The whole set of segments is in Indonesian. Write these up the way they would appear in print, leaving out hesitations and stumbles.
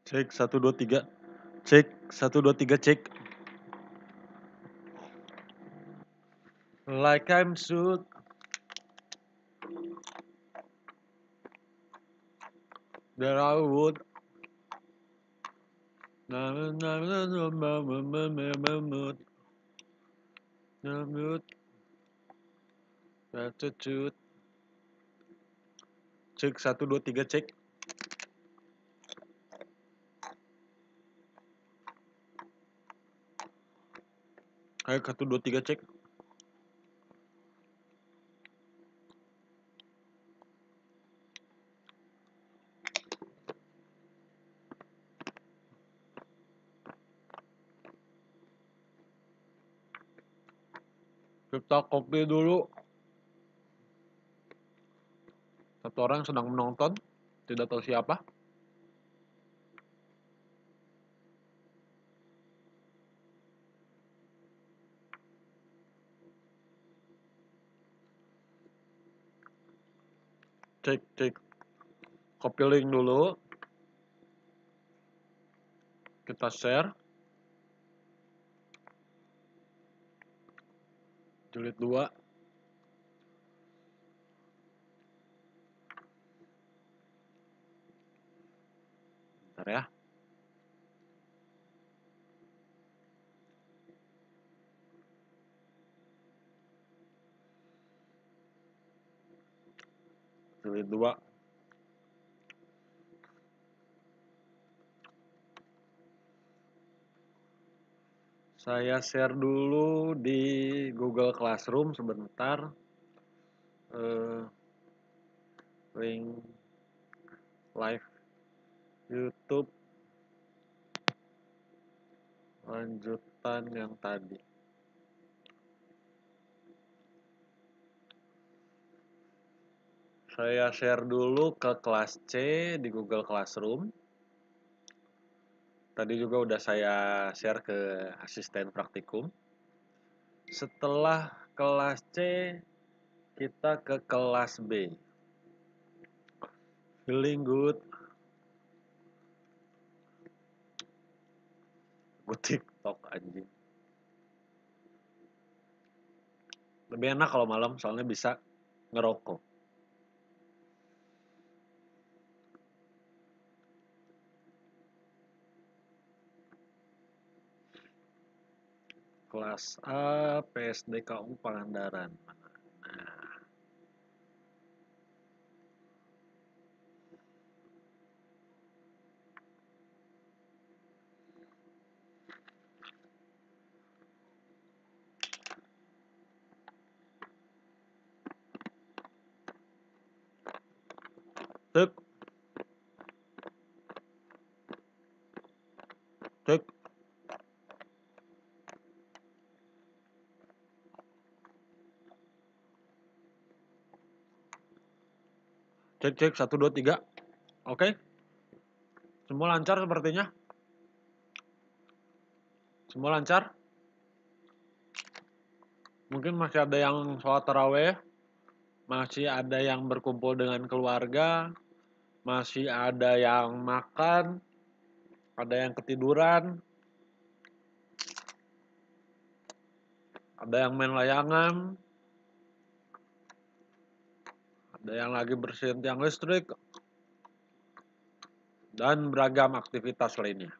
Cek 1 2 3. Cek 1 2 3 cek. Like I'm shoot. That I would. Attitude. Cek 1 2 3 cek. Ayo 1 2 3 cek. Kita kopi dulu. Satu orang sedang menonton, tidak tahu siapa. Cek. Copy link dulu. Kita share. Jilid 2. Bentar ya. Jilid 2. Saya share dulu di Google Classroom sebentar. Link live YouTube lanjutan yang tadi. Saya share dulu ke kelas C di Google Classroom. Tadi juga udah saya share ke asisten praktikum. Setelah kelas C, kita ke kelas B. Feeling good. Gue TikTok anjing. Lebih enak kalau malam soalnya bisa ngerokok. Kelas A, PSDKU Pangandaran. Nah. Cek. Cek 1 2 3. Oke. Semua lancar sepertinya. Semua lancar. Mungkin masih ada yang sholat taraweh, masih ada yang berkumpul dengan keluarga, masih ada yang makan, ada yang ketiduran, ada yang main layangan, ada yang lagi bersihin tiang listrik, dan beragam aktivitas lainnya.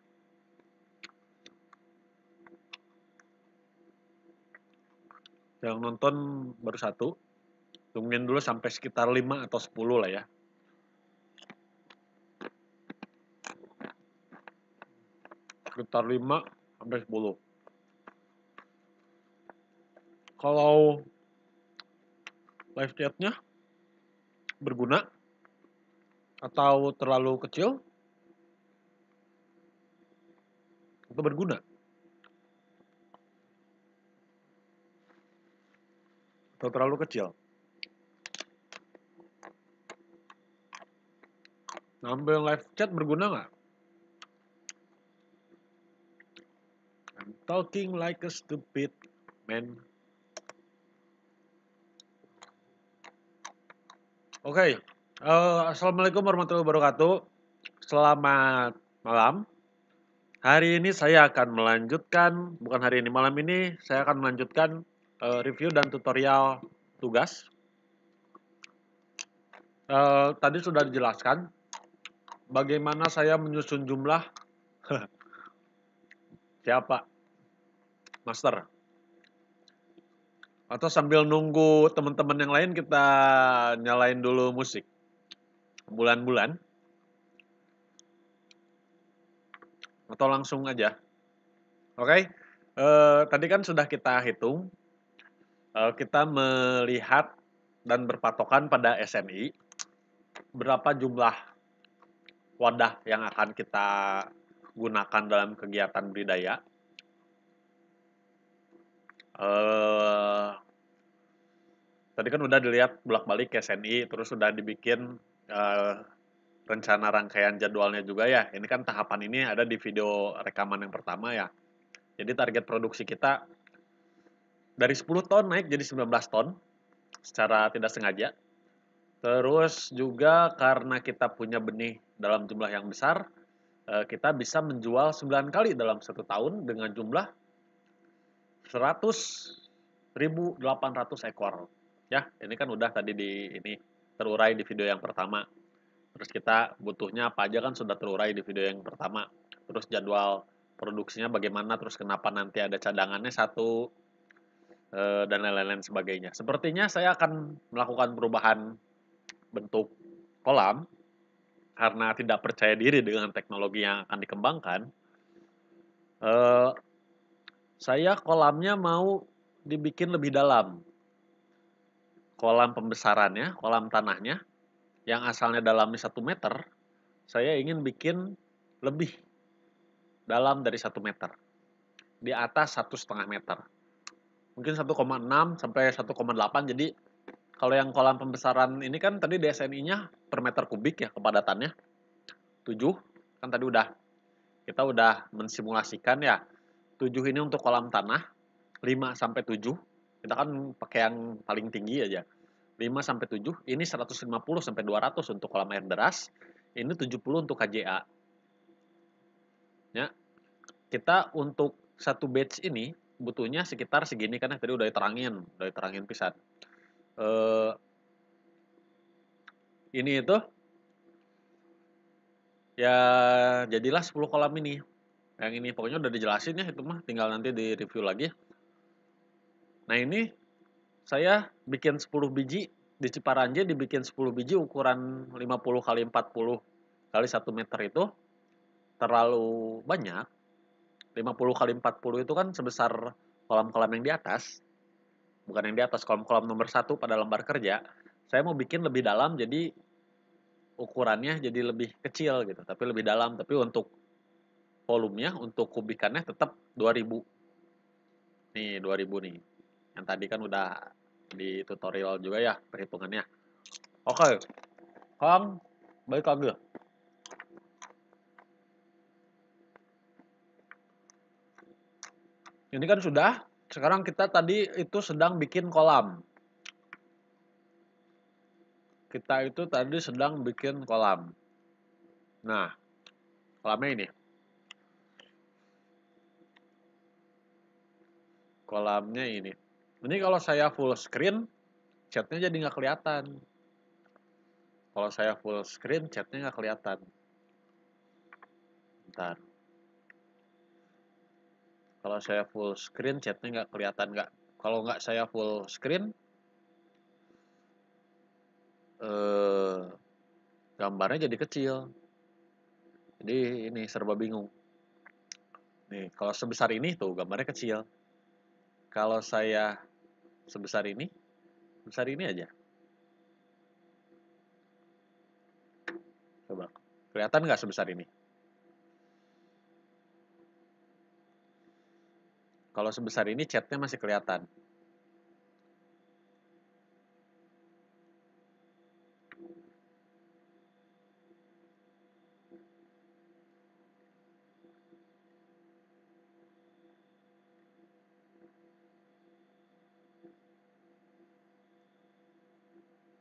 Yang nonton baru 1, tungguin dulu sampai sekitar 5 atau 10 lah ya. Sekitar 5 sampai 10. Kalau live chatnya berguna atau terlalu kecil atau berguna atau terlalu kecil. Ngambil live chat berguna nggak? I'm talking like a stupid man. Oke. Assalamualaikum warahmatullahi wabarakatuh. Selamat malam. Hari ini saya akan melanjutkan, bukan hari ini, malam ini saya akan melanjutkan review dan tutorial tugas. Tadi sudah dijelaskan bagaimana saya menyusun jumlah. Siapa? Master. Atau sambil nunggu teman-teman yang lain kita nyalain dulu musik. Bulan-bulan. Atau langsung aja. Oke. Tadi kan sudah kita hitung. Kita melihat dan berpatokan pada SNI. Berapa jumlah wadah yang akan kita gunakan dalam kegiatan budidaya. Tadi kan udah dilihat bolak-balik SNI, terus sudah dibikin rencana rangkaian jadwalnya juga ya. Ini kan tahapan ini ada di video rekaman yang pertama ya. Jadi target produksi kita dari 10 ton naik jadi 19 ton secara tidak sengaja. Terus juga karena kita punya benih dalam jumlah yang besar, kita bisa menjual 9 kali dalam 1 tahun dengan jumlah 100.800 ekor. Ya, ini kan udah tadi ini terurai di video yang pertama. Terus kita butuhnya apa aja kan sudah terurai di video yang pertama. Terus jadwal produksinya bagaimana, terus kenapa nanti ada cadangannya satu, dan lain-lain sebagainya. Sepertinya saya akan melakukan perubahan bentuk kolam karena tidak percaya diri dengan teknologi yang akan dikembangkan. Saya kolamnya mau dibikin lebih dalam. Kolam pembesarannya, kolam tanahnya, yang asalnya dalamnya 1 meter, saya ingin bikin lebih dalam dari 1 meter. Di atas 1,5 meter. Mungkin 1,6 sampai 1,8. Jadi kalau yang kolam pembesaran ini kan tadi DSNI-nya per meter kubik ya kepadatannya. 7. Kan tadi kita udah mensimulasikan ya. 7 ini untuk kolam tanah, 5 sampai 7. Kita kan pakai yang paling tinggi aja. 5 sampai 7, ini 150 sampai 200 untuk kolam air deras, ini 70 untuk KJA. Ya. Kita untuk satu batch ini butuhnya sekitar segini kan tadi udah diterangin pisan. Ini itu ya jadilah 10 kolam ini. Yang ini pokoknya udah dijelasin ya itu mah, tinggal nanti di review lagi. Nah, ini saya bikin 10 biji di Ciparanje, dibikin 10 biji ukuran 50 kali 40 kali 1 meter itu terlalu banyak. 50 kali 40 itu kan sebesar kolam-kolam yang di atas. Bukan yang di atas, kolam-kolam nomor 1 pada lembar kerja. Saya mau bikin lebih dalam jadi ukurannya jadi lebih kecil gitu, tapi lebih dalam. Tapi untuk volumenya, untuk kubikannya tetap 2000. Nih 2000 nih. Yang tadi kan udah di tutorial juga ya perhitungannya. Oke, Kang, balik lagi. Ini kan sudah, sekarang kita tadi itu sedang bikin kolam. Kita itu tadi sedang bikin kolam. Nah, kolamnya ini. Kolamnya ini. Ini kalau saya full screen, chatnya jadi nggak kelihatan. Kalau saya full screen, chatnya nggak kelihatan. Bentar. Kalau saya full screen, chatnya nggak kelihatan. Kalau nggak saya full screen, gambarnya jadi kecil. Jadi ini serba bingung. Nih, kalau sebesar ini tuh gambarnya kecil. Kalau saya sebesar ini aja. Coba, kelihatan nggak sebesar ini? Kalau sebesar ini chatnya masih kelihatan.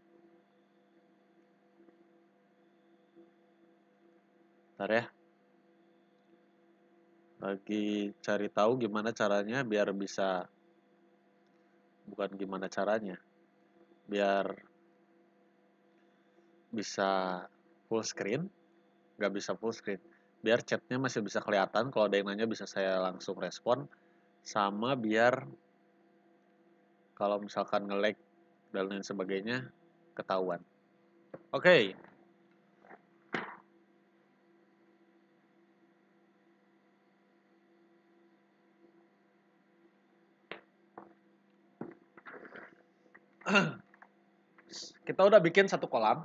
Bentar ya. Lagi cari tahu gimana caranya biar bisa, bukan gimana caranya, biar bisa full screen, nggak bisa full screen. Biar chatnya masih bisa kelihatan, kalau ada yang nanya bisa saya langsung respon, sama biar kalau misalkan nge-lag dan lain sebagainya ketahuan. Oke. Kita udah bikin satu kolam.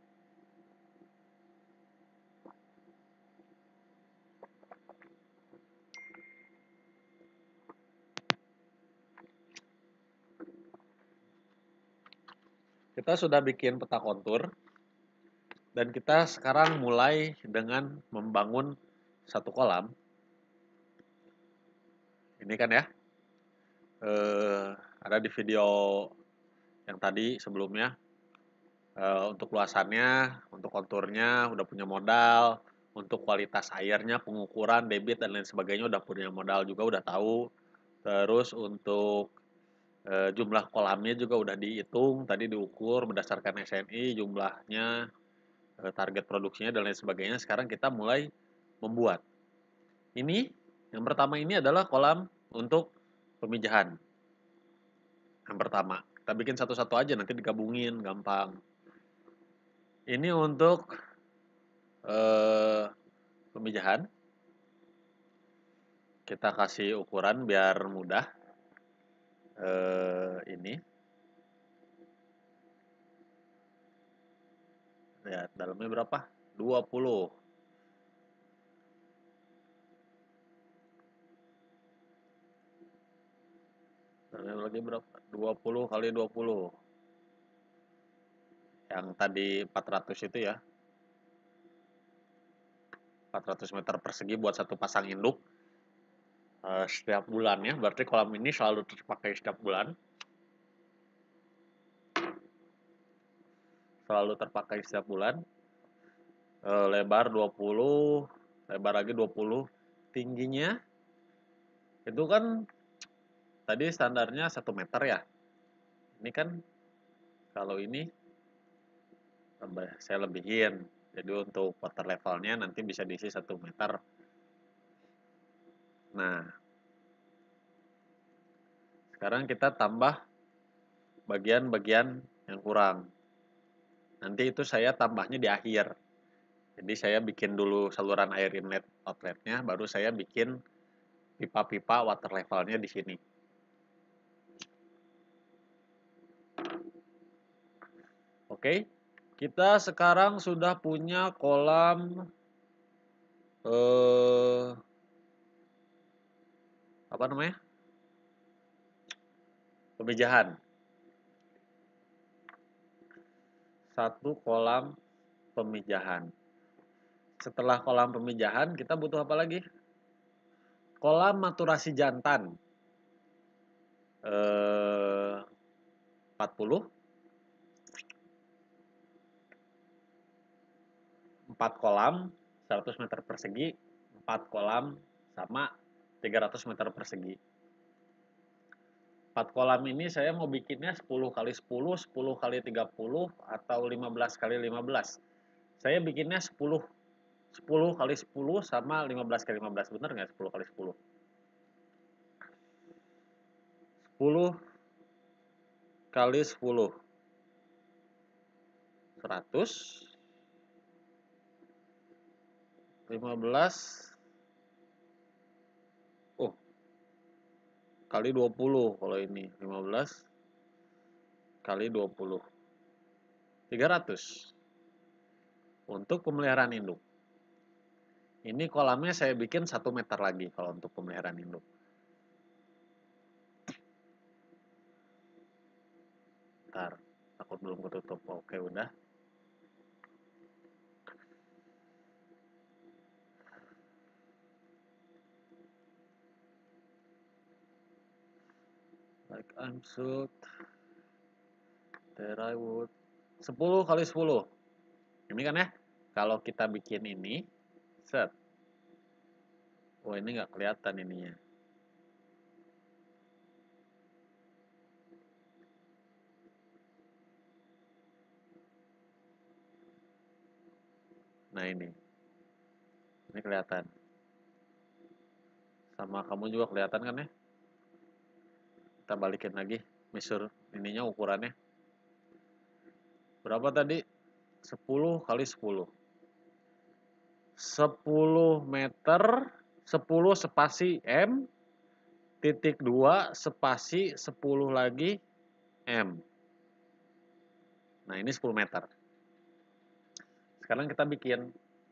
Kita sudah bikin peta kontur. Dan kita sekarang mulai dengan membangun satu kolam. Ini kan ya. Ada di video yang tadi sebelumnya. Untuk luasannya, untuk konturnya udah punya modal, untuk kualitas airnya, pengukuran, debit dan lain sebagainya udah punya modal juga, udah tahu. Terus untuk jumlah kolamnya juga udah dihitung, tadi diukur berdasarkan SNI, jumlahnya, target produksinya dan lain sebagainya. Sekarang kita mulai membuat. Ini yang pertama ini adalah kolam untuk pemijahan. Yang pertama, kita bikin satu-satu aja nanti digabungin gampang. Ini untuk pemijahan. Kita kasih ukuran biar mudah. Ini. Lihat dalamnya berapa? 20. Dalamnya lagi berapa? 20 kali 20. Yang tadi 400 itu ya. 400 meter persegi buat satu pasang induk. Setiap bulannya, berarti kolam ini selalu terpakai setiap bulan. Selalu terpakai setiap bulan. Lebar 20, lebar lagi 20. Tingginya itu kan tadi standarnya 1 meter ya. Ini kan kalau ini saya lebihin. Jadi untuk water levelnya nanti bisa diisi 1 meter. Nah, sekarang kita tambah bagian-bagian yang kurang. Nanti itu saya tambahnya di akhir. Jadi saya bikin dulu saluran air inlet outletnya, baru saya bikin pipa-pipa water levelnya di sini. Oke, kita sekarang sudah punya kolam apa namanya? Pemijahan. Satu kolam pemijahan. Setelah kolam pemijahan, kita butuh apa lagi? Kolam maturasi jantan. 40. 4 kolam, 100 meter persegi. 4 kolam sama 300 meter persegi. 4 kolam ini saya mau bikinnya 10 kali 10, 10 kali 30, atau 15 kali 15. Saya bikinnya 10 kali 10 sama 15 kali 15. Bener nggak 10 kali 10? 10 kali 10. 100. 15. Oh, kali 20 kalau ini. 15 kali 20. 300. Untuk pemeliharaan induk. Ini kolamnya saya bikin 1 meter lagi kalau untuk pemeliharaan induk. Ntar, takut belum ketutup. Oke, udah. Like I'm shoot that I would. 10 kali 10. Ini kan ya. Kalau kita bikin ini, set. Oh, ini nggak kelihatan ininya. Nah, ini kelihatan. Sama kamu juga kelihatan kan ya? Kita balikin lagi, measure ininya ukurannya. Berapa tadi? 10 kali 10. 10 meter, 10 spasi M, titik 2 spasi 10 lagi M. Nah, ini 10 meter. Sekarang kita bikin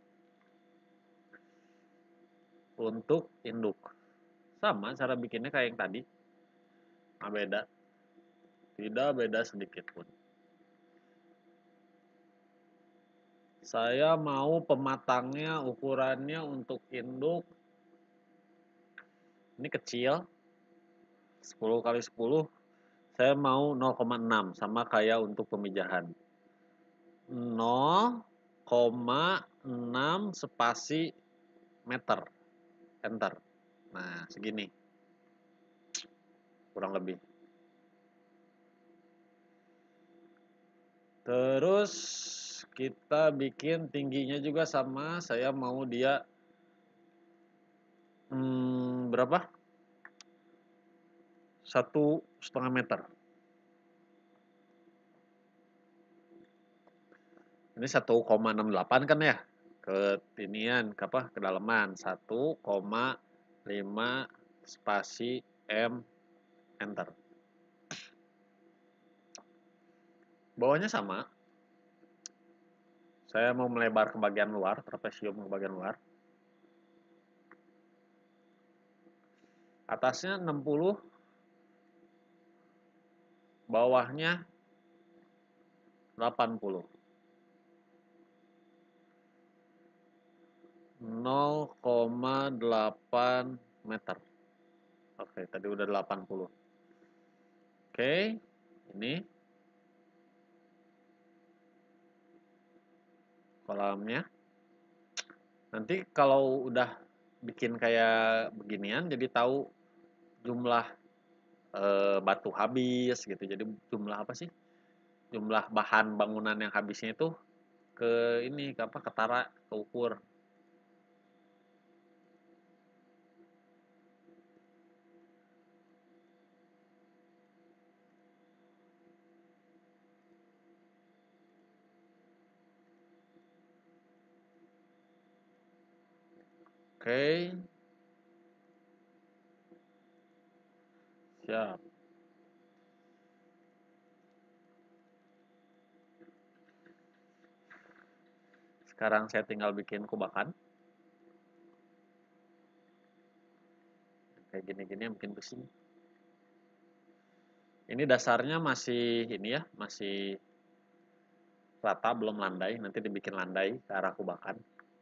untuk induk. Sama cara bikinnya kayak yang tadi. Nah, beda. Tidak beda sedikit pun. Saya mau pematangnya ukurannya untuk induk ini kecil, 10 kali 10. Saya mau 0,6 sama kayak untuk pemijahan. 0,6 spasi meter. Enter. Nah, segini. Kurang lebih. Terus kita bikin tingginya juga sama. Saya mau dia berapa? 1,5 meter. Ini 1,68 kan ya? Ke inian, apa? Kedalaman 1,5 spasi M enter. Bawahnya sama. Saya mau melebar ke bagian luar, trapesium ke bagian luar. Atasnya 60, bawahnya 80. 0,8 meter. Oke, tadi udah 80. Oke, ini kolamnya. Nanti kalau udah bikin kayak beginian, jadi tahu jumlah batu habis gitu. Jadi jumlah apa sih? Jumlah bahan bangunan yang habisnya itu ke ini apa ketara, keukur. Oke, siap. Sekarang saya tinggal bikin kubakan. Kayak gini-gini yang bikin pusing. Ini dasarnya masih ini ya, masih rata belum landai. Nanti dibikin landai ke arah kubakan.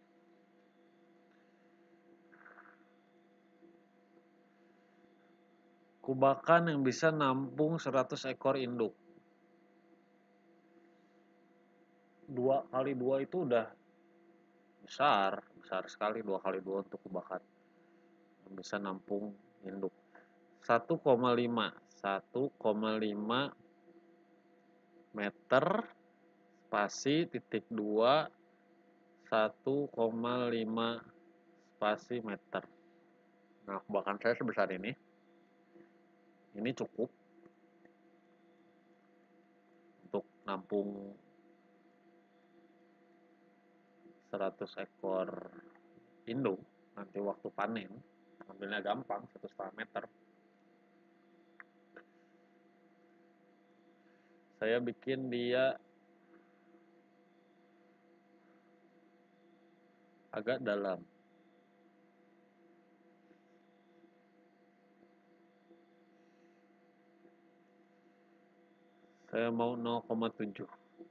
Kubakan yang bisa nampung 100 ekor induk. 2 kali 2 itu udah besar sekali 2 kali 2 untuk kubakan. Yang bisa nampung induk. 1,5 meter spasi titik 2 1,5 spasi meter. Nah, kubakan saya sebesar ini. Ini cukup untuk nampung 100 ekor induk. Nanti waktu panen, ambilnya gampang, 1,5 meter. Saya bikin dia agak dalam. Saya mau 0,7.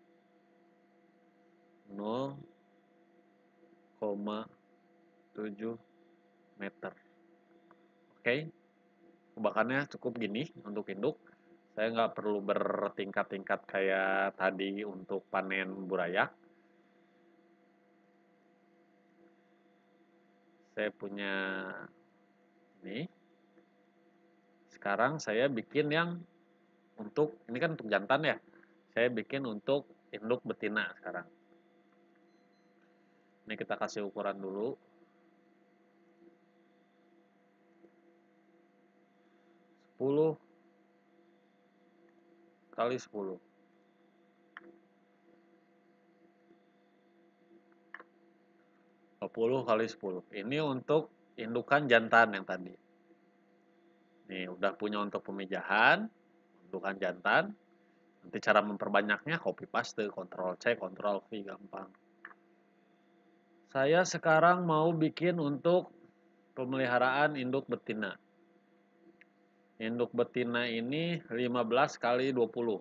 0,7 meter. Oke, kubakannya cukup gini untuk induk. Saya nggak perlu bertingkat-tingkat kayak tadi untuk panen burayak. Saya punya ini. Sekarang saya bikin yang untuk, ini kan untuk jantan ya. Saya bikin untuk induk betina sekarang. Ini kita kasih ukuran dulu. 10 kali 10. 20 kali 10. Ini untuk indukan jantan yang tadi. Nih, udah punya untuk pemijahan, indukan jantan. Nanti cara memperbanyaknya copy paste, Ctrl C, Ctrl V, gampang. Saya sekarang mau bikin untuk pemeliharaan induk betina. Induk betina ini 15 kali 20.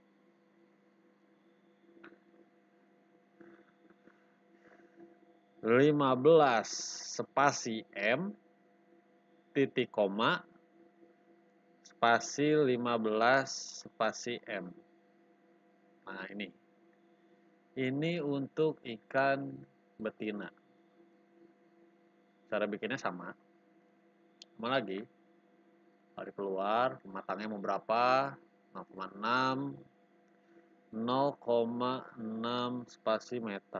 15 spasi M titik koma spasi 15 spasi M. Nah, ini. Ini untuk ikan betina. Cara bikinnya sama. Sama lagi. Tarik keluar, matangnya mau berapa? 0,6 0,6 spasi meter.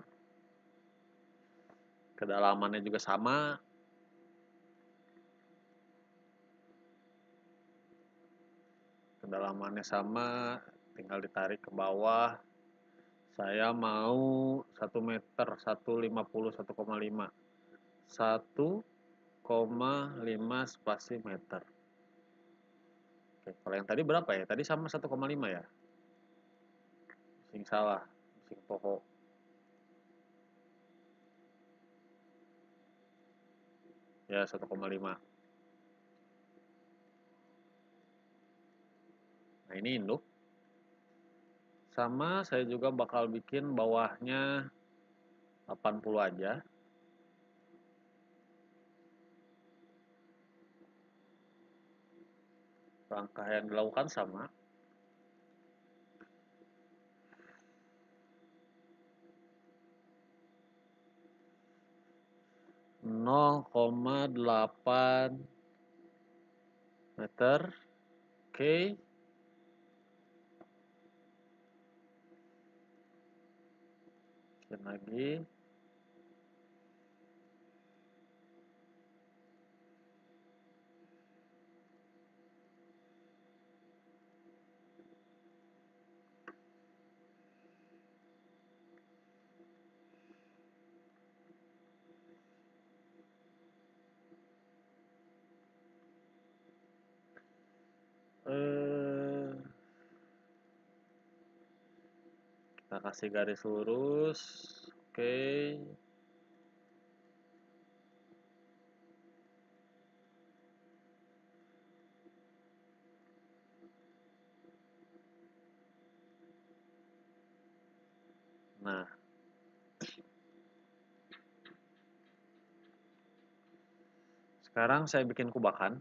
Kedalamannya juga sama. Kedalamannya sama, tinggal ditarik ke bawah. Saya mau 1 meter, 150, 1,5. 1,5 spasi meter. Oke, kalau yang tadi berapa ya? Tadi sama 1,5 ya? Bising salah, bising pokok. Ya, 1,5. Nah, ini induk. Sama saya juga bakal bikin bawahnya 80 aja. Langkah yang dilakukan sama. Nol koma 8 meter. Oke. Bikin lagi. Kita kasih garis lurus. Oke. Nah, sekarang saya bikin kubakan.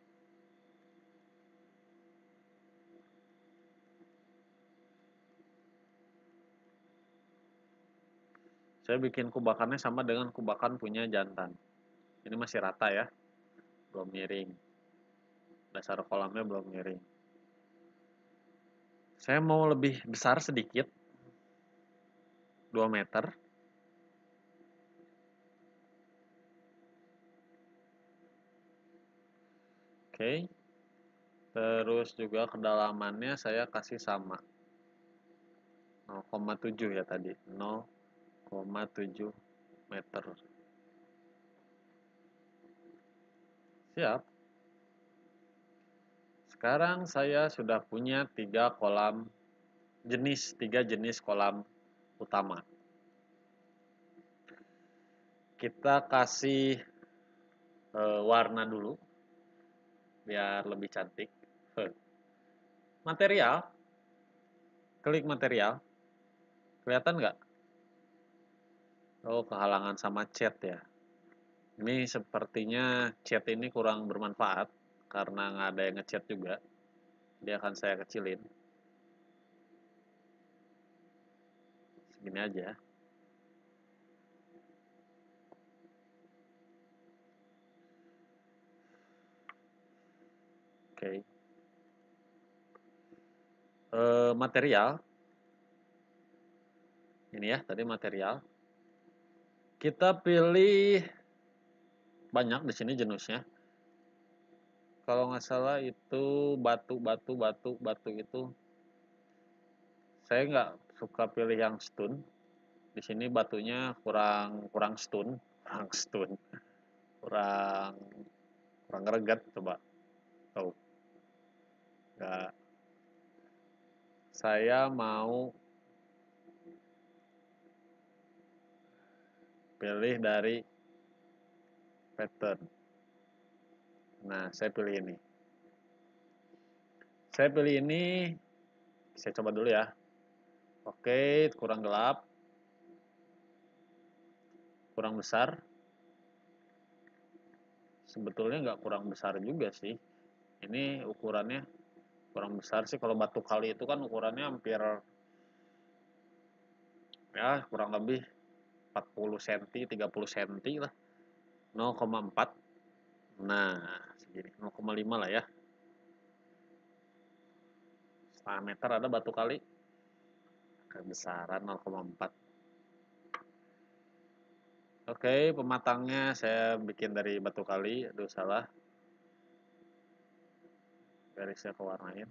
Saya bikin kubakannya sama dengan kubakan punya jantan. Ini masih rata ya, belum miring. Dasar kolamnya belum miring. Saya mau lebih besar sedikit, 2 meter. Oke. Terus juga kedalamannya saya kasih sama. 0,7 ya tadi. 0,7 meter. Siap. Sekarang saya sudah punya 3 jenis kolam utama. Kita kasih warna dulu biar lebih cantik. Material, klik material. Kelihatan nggak? Oh, kehalangan sama cat ya. Ini sepertinya cat ini kurang bermanfaat karena nggak ada yang ngecat juga. Dia akan saya kecilin. Segini aja. Oke. Material. Ini ya, tadi material. Kita pilih banyak di sini jenisnya. Kalau nggak salah itu batu itu. Saya nggak suka pilih yang stone. Di sini batunya kurang stone, kurang greget coba. Tuh, nggak. Saya mau pilih dari pattern. Nah, saya pilih ini. Saya coba dulu ya. Oke, kurang gelap, kurang besar. Sebetulnya nggak kurang besar juga sih. Ini ukurannya kurang besar sih. Kalau batu kali itu kan ukurannya hampir ya kurang lebih 40 cm, 30 cm lah. 0,4. Nah, segini 0,5 lah ya. Setengah meter ada batu kali. Kebesaran 0,4. Oke, pematangnya saya bikin dari batu kali. Aduh, salah. Garisnya kewarnain.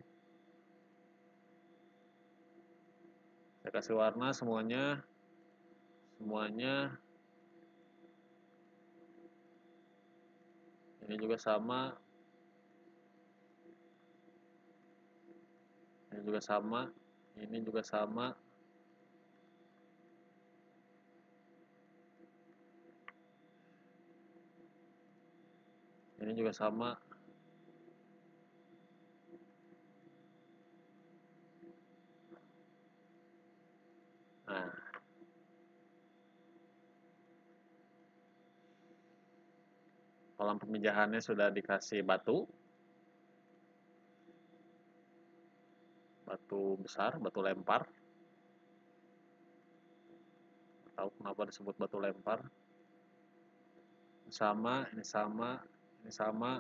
Saya kasih warna semuanya. Ini juga sama. Ini juga sama. Ini juga sama. Ini juga sama. Nah, kolam pemijahannya sudah dikasih batu besar, batu lempar. Tahu kenapa disebut batu lempar? Sama, ini sama, ini sama.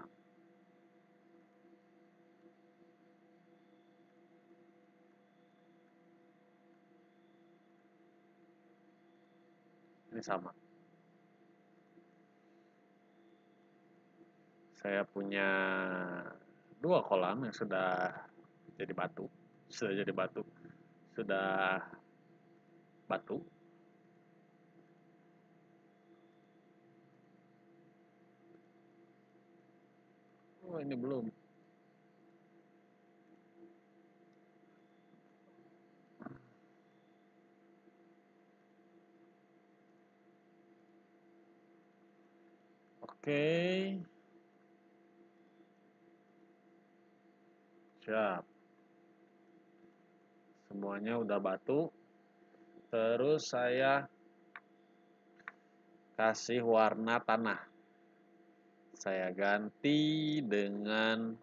Ini sama. Saya punya 2 kolam yang sudah jadi batu. Sudah batu. Oh, ini belum. Oke. Siap. Semuanya udah batu. Terus saya kasih warna tanah. Saya ganti dengan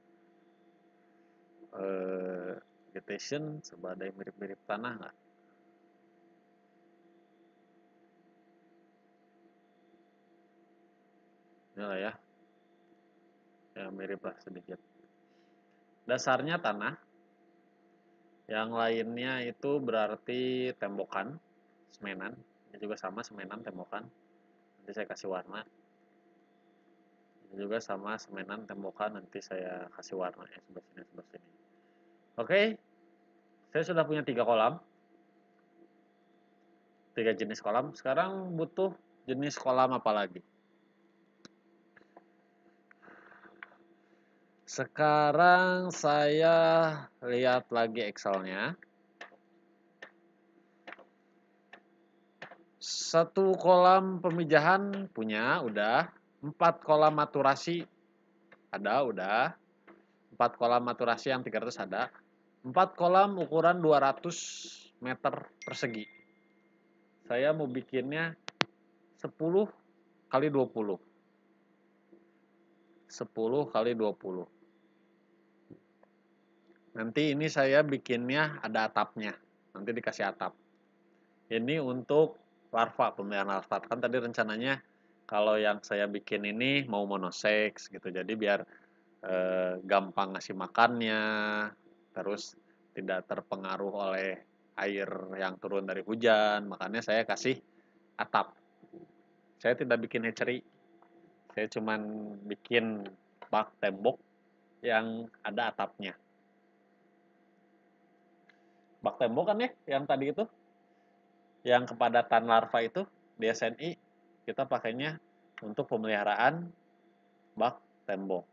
vegetation. Coba ada yang mirip-mirip tanah nggak? Inilah ya. Ya mirip lah sedikit. Dasarnya tanah. Yang lainnya itu berarti tembokan, semenan. Ini juga sama semenan tembokan. Nanti saya kasih warna. Ini juga sama semenan tembokan. Nanti saya kasih warna ya sebelah sini, sebelah sini. Oke, saya sudah punya 3 kolam. 3 jenis kolam. Sekarang butuh jenis kolam apa lagi? Sekarang saya lihat lagi Excelnya. 1 kolam pemijahan punya, udah. 4 kolam maturasi ada, udah. 4 kolam maturasi yang 300 ada. 4 kolam ukuran 200 meter persegi. Saya mau bikinnya 10 kali 20. 10 kali 20. Nanti ini saya bikinnya ada atapnya. Nanti dikasih atap. Ini untuk larva, pemeliharaan larva. Kan tadi rencananya kalau yang saya bikin ini mau monosex gitu. Jadi biar gampang ngasih makannya, terus tidak terpengaruh oleh air yang turun dari hujan, makanya saya kasih atap. Saya tidak bikin hatchery, saya cuman bikin bak tembok yang ada atapnya. Bak tembok kan ya, yang tadi itu, yang kepadatan larva itu di SNI, kita pakainya untuk pemeliharaan bak tembok.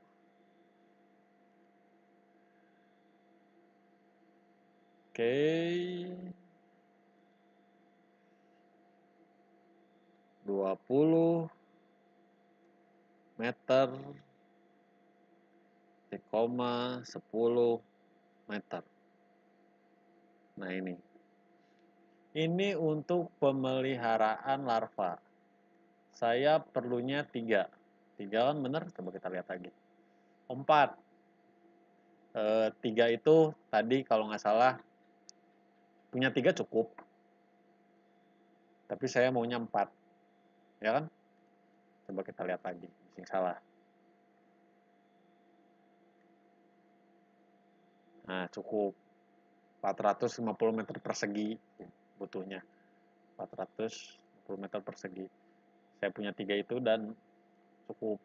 Oke. 20 meter, 10 meter. Nah ini. Ini untuk pemeliharaan larva. Saya perlunya 3. 3 kan bener? Coba kita lihat lagi. 4. 3 itu tadi kalau nggak salah punya 3 cukup. Tapi saya maunya 4. Ya kan? Coba kita lihat lagi. Yang salah. Nah cukup. 450 meter persegi butuhnya. 450 meter persegi. Saya punya 3 itu dan cukup.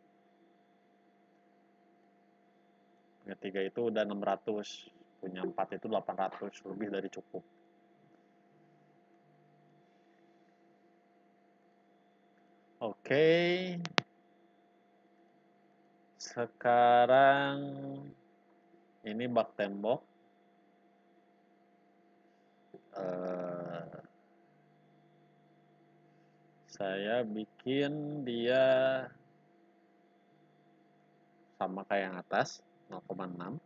Punya 3 itu udah 600. Punya 4 itu 800. Lebih dari cukup. Oke. Sekarang ini bak tembok. Saya bikin dia sama kayak yang atas, 0,6.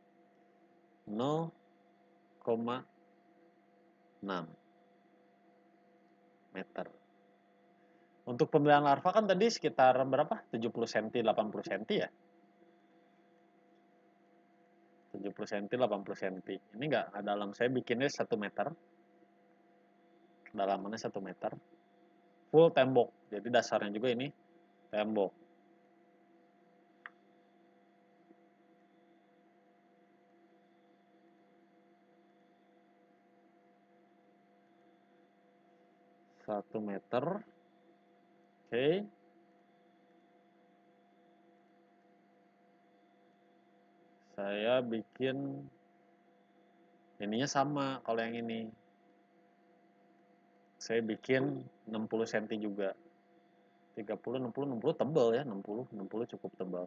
0,6 meter. Untuk pemilihan larva kan tadi sekitar berapa? 70 cm, 80 cm ya? 70 cm, 80 cm. Ini enggak dalam, saya bikinnya 1 meter. Dalamannya 1 meter. Full tembok. Jadi dasarnya juga ini tembok. Satu meter. Oke. Saya bikin ininya sama kalau yang ini. Saya bikin 60 cm juga. 30, 60, 60 tebal ya, 60 cukup tebal.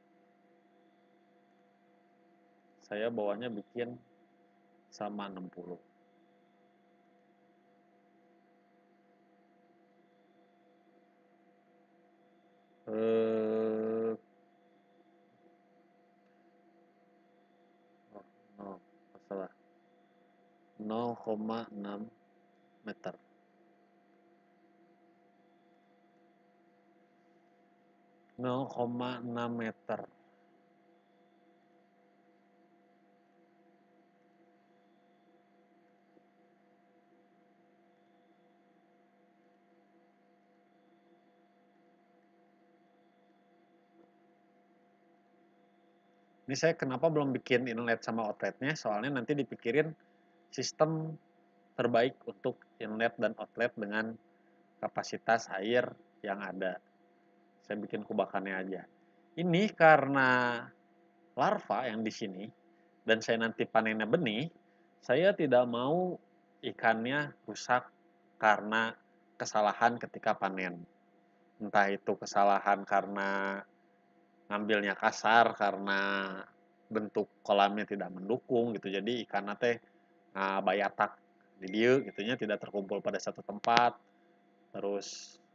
Saya bawahnya bikin sama 60. Oh, salah. 0,6 meter. 0,6 meter. Ini saya kenapa belum bikin inlet sama outletnya, soalnya nanti dipikirin sistem terbaik untuk inlet dan outlet dengan kapasitas air yang ada. Saya bikin kubakannya aja. Ini karena larva yang di sini, dan saya nanti panennya benih, saya tidak mau ikannya rusak karena kesalahan ketika panen. Entah itu kesalahan karena ngambilnya kasar, karena bentuk kolamnya tidak mendukung gitu. Jadi ikan teh bayatak di dia gitunya, tidak terkumpul pada satu tempat. Terus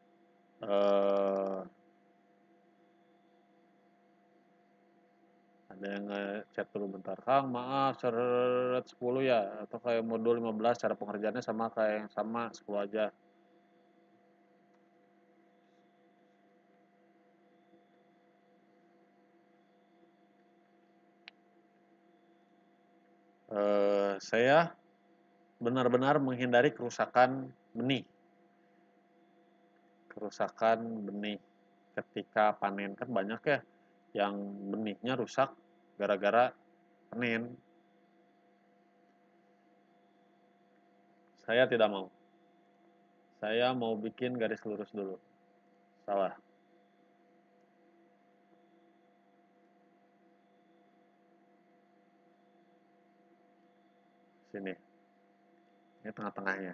ada yang ngechat dulu bentar, Kang maaf seret 10 ya, atau kayak modul 15 cara pengerjaannya sama kayak yang sama 10 aja. Saya benar-benar menghindari kerusakan benih. Kerusakan benih ketika panen kan banyak ya. yang benihnya rusak gara-gara panen. Saya tidak mau. Saya mau bikin garis lurus dulu. Salah. Sini. Ini tengah-tengahnya.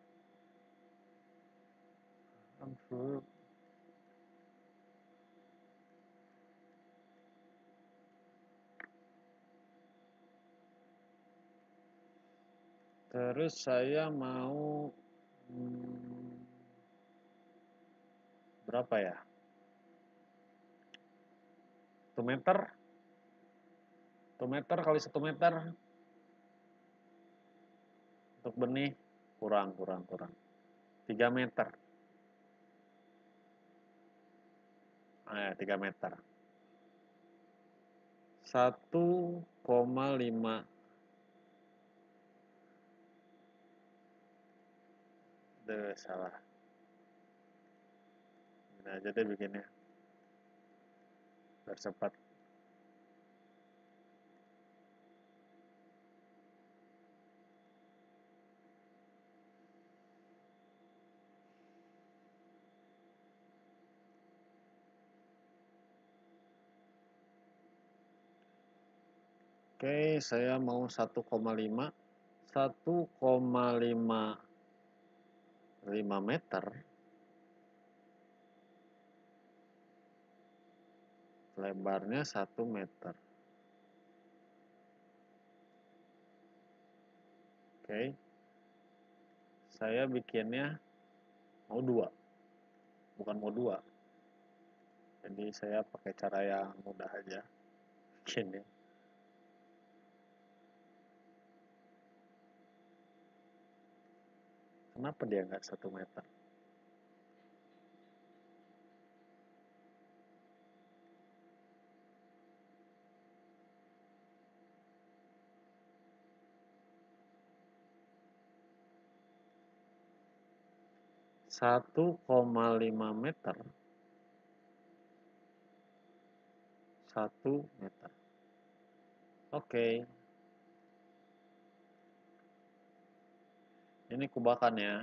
Terus saya mau berapa ya? 1 meter. 1 meter kali 1 meter untuk benih kurang. 3 meter. 3 meter. 1,5. Salah. Ini aja deh bikinnya. Biar cepat. Oke, saya mau 1,5. 1,5 meter. Lebarnya 1 meter. Oke. Saya bikinnya mau 2. Bukan mau 2. Jadi saya pakai cara yang mudah aja. Bikinnya. Kenapa dia nggak 1 meter? Satu koma lima meter. 1 meter. Oke. Ini kubakan ya.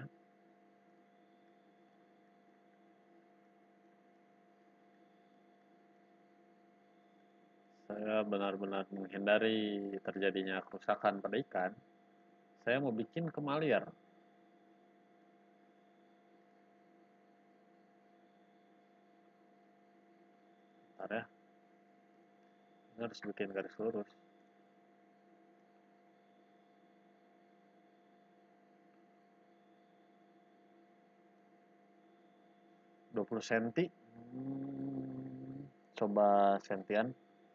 Saya benar-benar menghindari terjadinya kerusakan pada ikan. Saya mau bikin kemalir. Bentar ya. Ini harus bikin garis lurus. 20 cm. Coba sentian.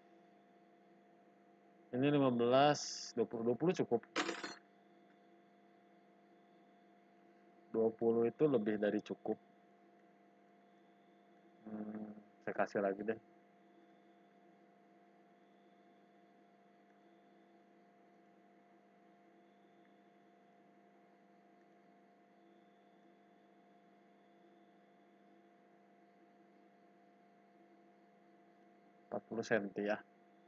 Ini 15, 20 cukup. 20 itu lebih dari cukup. Saya kasih lagi deh. Puluh cm ya.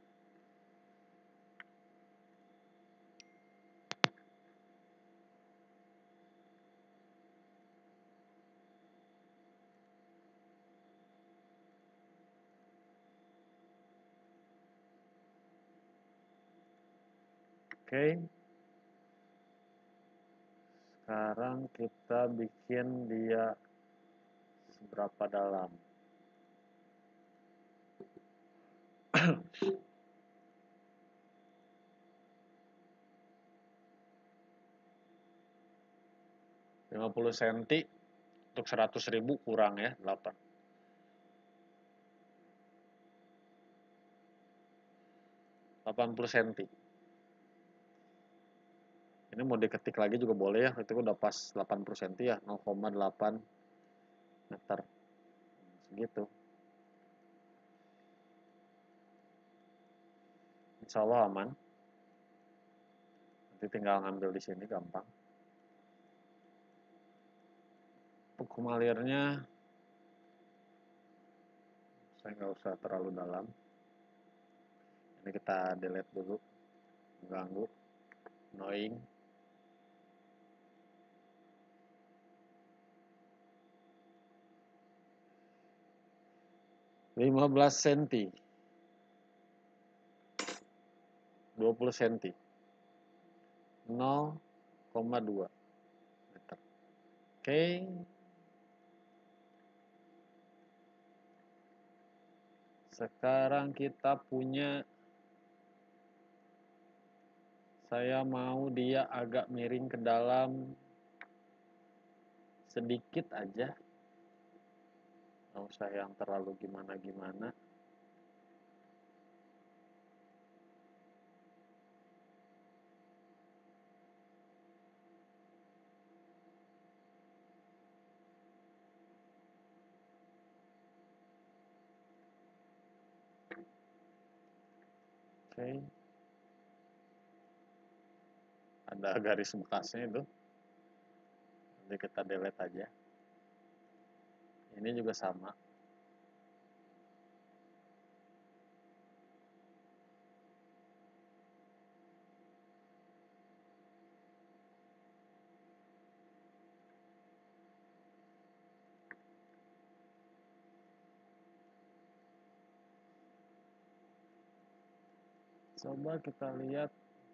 Oke. Sekarang kita bikin dia seberapa dalam. Lima 50 cm untuk 100.000 kurang ya, 8. 80 cm. Ini mau diketik lagi juga boleh ya, itu udah pas 80 cm ya, 0,8 meter. Segitu. Insya Allah aman. Nanti tinggal ngambil di sini gampang. Untuk malirnya saya nggak usah terlalu dalam. Ini kita delete dulu, mengganggu, annoying. 15 cm, 20 cm, 0,2 meter. Oke. Sekarang kita punya, saya mau dia agak miring ke dalam sedikit aja. Nggak usah yang terlalu gimana-gimana. Oke. Ada garis bekasnya itu. Nanti kita delete aja. Ini juga sama. Coba kita lihat.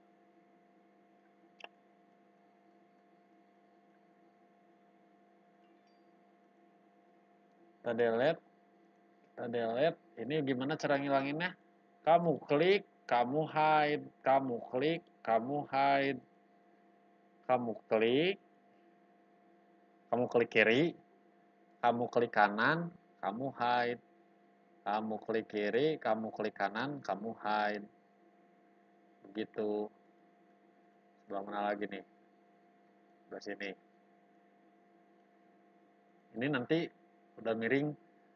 Kita delete. Kita delete. Ini gimana cara ngilanginnya? Kamu klik, kamu hide, kamu klik, kamu hide, kamu klik kiri, kamu klik kanan, kamu hide, kamu klik kiri, kamu klik kanan, kamu hide. Begitu. Sebelah mana lagi nih? Sebelah sini. Ini nanti udah miring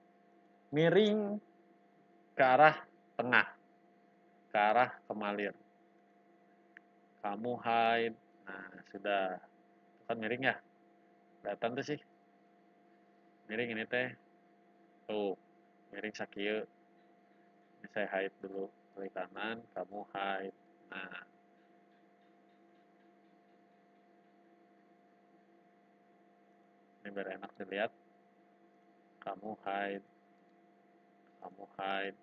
ke arah tengah, ke arah kemalir. Kamu hide. Nah, sudah. Itu kan miring ya? Kelihatan tuh sih. Miring ini teh. Tuh, miring sakieu. Ini saya hide dulu. Klik kanan, kamu hide. Nah, ini biar enak dilihat. Kamu hide. Kamu hide.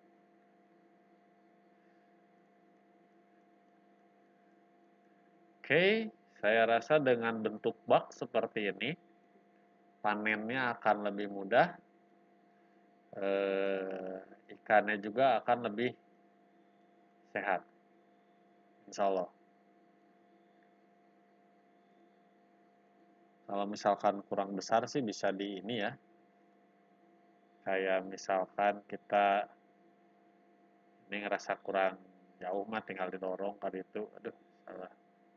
Oke, saya rasa dengan bentuk bak seperti ini, panennya akan lebih mudah. Ikannya juga akan lebih sehat. Insya Allah. Kalau misalkan kurang besar sih bisa di ini ya. Kayak misalkan kita ini ngerasa kurang jauh mah tinggal didorong kali itu. Aduh, salah.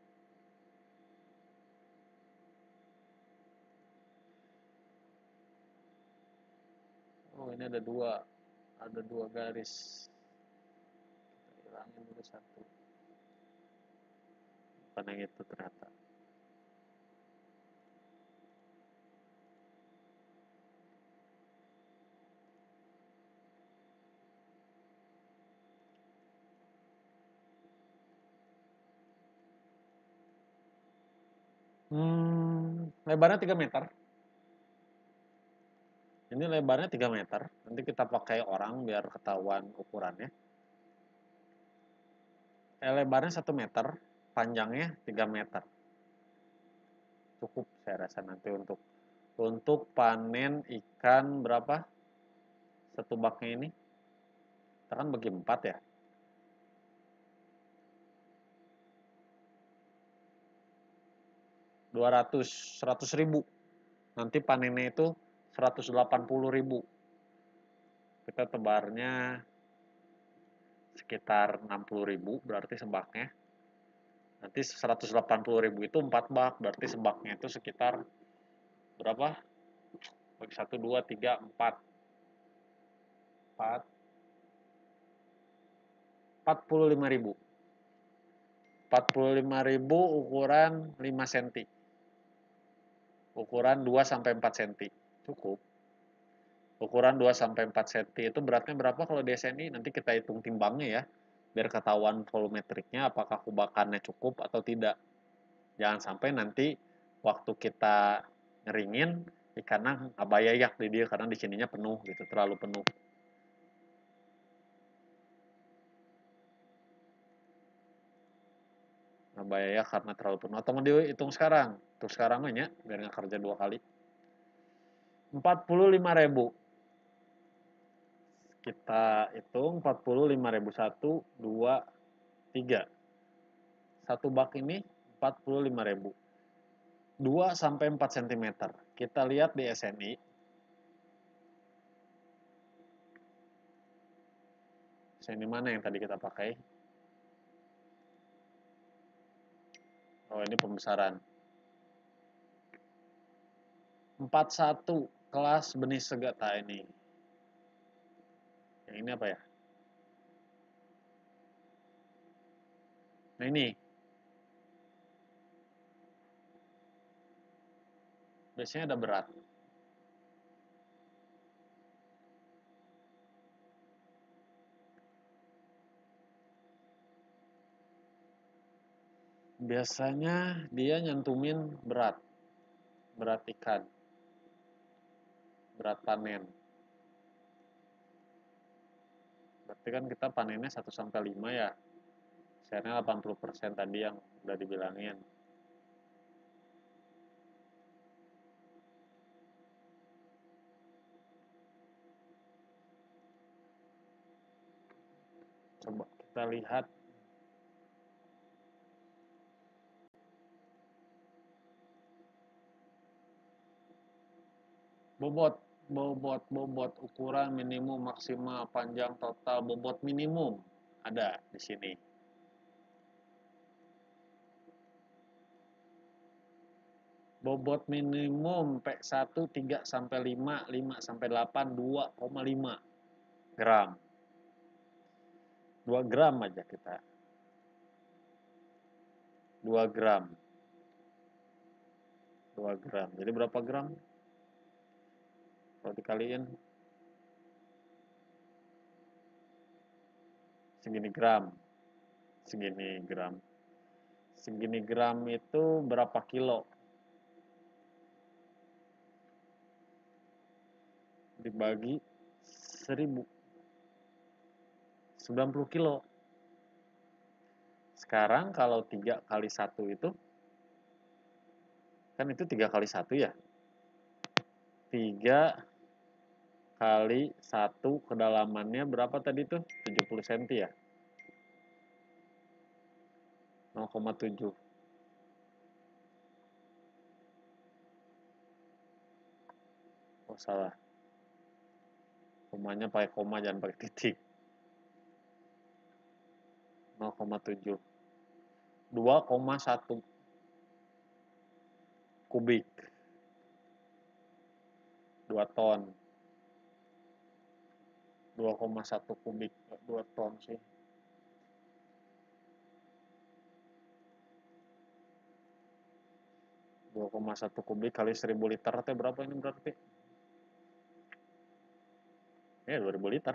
Oh, ini ada dua garis. Kita hilangin dulu satu. Bukan yang itu ternyata. Lebarnya 3 meter. Ini lebarnya 3 meter. Nanti kita pakai orang biar ketahuan ukurannya. Lebarnya 1 meter, panjangnya 3 meter. Cukup saya rasa nanti untuk panen ikan berapa? Satu baknya ini. Kita kan bagi 4 ya. 100 ribu. Nanti panennya itu 180 ribu. Kita tebarnya sekitar 60 ribu berarti sebaknya. Nanti 180 ribu itu 4 bak, berarti sebaknya itu sekitar berapa? Bagi 1, 2, 3, 4. 45 ribu. 45 ribu ukuran 5 cm. Ukuran 2 sampai 4 cm. Cukup. Ukuran 2 sampai 4 cm itu beratnya berapa kalau di SNI? Nanti kita hitung timbangnya ya. biar ketahuan volumetriknya apakah kubakannya cukup atau tidak. Jangan sampai nanti waktu kita ngeringin ikannya ngabayayak di dia karena di sininya penuh gitu, terlalu penuh. Ngabayayak karena terlalu penuh. Atau mau dihitung sekarang. Tuh sekarang aja biar nggak kerja 2 kali. 45.000. Kita hitung 45.000 1 2 3. Satu bak ini 45.000. 2 sampai 4 cm. Kita lihat di SNI. SNI mana yang tadi kita pakai? Oh, ini pembesaran. 41 kelas benih segata ini. Yang ini apa ya? Nah ini. Biasanya ada berat. Biasanya dia nyantumin berat. Berat ikan. Berat panen. Berarti kan kita panennya 1 sampai 5 ya. Share-nya 80% tadi yang udah dibilangin. Coba kita lihat. Bobot ukuran minimum maksimal panjang total bobot minimum ada di sini. Bobot minimum P1 3 sampai 5, 5 sampai 8 2,5 gram. 2 gram aja kita. 2 gram. 2 gram. Jadi berapa gram? Kalau dikaliin segini gram. Segini gram. Segini gram itu berapa kilo? Dibagi 1000. 90 kilo. Sekarang kalau 3 kali 1 itu, kan itu 3 kali 1 ya. 3 kali 1 kedalamannya berapa tadi tuh? 70 cm ya? 0,7. Oh salah. Komanya pakai koma, jangan pakai titik. 0,7. 2,1 kubik. 2 ton. 2,1 kubik. 2 ton sih. 2,1 kubik kali 1000 liter teh berapa ini berarti? Ya 2000 liter.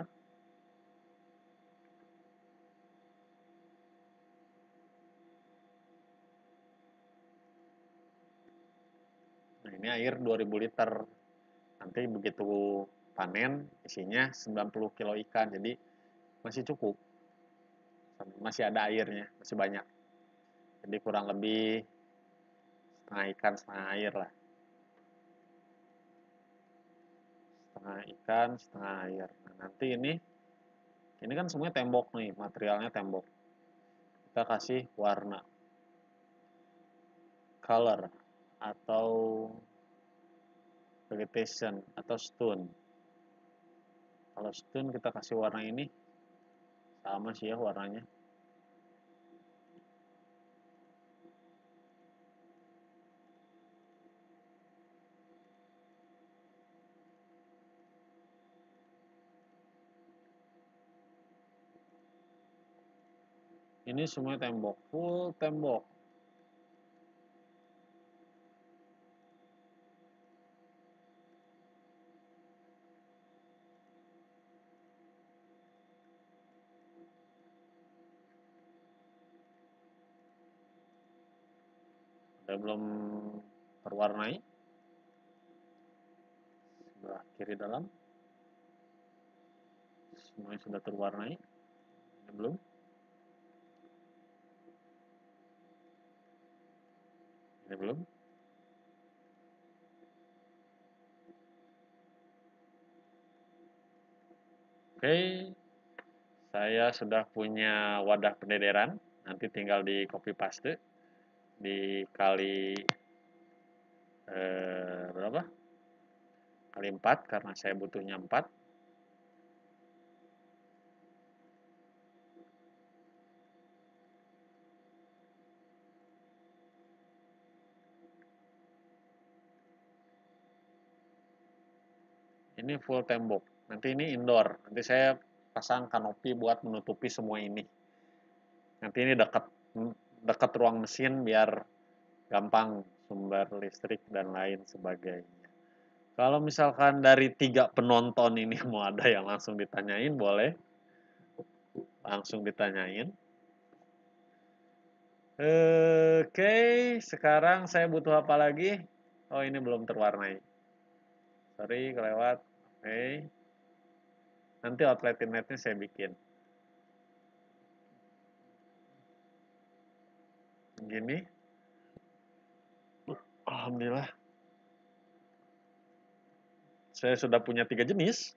Nah ini air 2000 liter. Nanti begitu panen isinya 90 kilo ikan. Jadi masih cukup. Masih ada airnya, masih banyak. Jadi kurang lebih setengah ikan setengah air lah. Setengah ikan setengah air. Nah, nanti ini kan semuanya tembok nih, materialnya tembok. Kita kasih warna, color atau vegetation atau stone. Kalau stone kita kasih warna ini sama sih ya warnanya. Ini semua tembok, full tembok. Sudah belum terwarnai. Sebelah kiri dalam. Semuanya sudah terwarnai. Ini belum. Ini belum. Oke. Saya sudah punya wadah pendederan. Nanti tinggal di copy paste. Dikali berapa? Kali 4 karena saya butuhnya 4. Ini full tembok. Nanti ini indoor. Nanti saya pasang kanopi buat menutupi semua ini. Nanti ini dekat ruang mesin biar gampang sumber listrik dan lain sebagainya. Kalau misalkan dari 3 penonton ini mau ada yang langsung ditanyain, boleh. Langsung ditanyain. Oke, sekarang saya butuh apa lagi? Oh, ini belum terwarnai. Sorry, kelewat. Oke. Nanti outlet inletnya saya bikin. Gini. Alhamdulillah. Saya sudah punya 3 jenis.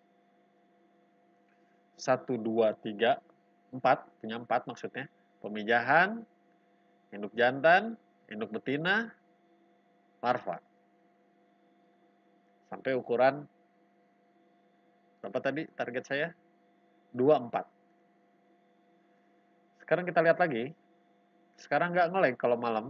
1, 2, 3, 4. Punya 4 maksudnya. Pemijahan, induk jantan, induk betina, larva. Sampai ukuran berapa tadi target saya? 2, 4. Sekarang kita lihat lagi. Sekarang nggak nge-lag kalau malam.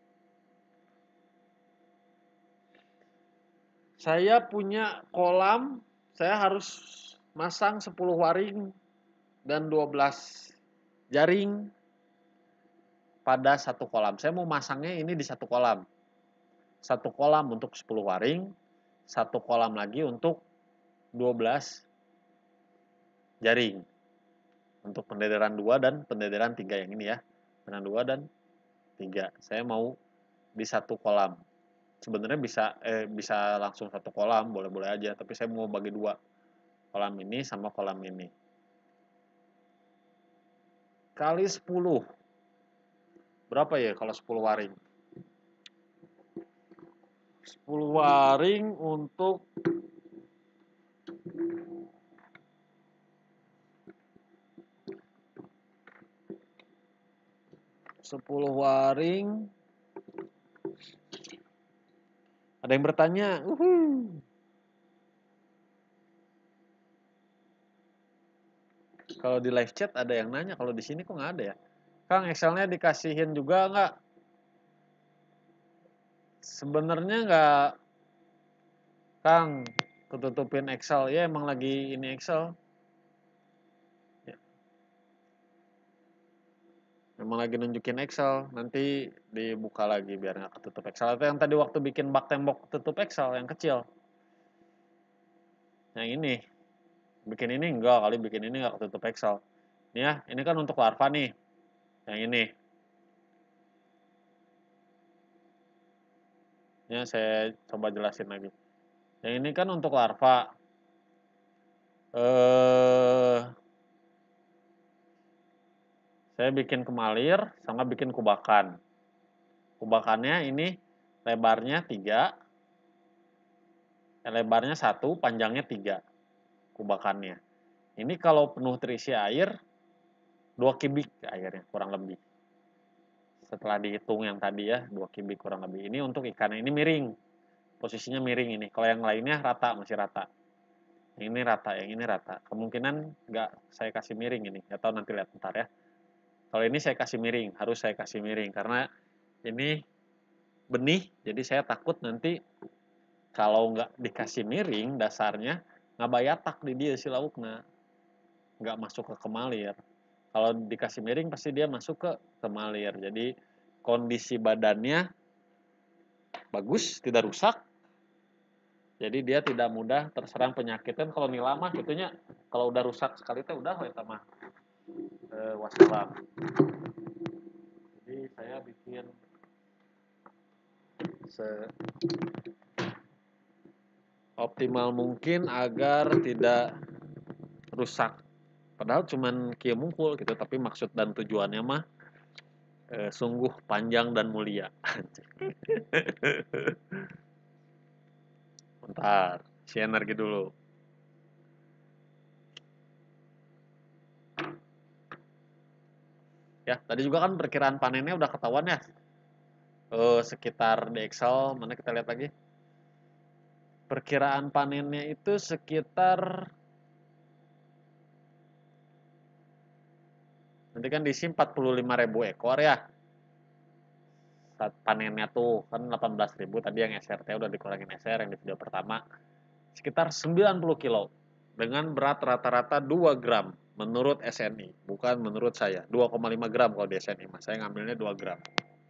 Saya punya kolam, saya harus masang 10 waring dan 12 jaring pada satu kolam. Saya mau masangnya ini di satu kolam. Satu kolam untuk 10 waring, satu kolam lagi untuk 12 jaring. Untuk pendederan 2 dan pendederan 3 yang ini ya. Pendederan 2 dan 3. Saya mau di satu kolam. Sebenarnya bisa langsung satu kolam, boleh-boleh aja, tapi saya mau bagi 2. Kolam ini sama kolam ini. Kali 10. Berapa ya kalau 10 waring? 10 waring untuk 10 waring. Ada yang bertanya. Kalau di live chat ada yang nanya, kalau di sini kok nggak ada ya? Kang, Excelnya dikasihin juga nggak? Sebenarnya nggak, Kang, ketutupin Excel. Ya emang lagi ini Excel. Ya. Emang lagi nunjukin Excel. Nanti dibuka lagi biar nggak ketutup Excel. Itu yang tadi waktu bikin bak tembok tutup Excel yang kecil. Yang ini. Bikin ini enggak, kali bikin ini nggak ketutup Excel. Ini ya, ini kan untuk larva nih. Yang ini. Ya, saya coba jelasin lagi. Yang ini kan untuk larva. Saya bikin kemalir sama bikin kubakan. Kubakannya ini lebarnya 3, lebarnya 1, panjangnya 3 kubakannya. Ini kalau penuh terisi air 2 kubik airnya kurang lebih. Setelah dihitung yang tadi ya, 2 kubik kurang lebih. Ini untuk ikannya ini miring. Posisinya miring ini. Kalau yang lainnya rata, masih rata. Yang ini rata, yang ini rata. Kemungkinan nggak saya kasih miring ini. Nggak tahu, nanti lihat ntar ya. Kalau ini saya kasih miring, harus saya kasih miring. Karena ini benih, jadi saya takut nanti kalau nggak dikasih miring dasarnya, ngabayatak di dia si laukna. Nggak masuk ke kemalir. Kalau dikasih miring pasti dia masuk ke kemalir. Jadi kondisi badannya bagus, tidak rusak. Jadi dia tidak mudah terserang penyakit. Kan kalau nila mah gitunya, kalau udah rusak sekali teh udah we mah. Wassalam. Jadi saya bikin seoptimal mungkin agar tidak rusak. Padahal cuman kieu mungkul gitu, tapi maksud dan tujuannya mah sungguh panjang dan mulia. Bentar, si energi dulu. Ya, tadi juga kan perkiraan panennya udah ketahuan ya. Sekitar di Excel, mana kita lihat lagi. Perkiraan panennya itu sekitar, nanti kan diisi 45.000 ekor ya. Saat panennya tuh kan 18.000, tadi yang SRT udah dikurangin SR yang di video pertama. Sekitar 90 kilo dengan berat rata-rata 2 gram menurut SNI, bukan menurut saya. 2,5 gram kalau di SNI, mas saya ngambilnya 2 gram.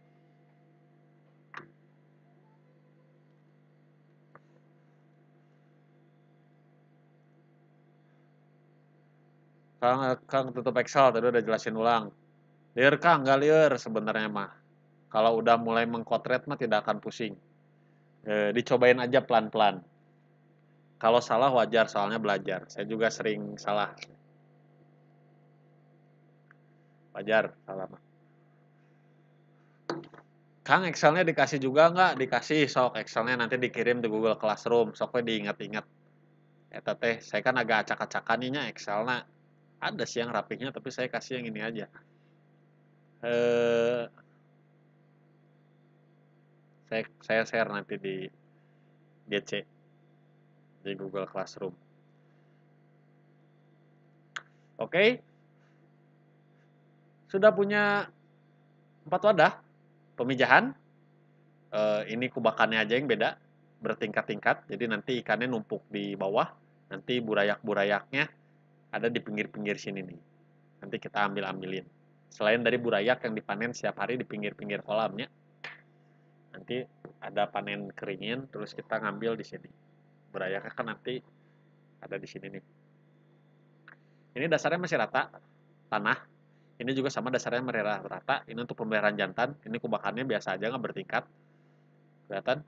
Kang tutup Excel tadi udah jelasin ulang. Liar Kang, nggak liar sebenarnya mah. Kalau udah mulai mengkotret mah tidak akan pusing. Dicobain aja pelan-pelan. Kalau salah wajar, soalnya belajar. Saya juga sering salah. Wajar, salah mah. Kang, Excelnya dikasih juga nggak? Dikasih, sok. Excelnya nanti dikirim di Google Classroom. Soknya diingat-ingat. Eta teh, saya kan agak acak-acakan ininya Excelnya. Ada sih yang rapihnya, tapi saya kasih yang ini aja. Eh, saya share nanti di GC, di Google Classroom. Oke, sudah punya 4 wadah pemijahan. Ini kubakannya aja yang beda, bertingkat-tingkat. Jadi nanti ikannya numpuk di bawah, nanti burayak-burayaknya ada di pinggir-pinggir sini nih. Nanti kita ambil-ambilin. Selain dari burayak yang dipanen setiap hari di pinggir-pinggir kolamnya, nanti ada panen keringin, terus kita ngambil di sini. Burayaknya kan nanti ada di sini nih. Ini dasarnya masih rata, tanah. Ini juga sama dasarnya merah rata. Ini untuk pemeliharaan jantan. Ini kubakannya biasa aja, nggak bertingkat. Kelihatan?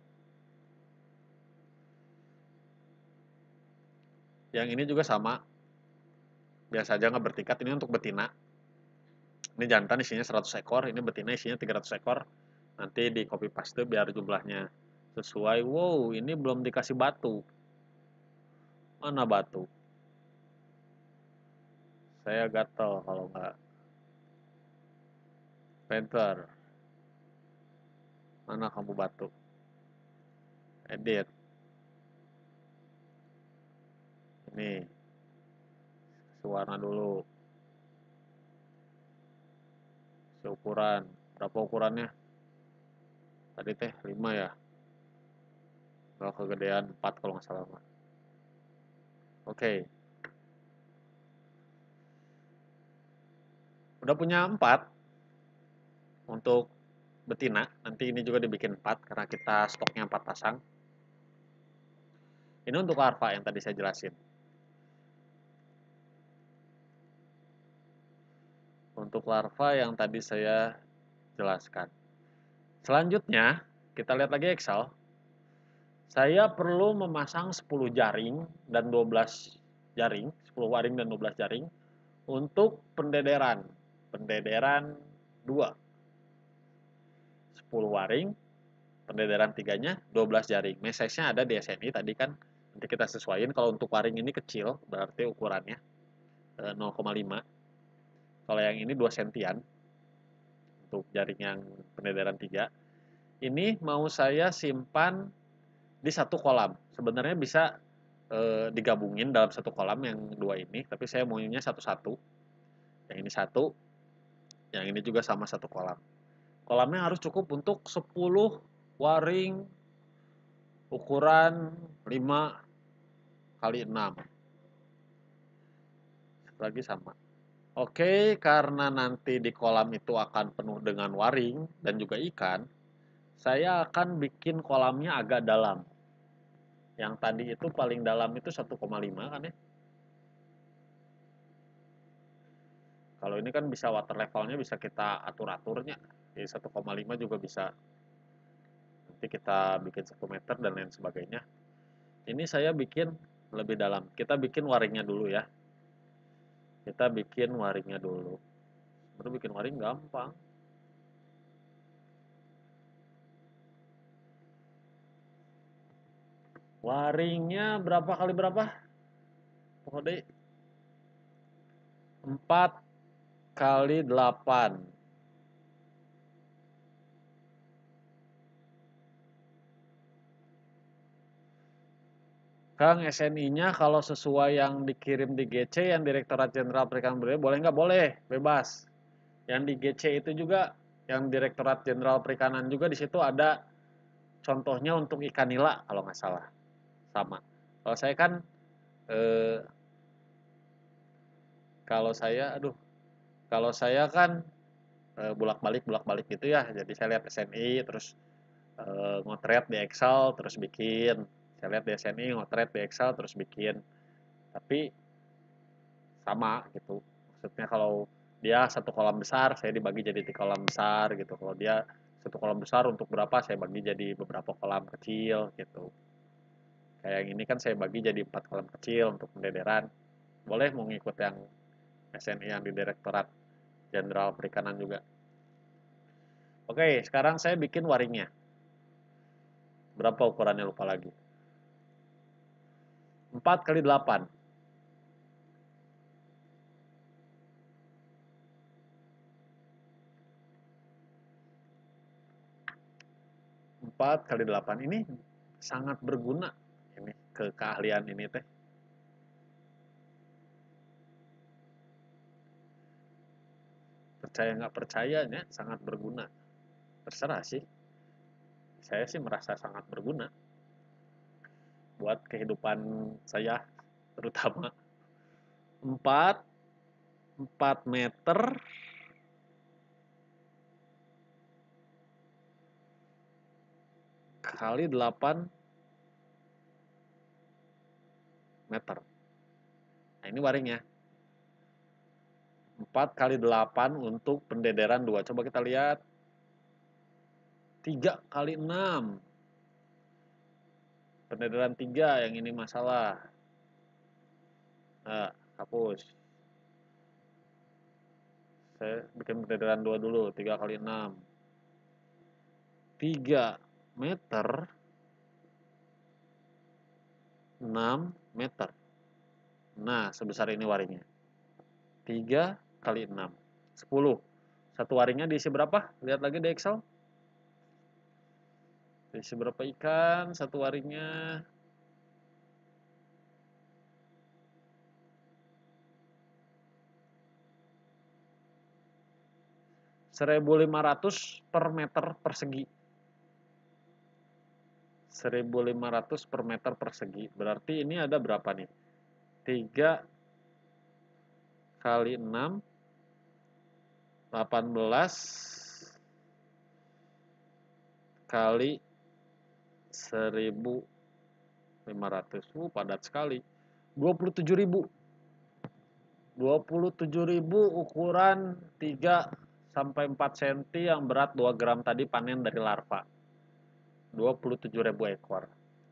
Yang ini juga sama, biasa aja nggak bertingkat. Ini untuk betina. Ini jantan isinya 100 ekor, ini betina isinya 300 ekor. Nanti di copy paste biar jumlahnya sesuai. Wow, ini belum dikasih batu. Mana batu? Saya gatel kalau nggak painter. Mana kamu batu? Edit. Ini warna dulu. Seukuran. Berapa ukurannya? Tadi teh 5 ya. Kalau kegedean 4 kalau nggak salah. Oke. Udah punya 4 untuk betina. Nanti ini juga dibikin 4 karena kita stoknya 4 pasang. Ini untuk larva yang tadi saya jelasin. Untuk larva yang tadi saya jelaskan. Selanjutnya, kita lihat lagi Excel. Saya perlu memasang 10 jaring dan 12 jaring, 10 waring dan 12 jaring untuk pendederan. Pendederan 2. 10 waring, pendederan 3-nya 12 jaring. Message-nya ada di SNI tadi kan. Nanti kita sesuaiin, kalau untuk waring ini kecil, berarti ukurannya 0,5. Kalau yang ini 2 sentian untuk jaring yang pendederan 3. Ini mau saya simpan di satu kolam. Sebenarnya bisa digabungin dalam satu kolam yang 2 ini, tapi saya maunya satu-satu. Yang ini satu, yang ini juga sama satu kolam. Kolamnya harus cukup untuk 10 waring ukuran 5 kali 6. Lagi sama. Oke, karena nanti di kolam itu akan penuh dengan waring dan juga ikan, saya akan bikin kolamnya agak dalam. Yang tadi itu paling dalam itu 1,5 kan ya. Kalau ini kan bisa water levelnya bisa kita atur-aturnya. Jadi 1,5 juga bisa. nanti kita bikin 1 meter dan lain sebagainya. Ini saya bikin lebih dalam. Kita bikin waringnya dulu ya. Kita bikin waringnya dulu. Baru bikin waring gampang. Waringnya berapa kali berapa? Pokoknya 4 kali 8. Kang, SNI-nya kalau sesuai yang dikirim di GC, yang Direktorat Jenderal Perikanan Budaya, boleh nggak? Boleh, bebas. Yang di GC itu juga, yang Direktorat Jenderal Perikanan juga di situ ada contohnya untuk ikan nila kalau nggak salah. Sama. Kalau saya kan, eh, kalau saya kan bolak-balik gitu ya. Jadi saya lihat SNI, terus ngotret di Excel, terus bikin. Saya lihat di SNI, ngotret di Excel, terus bikin. Tapi sama gitu. Maksudnya kalau dia satu kolam besar, saya dibagi jadi 3 kolam besar gitu. Kalau dia satu kolam besar untuk berapa, saya bagi jadi beberapa kolam kecil gitu. Kayak yang ini kan saya bagi jadi 4 kolam kecil untuk pendederan. Boleh mau ngikut yang SNI yang di Direktorat Jenderal Perikanan juga. Oke, sekarang saya bikin waringnya. Berapa ukurannya lupa lagi. 4 kali 8. 4 kali 8 ini sangat berguna ini keahlian ini teh. Percaya nggak percayanya sangat berguna. Terserah sih. Saya sih merasa sangat berguna buat kehidupan saya, terutama 4 4 meter kali 8 meter. Nah, ini waringnya. 4 kali 8 untuk pendederan 2. Coba kita lihat. 3 kali 6. Pendederan 3 yang ini masalah. Nah, hapus. Saya bikin pendederan 2 dulu. 3 kali 6. 3 meter 6 meter. Nah, sebesar ini waringnya. 3 kali 6. 10. Satu waringnya diisi berapa? Lihat lagi di Excel. Diisi berapa ikan satu waringnya? (1.500 per meter persegi). 1.500 per meter persegi. Berarti ini ada berapa nih? 3 kali 6, 18 kali 1.500. Padat sekali. 27.000. 27.000 ukuran 3 sampai 4 cm yang berat 2 gram tadi panen dari larva. 27.000 ekor.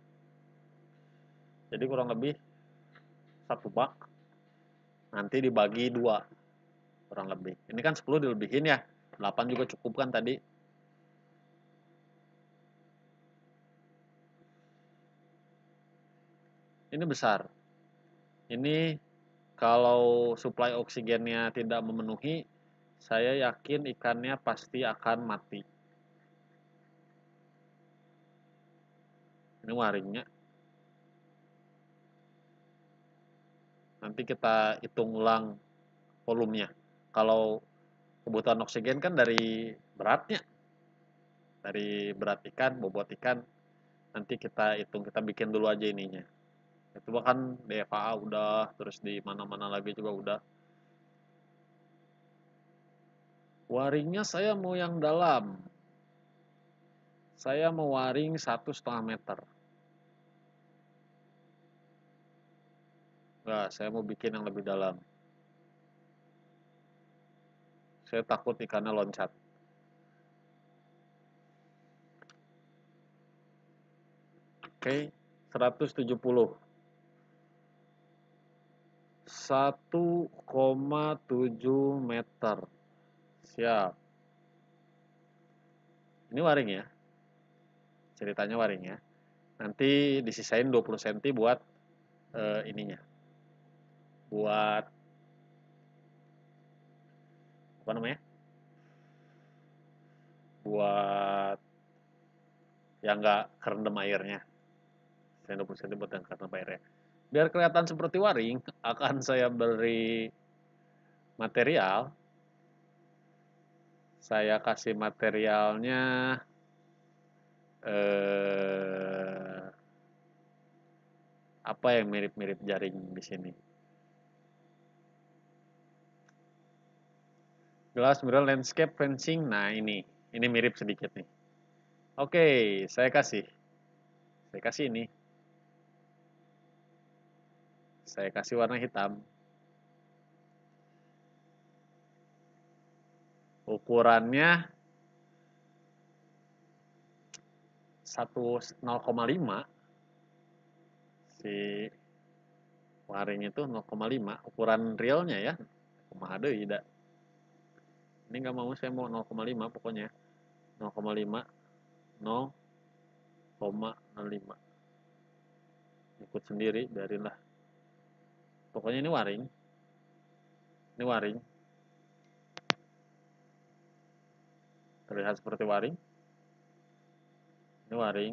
Jadi kurang lebih 1 bak nanti dibagi 2 kurang lebih. Ini kan 10 dilebihin ya. 8 juga cukup kan tadi. Ini besar. Ini kalau suplai oksigennya tidak memenuhi, saya yakin ikannya pasti akan mati. Ini waringnya. Nanti kita hitung ulang volumenya. Kalau kebutuhan oksigen kan dari beratnya, dari berat ikan, bobot ikan. Nanti kita hitung, kita bikin dulu aja ininya. Itu bahkan di FAA udah, terus di mana-mana lagi juga udah. Waringnya saya mau yang dalam. Saya mau waring 1,5 meter. Enggak, saya mau bikin yang lebih dalam. Saya takut ikannya loncat. Oke, 170. 1,7 meter. Siap. Ini waring ya. Ceritanya waring ya. Nanti disisain 20 cm buat ininya. Buat apa namanya? Buat yang nggak kerendam airnya. Saya 20 cm buat yang kerendam airnya. Biar kelihatan seperti waring, akan saya beri material. Saya kasih materialnya apa yang mirip-mirip jaring di sini. Glass mural landscape fencing. Nah, ini mirip sedikit nih. Oke, saya kasih. Saya kasih ini. Saya kasih warna hitam. Ukurannya 0,5. Si waring itu 0,5. Ukuran realnya ya. Kumaha deui da. Ini nggak mau, saya mau 0,5 pokoknya. 0,5, 0,05. Ikut sendiri, biarinlah. Pokoknya ini waring. Ini waring. Terlihat seperti waring. Ini waring.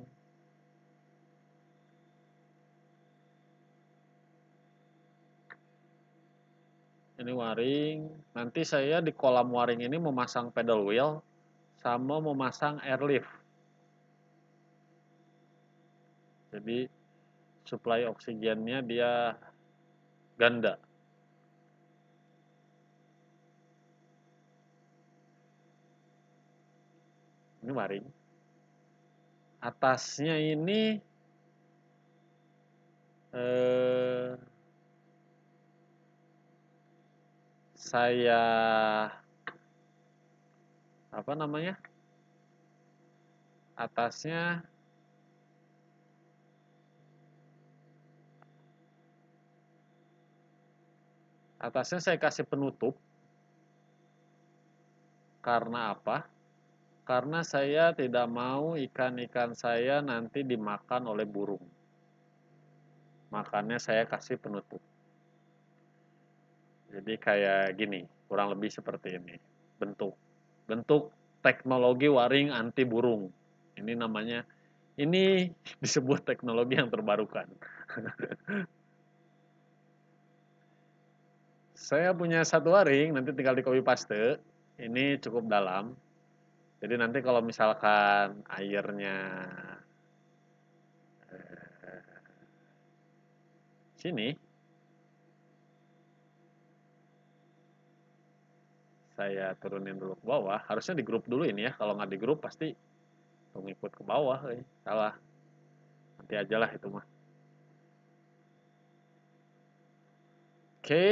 Ini waring. Nanti saya di kolam waring ini memasang pedal wheel sama memasang airlift. Jadi suplai oksigennya dia ganda. Ini waring. Atasnya ini saya apa namanya? Atasnya saya kasih penutup. Karena apa? Karena saya tidak mau ikan-ikan saya nanti dimakan oleh burung. Makanya saya kasih penutup. Jadi kayak gini, kurang lebih seperti ini. Bentuk teknologi waring anti burung. Ini namanya, ini disebut teknologi yang terbarukan. Saya punya satu waring, nanti tinggal di copy paste. Ini cukup dalam. Jadi nanti kalau misalkan airnya sini, saya turunin dulu ke bawah. Harusnya di grup dulu ini ya. Kalau nggak di grup pasti ngikut ke bawah. Salah. Nanti aja lah itu mah. Oke.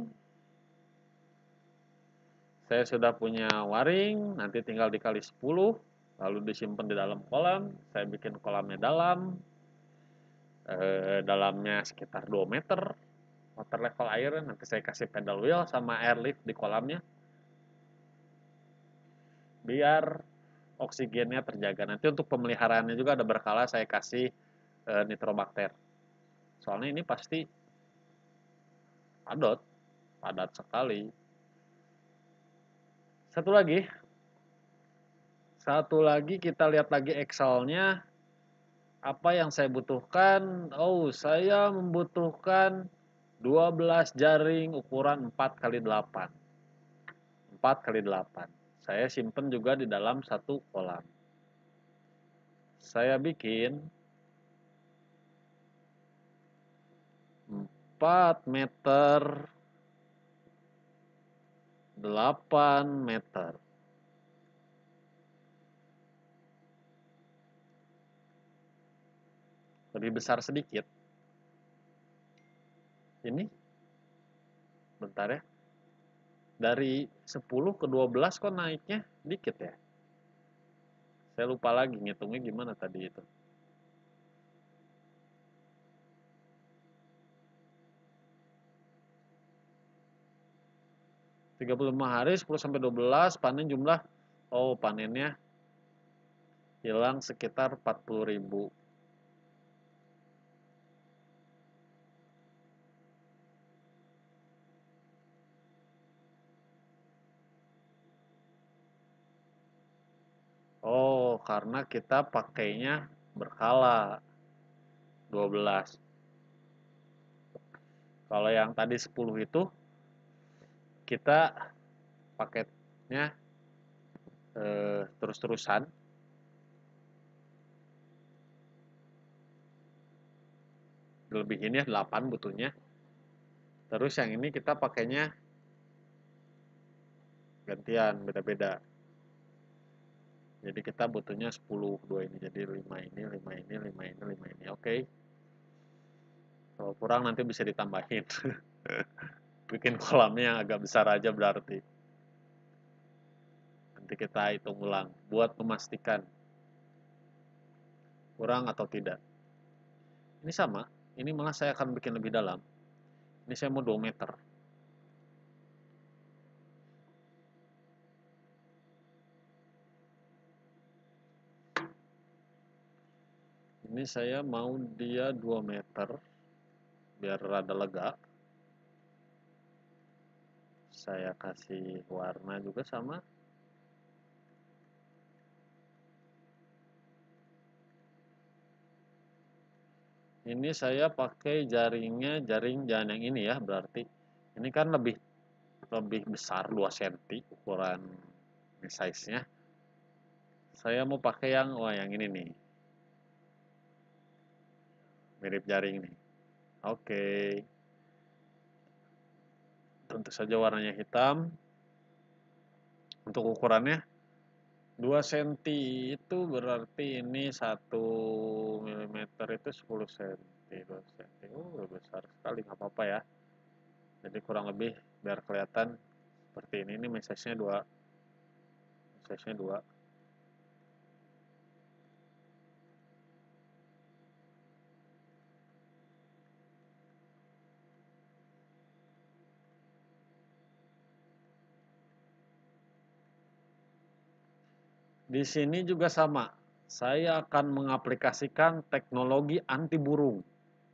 Saya sudah punya waring. Nanti tinggal dikali 10. Lalu disimpan di dalam kolam. Saya bikin kolamnya dalam. Dalamnya sekitar 2 meter. Water level air. Nanti saya kasih pedal wheel sama airlift di kolamnya. Biar oksigennya terjaga. Nanti untuk pemeliharaannya juga ada berkala saya kasih nitrobakter. Soalnya ini pasti padat sekali. Satu lagi kita lihat lagi Excel-nya. Apa yang saya butuhkan? Oh, saya membutuhkan 12 jaring ukuran 4 kali 8. 4 kali 8. Saya simpen juga di dalam satu kolam. Saya bikin 4 meter 8 meter. Lebih besar sedikit. Ini bentar ya. Dari 10 ke 12 kok naiknya dikit ya. Saya lupa lagi ngitungnya gimana tadi itu. 35 hari 10 sampai 12 panen jumlah panennya hilang sekitar 40.000. Oh, karena kita pakainya berkala 12. Kalau yang tadi 10 itu kita paketnya terus-terusan. Lebihin ya 8 butuhnya. Terus yang ini kita pakainya gantian, beda-beda. Jadi kita butuhnya 10, 2 ini. Jadi 5 ini, 5 ini, 5 ini, 5 ini. Oke. Kalau kurang nanti bisa ditambahin. Bikin kolamnya yang agak besar aja berarti. Nanti kita hitung ulang. Buat memastikan kurang atau tidak. Ini sama. Ini malah saya akan bikin lebih dalam. Ini saya mau 2 meter. Ini saya mau dia 2 meter. Biar rada lega. Saya kasih warna juga sama. Ini saya pakai jaringnya, jaring jangan yang ini ya, berarti. Ini kan lebih besar 2 cm ukuran size-nya. Saya mau pakai yang yang ini nih. Mirip jaring nih. Oke. Tentu saja warnanya hitam. Untuk ukurannya 2 cm itu berarti ini 1 mm itu 10 cm. 2 cm. Besar sekali, nggak apa-apa ya. Jadi kurang lebih biar kelihatan seperti ini. Ini size-nya 2. Size-nya 2. Di sini juga sama. Saya akan mengaplikasikan teknologi anti burung.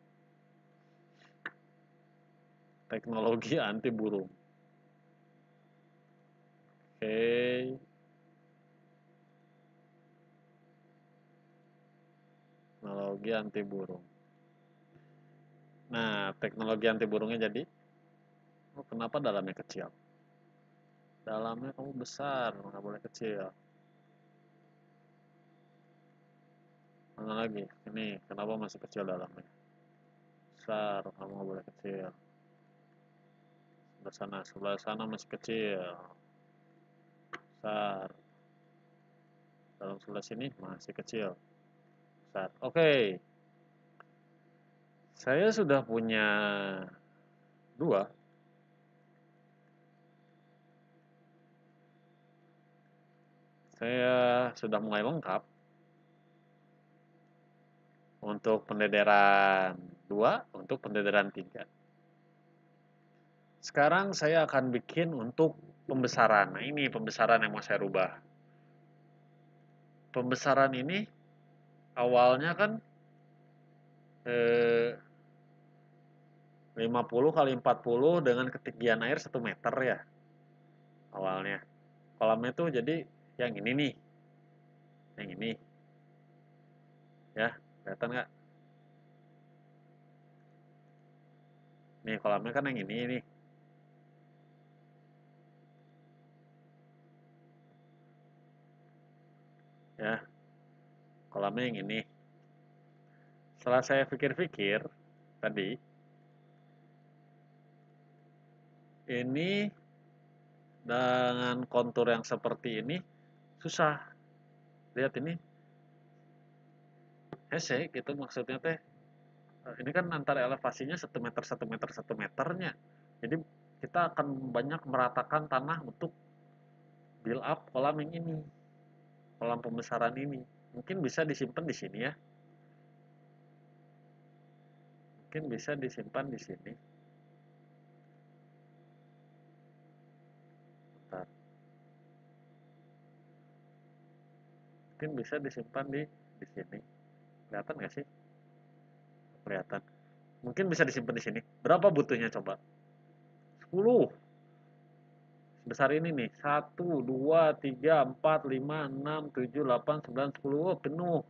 Teknologi anti burung. Oke. Teknologi anti burung. Nah, teknologi anti burungnya jadi, kenapa dalamnya kecil? Dalamnya kamu besar, nggak boleh kecil. Mana lagi? Ini, kenapa masih kecil dalamnya? Besar, kamu nggak boleh kecil. Sebelah sana masih kecil. Besar. Dalam sebelah sini masih kecil. Besar. Oke. Saya sudah punya 2. Saya sudah mulai lengkap untuk pendederan 2, untuk pendederan 3. Sekarang saya akan bikin untuk pembesaran. Nah, ini pembesaran yang mau saya rubah. Pembesaran ini awalnya kan 50 kali 40 dengan ketinggian air 1 meter ya awalnya. Kolamnya tuh jadi yang ini nih. Yang ini. Ya, kelihatan nggak? Nih kolamnya kan yang ini nih. Ya, kolamnya yang ini. Setelah saya pikir-pikir tadi, ini dengan kontur yang seperti ini susah. Lihat ini. Hese gitu maksudnya teh. Ini kan antara elevasinya 1 meter, 1 meter, 1 meternya. Jadi kita akan banyak meratakan tanah untuk build up kolam yang ini. Kolam pembesaran ini. Mungkin bisa disimpan di sini ya. Mungkin bisa disimpan di sini. Mungkin bisa disimpan di sini. Kelihatan nggak sih? Kelihatan. Mungkin bisa disimpan di sini. Berapa butuhnya coba? 10. Sebesar ini nih. 1, 2, 3, 4, 5, 6, 7, 8, 9, 10. Oh, penuh.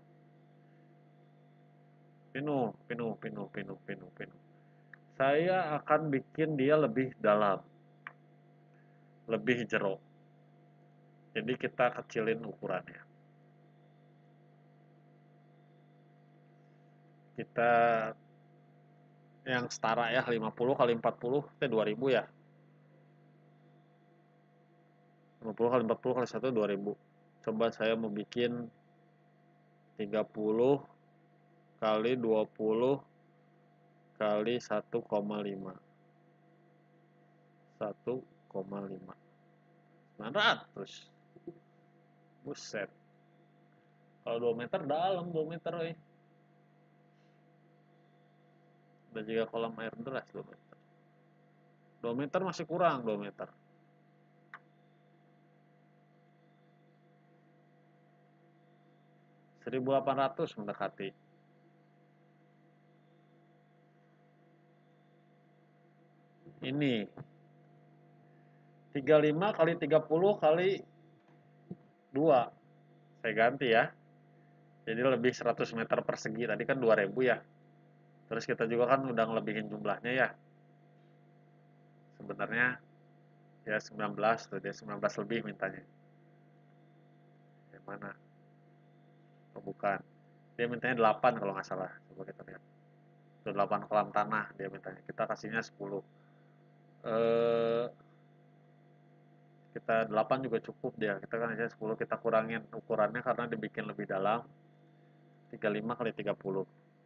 Penuh, penuh, penuh, penuh, penuh, penuh. Saya akan bikin dia lebih dalam. Lebih jeruk. Jadi kita kecilin ukurannya. Kita yang setara ya 50 kali 40 itu 2000 ya. 50 kali 40 kali 1 2000. Coba saya mau bikin 30 kali 20 kali 1,5. 1,5. 900. Buset. Kalau 2 meter dalam 2 meter euy. Dan juga kolam air deras 2 meter. 2 meter masih kurang 2 meter. (1.800) mendekati. Ini 35 kali 30 kali 2. Saya ganti ya. Jadi lebih 100 meter persegi. Tadi kan 2000 ya. Terus kita juga kan udah ngelebihin jumlahnya ya. Sebenarnya ya 19 tuh, dia 19 lebih mintanya. Yang mana? Oh, bukan. Dia mintanya 8 kalau nggak salah. Coba kita lihat. Itu 8 kolam tanah dia mintanya. Kita kasihnya 10. Kita 8 juga cukup dia. Kita kan aja 10, kita kurangin ukurannya karena dibikin lebih dalam. 35 kali 30.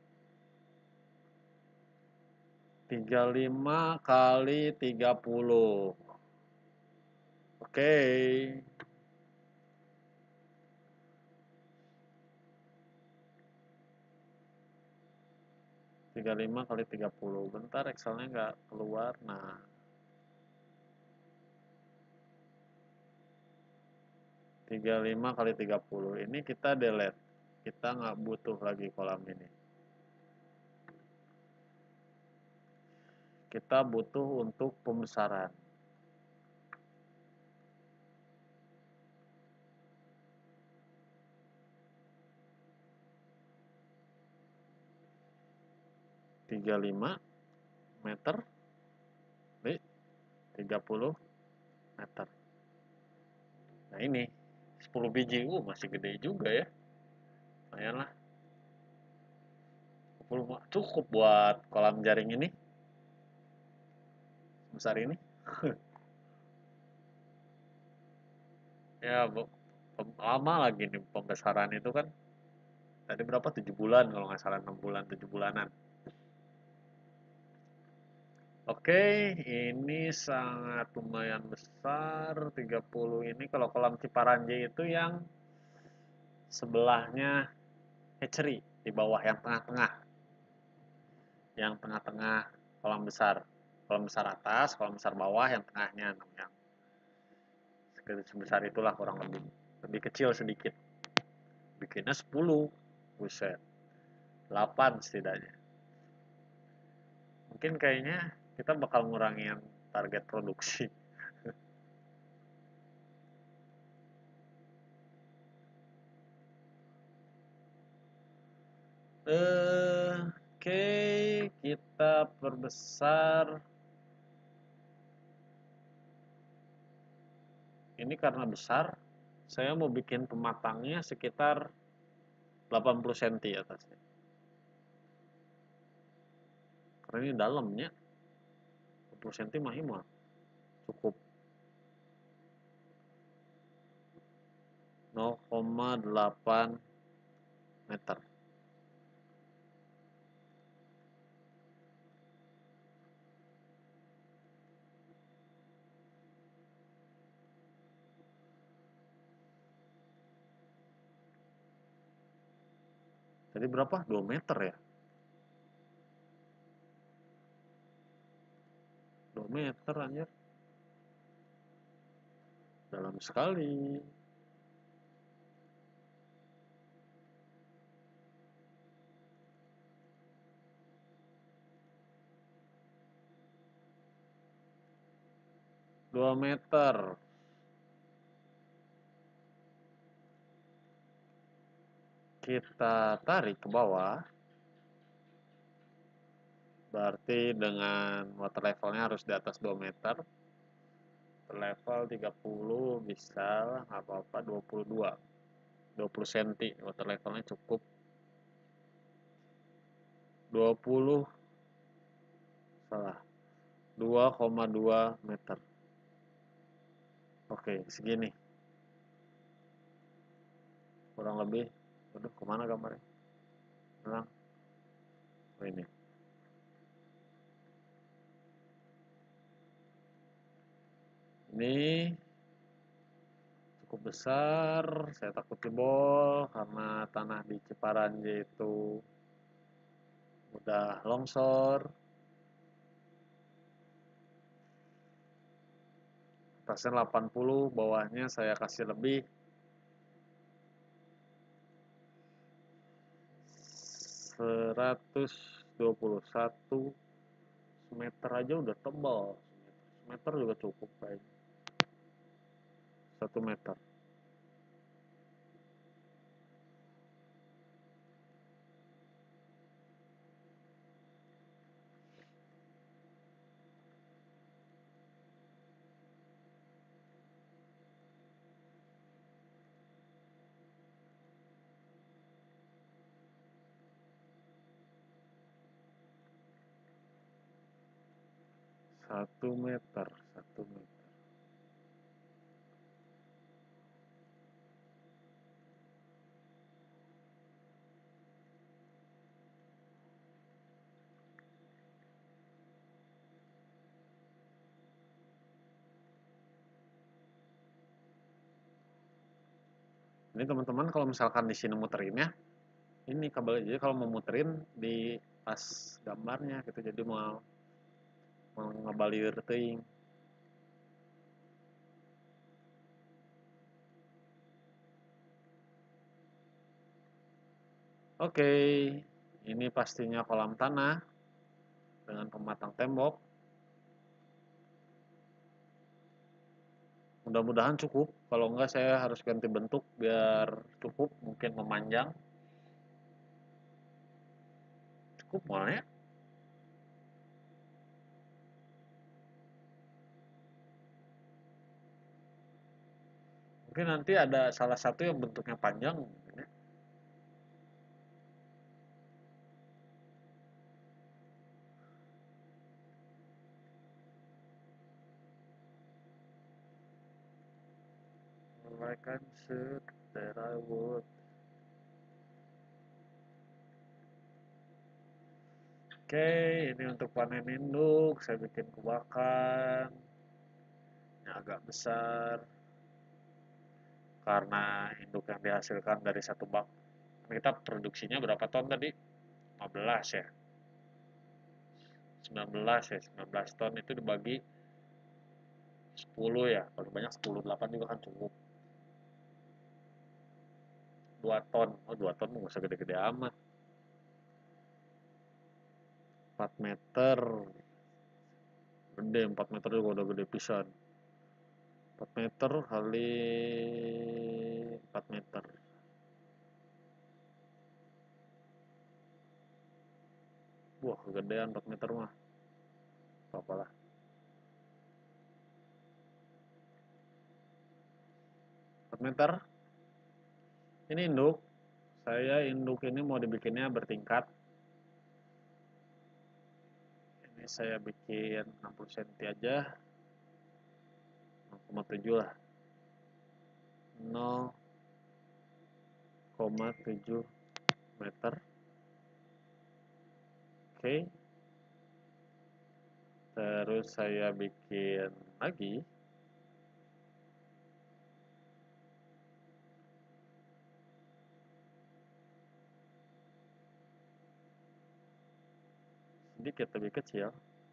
35 kali 30. Oke. 35 kali 30. Bentar, Excelnya nggak keluar. Nah, 35 kali 30. Ini kita delete. Kita nggak butuh lagi kolam ini. Kita butuh untuk pembesaran. Tiga lima meter di 30 meter. Nah ini 10 biji, masih gede juga ya. Lumayan lah. Cukup buat kolam jaring ini. Besar ini. Ya, lama lagi nih pembesaran itu kan. Tadi berapa? 7 bulan kalau nggak salah, 6 bulan, 7 bulanan. Oke, ini sangat lumayan besar. 30 ini kalau kolam Ciparanjai itu yang sebelahnya hatchery, di bawah yang tengah-tengah. Yang tengah-tengah kolam besar. Kolam besar atas, kolam besar bawah, yang tengahnya yang sebesar itulah kurang lebih. Lebih kecil sedikit. Bikinnya 10. Buset. 8 setidaknya. Mungkin kayaknya kita bakal ngurangin target produksi. Oke, kita perbesar. Ini karena besar, saya mau bikin pematangnya sekitar 80 cm atasnya. Karena ini dalamnya 80 cm mah cukup 0,8 meter. Jadi berapa? 2 meter ya? 2 meter anjir. Dalam sekali. 2 meter. Kita tarik ke bawah. Berarti dengan water levelnya harus di atas 2 meter. Level 30 bisa nggak apa-apa, 20 cm water levelnya cukup. 20 salah 2,2 meter. Oke, segini kurang lebih. Aduh, kemana gambarnya? Hilang. Oh, ini. Ini cukup besar. Saya takut jebol karena tanah di Ciparanjai itu udah longsor. Atasnya 80, bawahnya saya kasih lebih 121 meter aja udah tebal. Meter juga cukup kayaknya. 1 meter. Satu meter. Ini teman-teman kalau misalkan di sini muterinnya, ini kabel, jadi kalau mau muterin di pas gambarnya gitu, jadi mau ngabalir teuing. Oke, ini pastinya kolam tanah dengan pematang tembok. Mudah-mudahan cukup, kalau enggak saya harus ganti bentuk biar cukup, mungkin memanjang. Cukup mulanya. Mungkin nanti ada salah satu yang bentuknya panjang. Like I said that I would. Oke, ini untuk panen induk, saya bikin kubakan yang agak besar karena induk yang dihasilkan dari satu bak. Kita produksinya berapa ton tadi? 15 ya. 19 ya, 19 ton itu dibagi 10 ya. Paling banyak 10, 8 juga kan cukup. 2 ton. Oh, 2 ton nggak usah gede-gede amat. 4 meter. Gede, 4 meter juga udah gede pisan. 4 meter kali 4 meter. Wah, kegedean 4 meter mah. Apa-apalah. 4 meter. Ini induk. Saya induk ini mau dibikinnya bertingkat. Ini saya bikin 60 cm aja. 0,7 lah. 0,7 meter. Oke. Terus saya bikin lagi. Sedikit lebih kecil.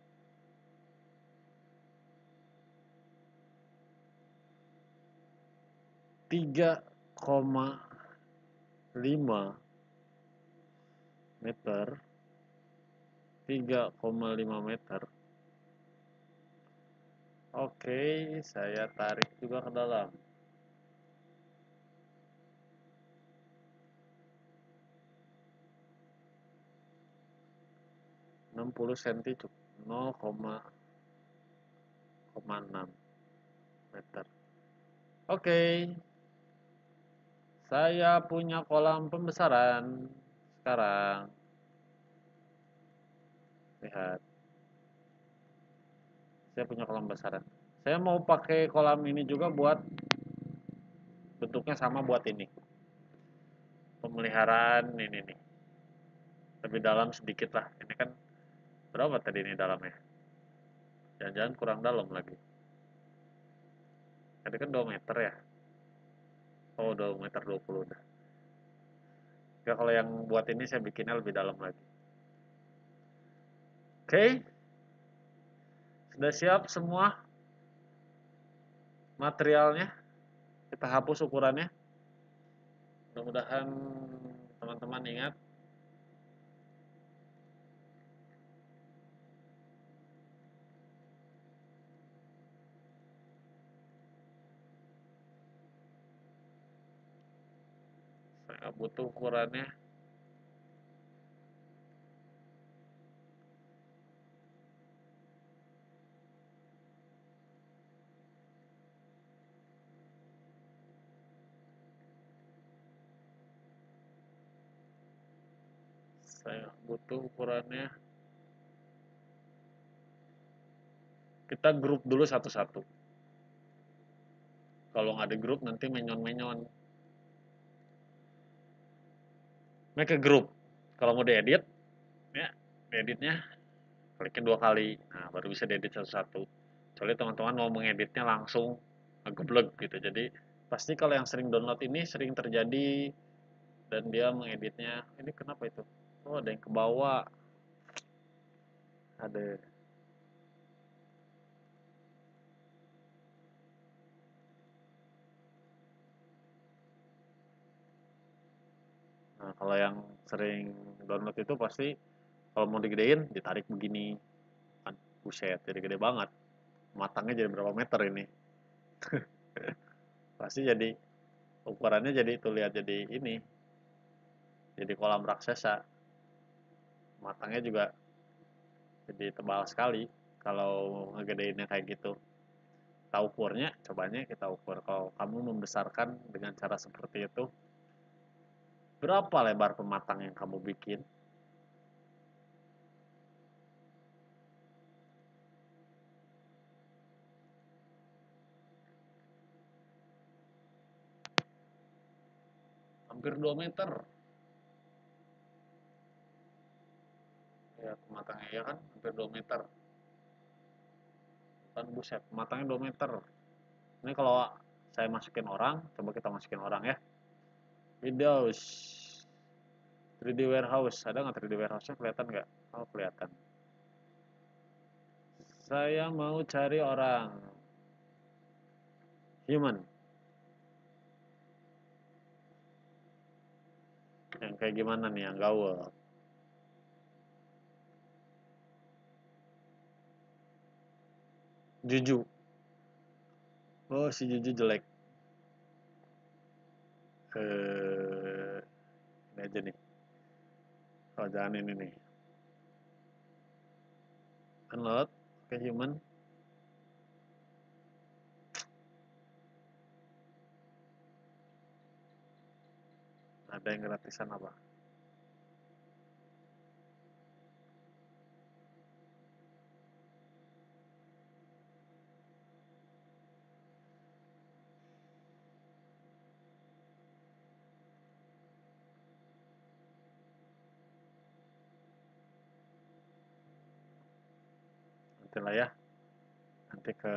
3,5 meter. 3,5 meter. Oke, saya tarik juga ke dalam. 60 cm cukup. 0,6 meter. Oke, saya punya kolam pembesaran sekarang. Lihat, saya punya kolam pembesaran. Saya mau pakai kolam ini juga buat bentuknya sama buat ini. Pemeliharaan ini nih. Lebih dalam sedikit lah. Ini kan berapa tadi ini dalamnya? Jangan-jangan kurang dalam lagi. Tadi kan 2 meter ya. Oh, 2 meter 20 udah. Ya kalau yang buat ini saya bikinnya lebih dalam lagi. Oke, sudah siap semua materialnya. Kita hapus ukurannya. Mudah-mudahan teman-teman ingat. Saya butuh ukurannya. Saya butuh ukurannya. Kita grup dulu satu-satu. Kalau nggak di grup nanti menyon-menyon. Make a group. Kalau mau diedit, ya dieditnya klikin 2 kali. Nah, baru bisa diedit satu-satu. Kecuali teman-teman mau mengeditnya langsung ngegeblek gitu. Jadi pasti kalau yang sering download ini sering terjadi dan dia mengeditnya. Ini kenapa itu? Oh, ada yang ke bawah. Ada. Nah, kalau yang sering download itu pasti kalau mau digedein ditarik begini. Kan buset, jadi gede banget. Matangnya jadi berapa meter ini? Pasti jadi ukurannya jadi itu lihat jadi ini, jadi kolam raksasa. Matangnya juga jadi tebal sekali kalau ngegedeinnya kayak gitu. Kita ukurnya, cobanya kita ukur. Kalau kamu membesarkan dengan cara seperti itu, berapa lebar pematang yang kamu bikin? Hampir 2 meter. Ya, pematangnya ya kan, hampir 2 meter. Kan buset, pematangnya 2 meter. Ini kalau saya masukin orang, coba kita masukin orang ya. Windows 3D Warehouse, ada nggak 3D Warehouse-nya kelihatan nggak? Oh, kelihatan. Saya mau cari orang human yang kayak gimana nih, yang gaul. Juju. Oh, si Juju jelek. Ini aja nih. Oh, jangan ini nih. Unload ke human. Ada yang gratisan apa? Nanti lah ya. Nanti ke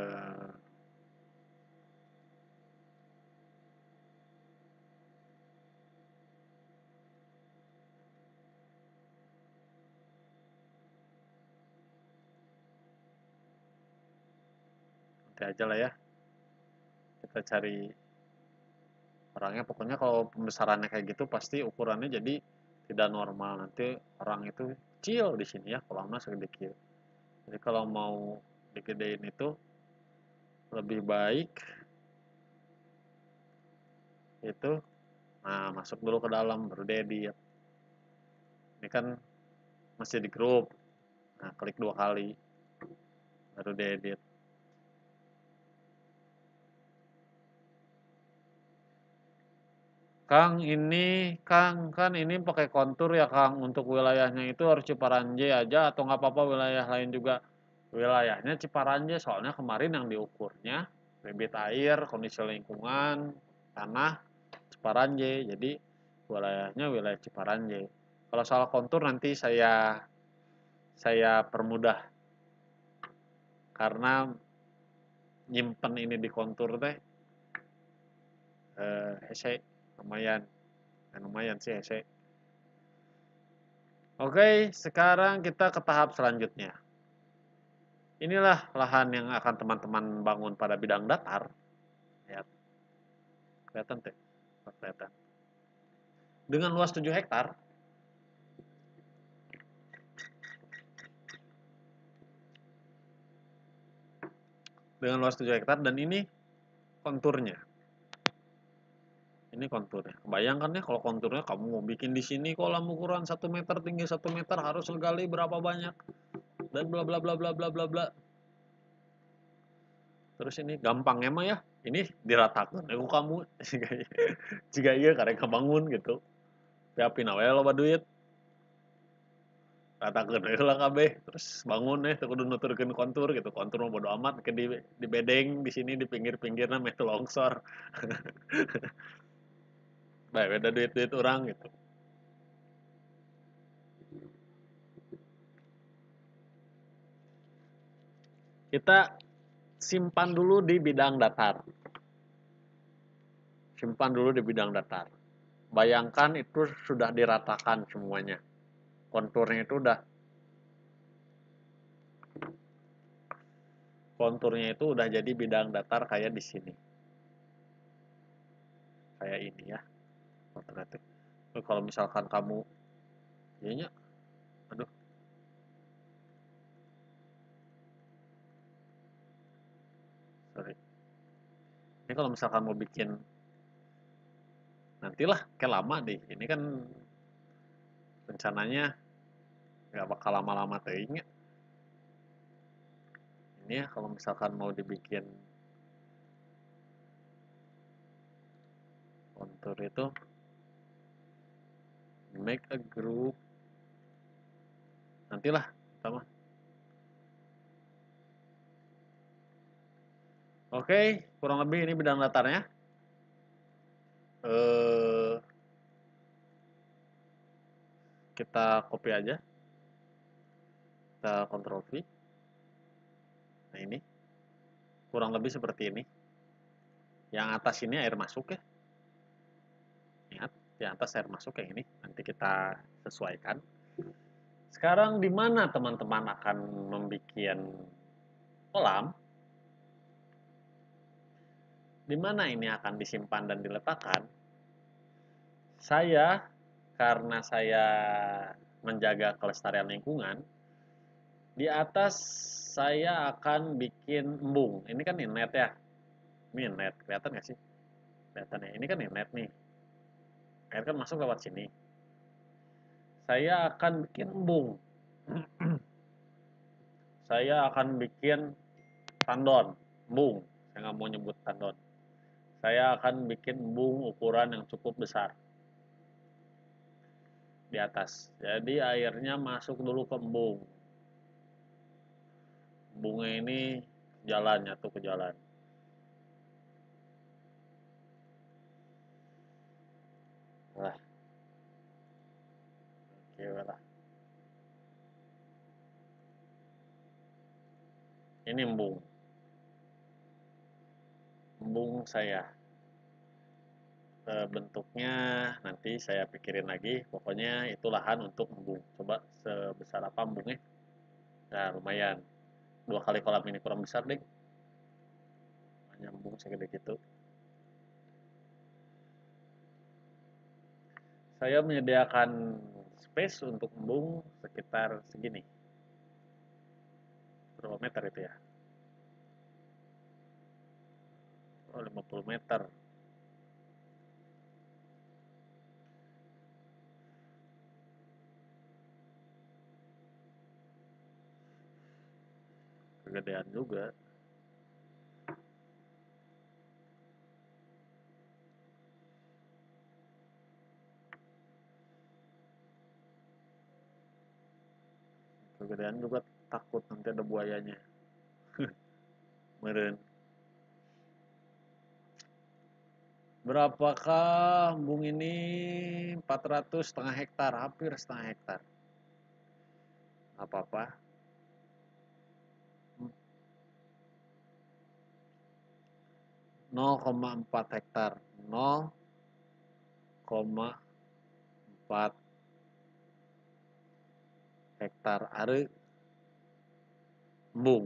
nanti aja lah ya. Kita cari orangnya. Pokoknya kalau pembesarannya kayak gitu pasti ukurannya jadi tidak normal. Nanti orang itu kecil di sini ya, kolamnya segede kecil. Jadi kalau mau digedein itu lebih baik itu, nah masuk dulu ke dalam baru diedit. Ini kan masih di grup, nah klik 2 kali baru diedit. Kang, ini Kang, kan ini pakai kontur ya Kang, untuk wilayahnya itu harus Ciparanjay aja atau nggak apa-apa wilayah lain juga? Wilayahnya Ciparanjay, soalnya kemarin yang diukurnya debit air, kondisi lingkungan, tanah, Ciparanjay, jadi wilayahnya wilayah Ciparanjay. Kalau soal kontur nanti saya permudah, karena nyimpen ini di kontur teh hese lumayan, lumayan sih hese. Oke, sekarang kita ke tahap selanjutnya. Inilah lahan yang akan teman-teman bangun pada bidang datar. Ya, kelihatan tuh, kelihatan. Dengan luas 7 hektar, dan ini konturnya. Ini konturnya. Bayangkan ya kalau konturnya kamu mau bikin di sini kolam ukuran 1 meter, tinggi 1 meter, harus gali berapa banyak dan bla bla bla bla bla bla bla. Terus ini gampangnya mah ya, ini diratakan aku kamu jika iya karek bangun gitu. Siapin awe loba duit. Ratakeun we lah kabeh, terus bangun teu kudu nuturkeun kontur gitu. Kontur mah bodo amat ke di bedeng di sini di pinggir-pinggirna meh teu longsor. Bae beda duit-duit urang gitu. Kita simpan dulu di bidang datar. Simpan dulu di bidang datar. Bayangkan itu sudah diratakan semuanya. Konturnya itu udah jadi bidang datar kayak di sini. Kayak ini ya. Ternyata. Kalau misalkan kamu nya aduh. Sorry. Ini kalau misalkan mau bikin nantilah kayak lama deh. Ini kan rencananya nggak bakal lama-lama teuing ya. Ini ya kalau misalkan mau dibikin kontur itu make a group nantilah sama. Oke, kurang lebih ini bidang datarnya. Eh, kita copy aja, kita Ctrl V. Nah ini kurang lebih seperti ini. Yang atas ini air masuk ya. Ingat, di atas air masuk yang ini. Nanti kita sesuaikan. Sekarang di mana teman-teman akan membuat kolam? Di mana ini akan disimpan dan diletakkan? Saya, karena saya menjaga kelestarian lingkungan, di atas saya akan bikin embung. Ini kan net ya. Ini net, kelihatan nggak sih? Kelihatan ya. Ini kan net nih. Air kan masuk lewat sini. Saya akan bikin embung. Saya akan bikin tandon, embung. Saya nggak mau nyebut tandon. Saya akan bikin embung ukuran yang cukup besar di atas. Jadi airnya masuk dulu ke embung. Embungnya ini jalan, nyatu ke jalan. Lah, oke lah. Ini embung. Embung saya. Bentuknya nanti saya pikirin lagi. Pokoknya itu lahan untuk embung. Coba sebesar apa embungnya? Nah, lumayan. 2 kali kolam ini kurang besar deh. Nyambung segede gitu. Saya menyediakan space untuk embung sekitar segini. Berapa meter itu ya? Oh, 50 meter. Kegedean juga. Kegedean juga, takut nanti ada buayanya. Meren. Berapakah embung ini? 400 setengah hektar, hampir setengah hektar. Apa-apa. 0,4 hektar. 0,4 hektar are embung,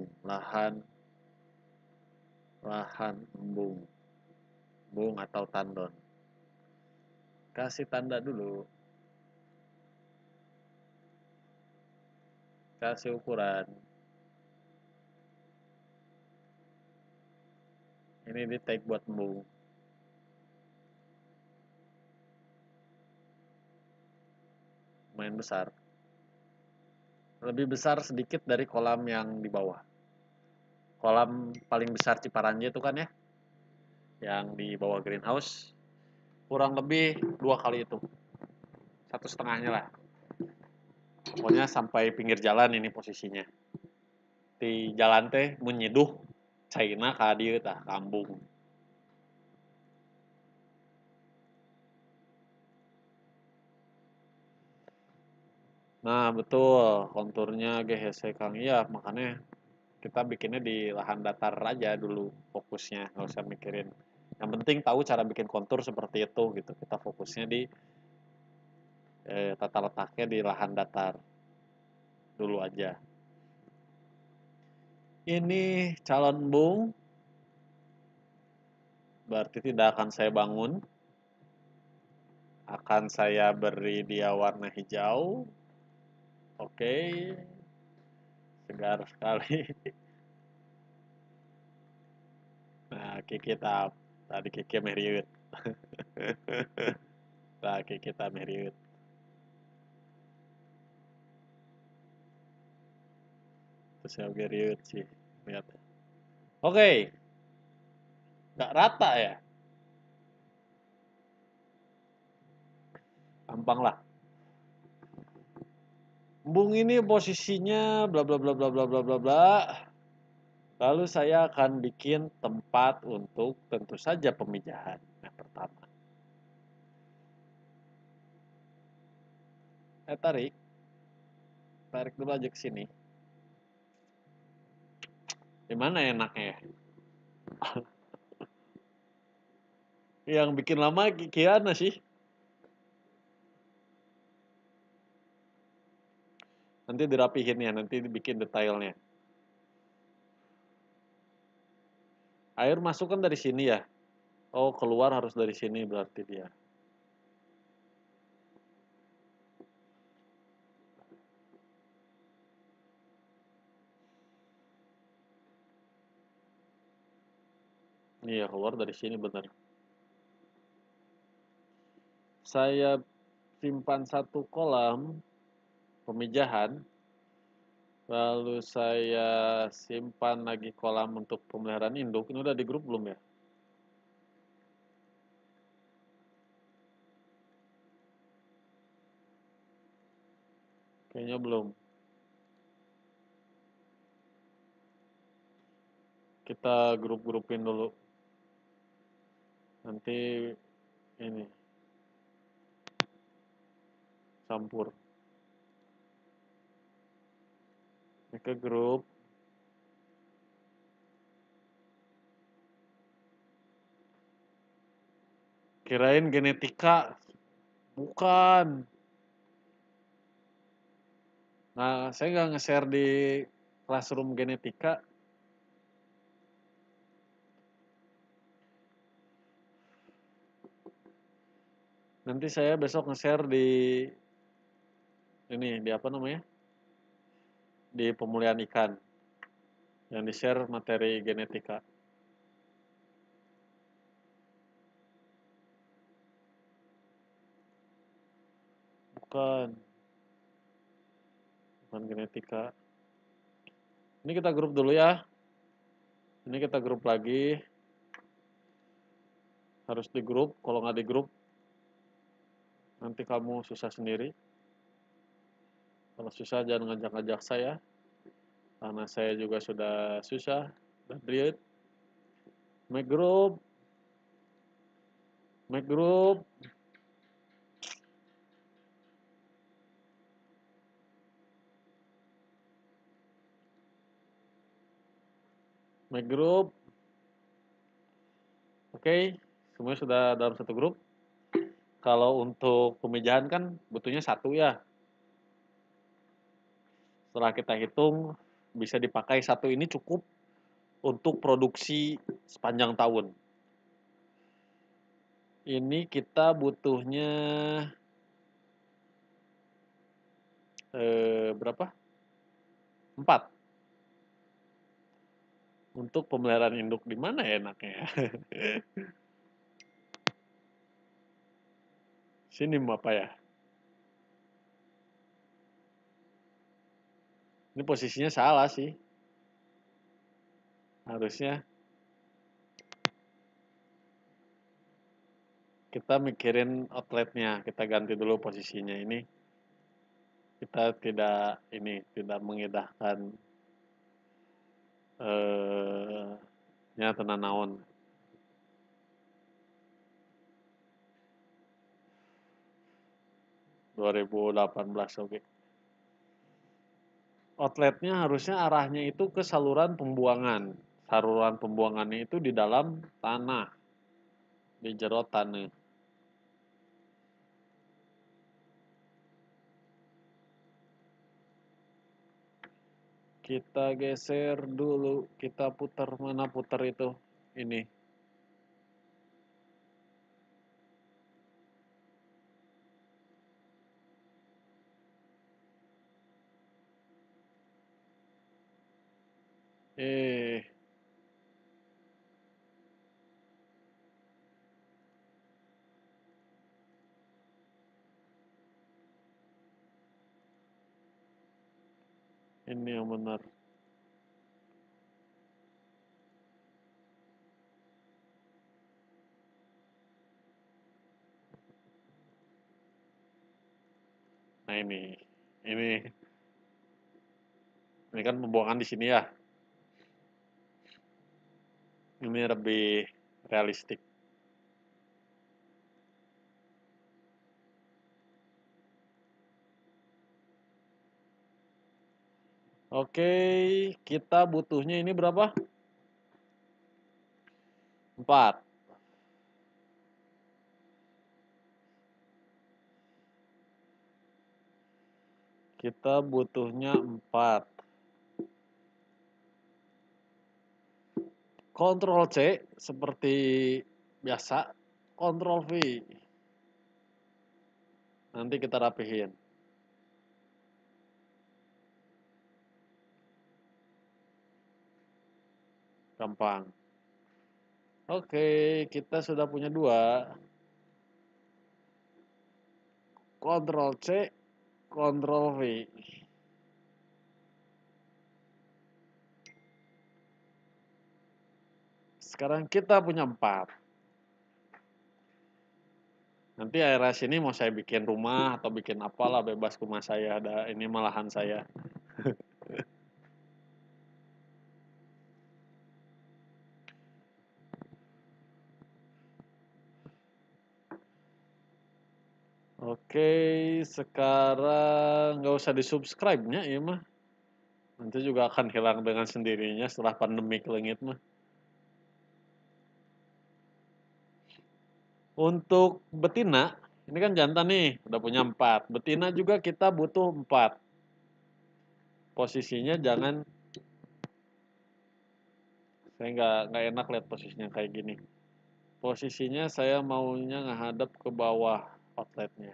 lahan embung atau tandon. Kasih tanda dulu, kasih ukuran. Ini di tag buat embung. Lumayan besar. Lebih besar sedikit dari kolam yang di bawah. Kolam paling besar Ciparanja itu kan ya, yang di bawah greenhouse, kurang lebih 2 kali itu, 1,5-nya lah. Pokoknya sampai pinggir jalan ini posisinya. Di jalan teh menyeduh China ka dieu tah kambung. Nah betul, konturnya GHC Kang. Iya, makanya kita bikinnya di lahan datar aja dulu fokusnya, nggak usah mikirin. Yang penting tahu cara bikin kontur seperti itu gitu. Kita fokusnya di tata letaknya di lahan datar dulu aja. Ini calon embung, berarti tidak akan saya bangun. Akan saya beri dia warna hijau. Oke, segar sekali. Nah, Kiki tadi Kiki meriut. Nah, Kiki meriut. Terus saya meriut sih, lihat. Oke, nggak rata ya. Gampang lah. Embung ini posisinya bla bla bla bla bla bla bla bla. Lalu saya akan bikin tempat untuk tentu saja pemijahan yang pertama. Tarik. Tarik dulu aja ke sini. Di mana enaknya ya? Yang bikin lama Kiana sih. Nanti dirapihin ya, nanti dibikin detailnya. Air masuk kan dari sini ya. Oh, keluar harus dari sini berarti dia. Iya, keluar dari sini benar. Saya simpan satu kolam pemijahan. Lalu saya simpan lagi kolam untuk pemeliharaan induk. Ini udah di grup belum ya? Kayaknya belum. Kita grup-grupin dulu. Nanti ini campur. Ini ke grup. Kirain genetika. Bukan. Nah, saya nggak nge-share di classroom genetika. Nanti saya besok nge-share di ini, di apa namanya? Di pemulihan ikan. Yang di-share materi genetika. bukan genetika. Ini kita grup dulu ya. Ini kita grup lagi. Harus di grup. Kalau nggak di grup, nanti kamu susah sendiri. Kalau susah jangan ngajak-ngajak saya. Karena saya juga sudah susah. Dan lihat. Make group. Make group. Make group. Oke, semuanya sudah dalam satu grup. Kalau untuk pemijahan kan butuhnya satu ya. Setelah kita hitung, bisa dipakai satu ini cukup untuk produksi sepanjang tahun. Ini kita butuhnya berapa? 4. Untuk pemeliharaan induk di mana ya enaknya ya? Sini apa ya? Ini posisinya salah sih. Harusnya kita mikirin outletnya. Kita ganti dulu posisinya ini. Kita tidak mengindahkan nya tenan naon. 2018 oke. Outletnya harusnya arahnya itu ke saluran pembuangan. Saluran pembuangannya itu di dalam tanah, di jero tanah. Kita geser dulu, kita putar, mana putar itu? Ini. Eh, ini yang benar. Nah ini kan pembuangan di sini ya. Ini lebih realistik. Oke, kita butuhnya ini berapa? 4. Kita butuhnya 4. Ctrl C seperti biasa. Ctrl V. Nanti kita rapihin. Gampang. Oke, kita sudah punya 2. Ctrl C, Ctrl V. Sekarang kita punya 4. Nanti area sini mau saya bikin rumah atau bikin apalah, bebas, rumah saya ada, ini malahan saya. Oke, sekarang nggak usah di-subscribe-nya ya mah. Nanti juga akan hilang dengan sendirinya setelah pandemi kelengit mah. Untuk betina, ini kan jantan nih, udah punya 4. Betina juga kita butuh 4. Posisinya jangan, saya nggak enak lihat posisinya kayak gini. Posisinya saya maunya ngadep ke bawah outletnya.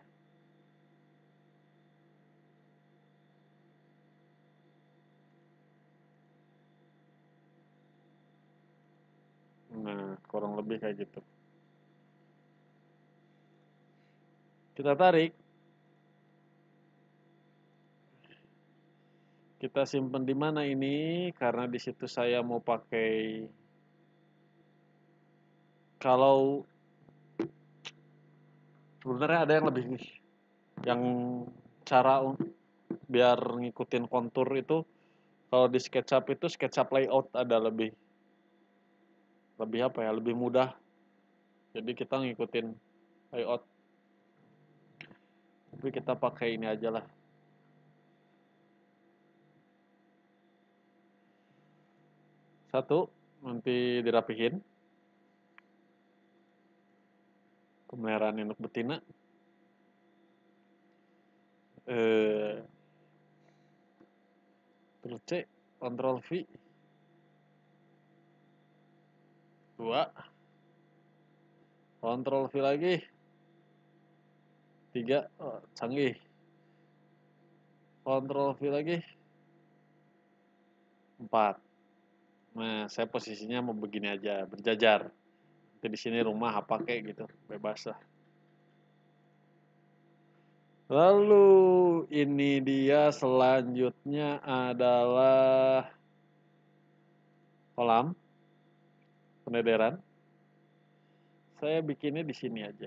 Nah, kurang lebih kayak gitu. Kita tarik. Kita simpan di mana ini? Karena di situ saya mau pakai, kalau sebenarnya ada yang lebih, yang cara biar ngikutin kontur itu, kalau di SketchUp itu SketchUp layout ada lebih lebih apa ya? Lebih mudah. Jadi kita ngikutin layout. Tapi kita pakai ini aja lah. Satu, nanti dirapihin. Pemeliharaan induk betina. Terus C, Ctrl V. 2, Ctrl V lagi. 3, oh, canggih. Ctrl V lagi. 4. Nah, saya posisinya mau begini aja, berjajar. Nanti di sini rumah apa kayak gitu, bebas lah. Lalu ini dia selanjutnya adalah kolam penederan. Saya bikinnya di sini aja.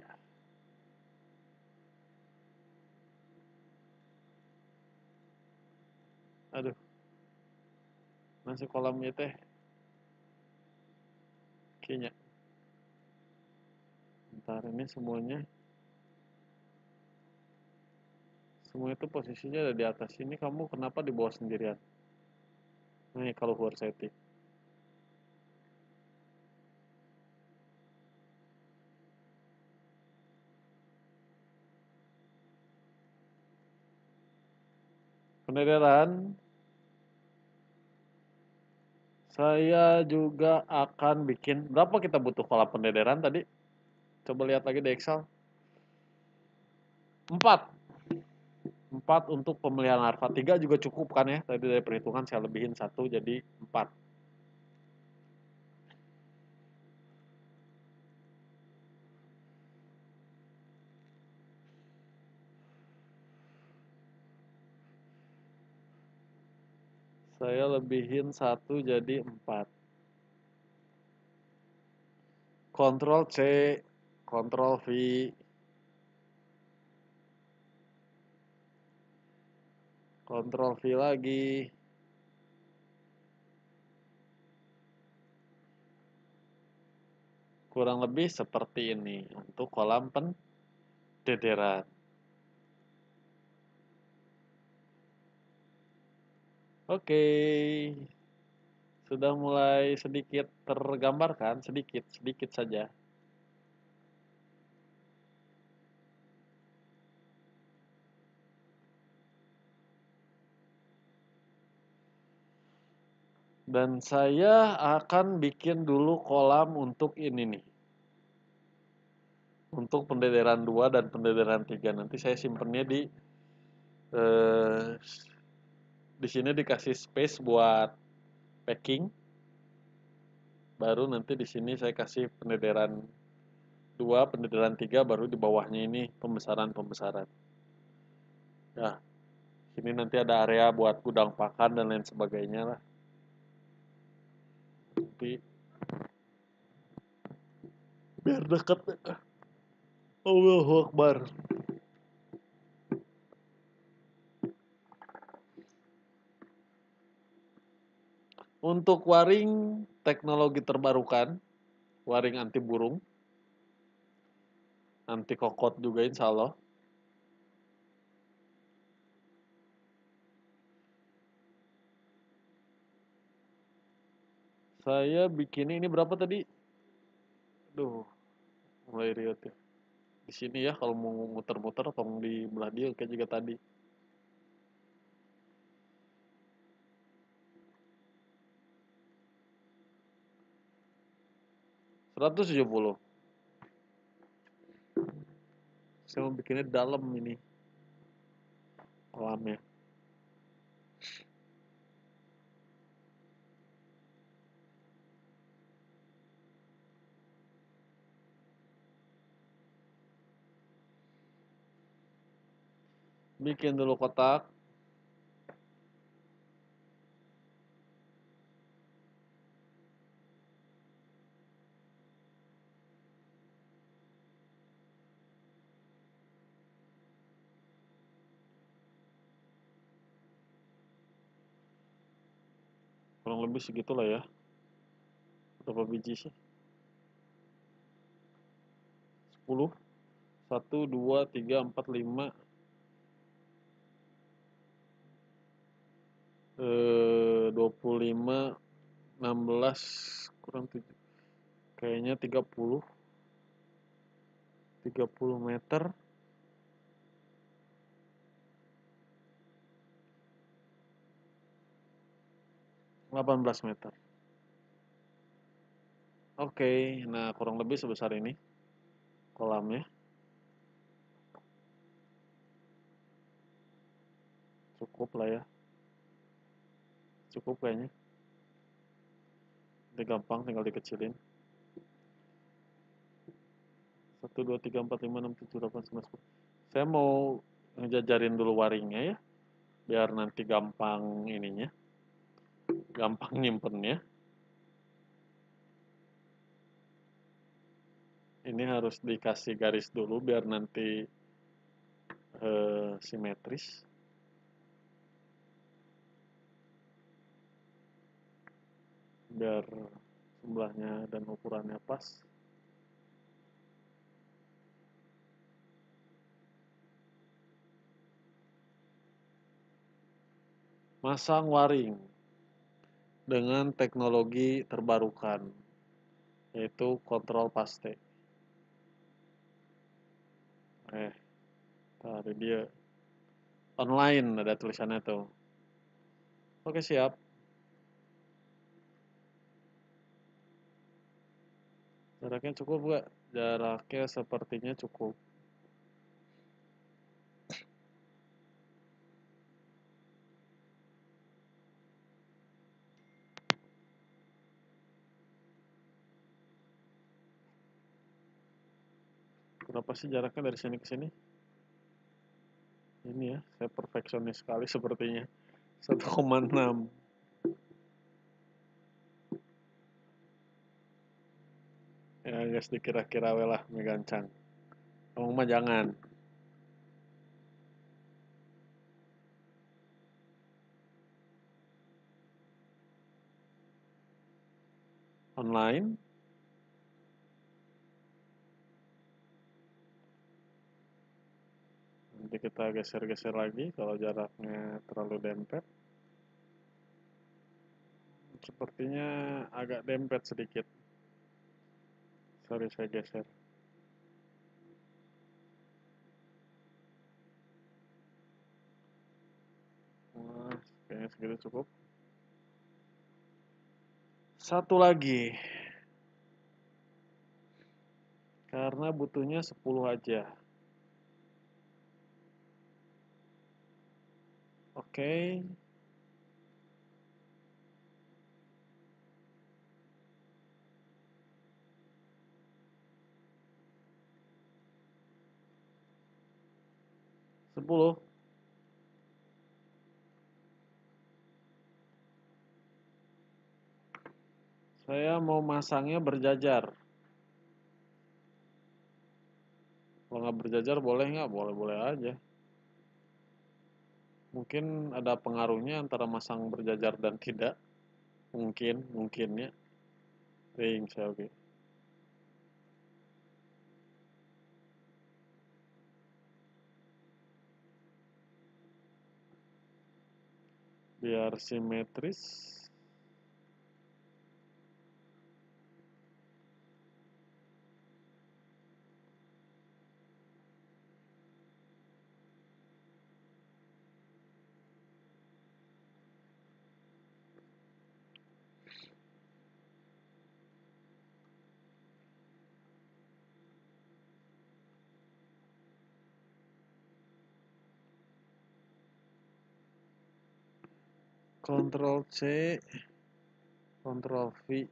Aduh, masih kolamnya teh kayaknya. Ntar ini semuanya itu posisinya ada di atas ini. Kamu kenapa di bawah sendirian? Nih kalau keluar setting. Penederan. Saya juga akan bikin, berapa kita butuh kolam pendederan tadi? Coba lihat lagi di Excel. 4. 4 untuk pemeliharaan larva. 3 juga cukup kan ya? Tadi dari perhitungan saya lebihin 1 jadi 4. Saya lebihin 1 jadi 4. Ctrl C, Ctrl V. Ctrl V lagi. Kurang lebih seperti ini untuk kolam pendederan. Oke. Sudah mulai sedikit tergambarkan, sedikit saja. Dan saya akan bikin dulu kolam untuk ini nih. Untuk pendederan 2 dan pendederan 3. Nanti saya simpennya eh, di sini dikasih space buat packing. Baru nanti di sini saya kasih pendederan 2, pendederan 3, baru di bawahnya ini pembesaran-pembesaran. Ya, sini nanti ada area buat gudang pakan dan lain sebagainya lah. Tapi biar deket. Allahu Akbar. Untuk waring teknologi terbarukan, waring anti burung, anti kokot juga insya Allah. Saya bikin ini berapa tadi? Duh, mulai riot ya. Di sini ya kalau mau muter-muter atau di belah dia kayak juga tadi. 170. Saya mau bikinnya dalam ini kolamnya. Bikin dulu kotak. lebih segitulah ya. Berapa biji sih? 10. 1, 2, 3, 4, 5. 25, 16 kurang 7. Kayaknya 30 meter. 18 meter. Oke, nah kurang lebih sebesar ini kolamnya. Cukup lah ya. Cukup kayaknya. Ini gampang, tinggal dikecilin. 1, 2, 3, 4, 5, 6, 7, 8, 9, 10. Saya mau ngejajarin dulu waringnya ya. Biar nanti gampang ininya. Gampang nyimpennya. Ini harus dikasih garis dulu biar nanti simetris. Biar jumlahnya dan ukurannya pas. Masang waring dengan teknologi terbarukan, yaitu kontrol paste. Tadi dia online ada tulisannya tuh. Oke, siap. Jaraknya cukup gak? Jaraknya sepertinya cukup. Berapa sih jaraknya dari sini ke sini? Ini ya, saya perfeksionis sekali sepertinya. 1,6. Ya guys, dikira-kira lah megancang. Kamu mah jangan. Online. Nanti kita geser-geser lagi kalau jaraknya terlalu dempet. Sepertinya agak dempet sedikit. Sorry, saya geser. Wah, kayaknya segitu cukup. Satu lagi. Karena butuhnya 10 aja. Oke. Sepuluh. Saya mau masangnya berjajar. Kalau nggak berjajar boleh nggak? Boleh-boleh aja. Mungkin ada pengaruhnya antara masang berjajar dan tidak. Mungkinnya. Ring saya oke. Biar simetris. Ctrl C, Ctrl V.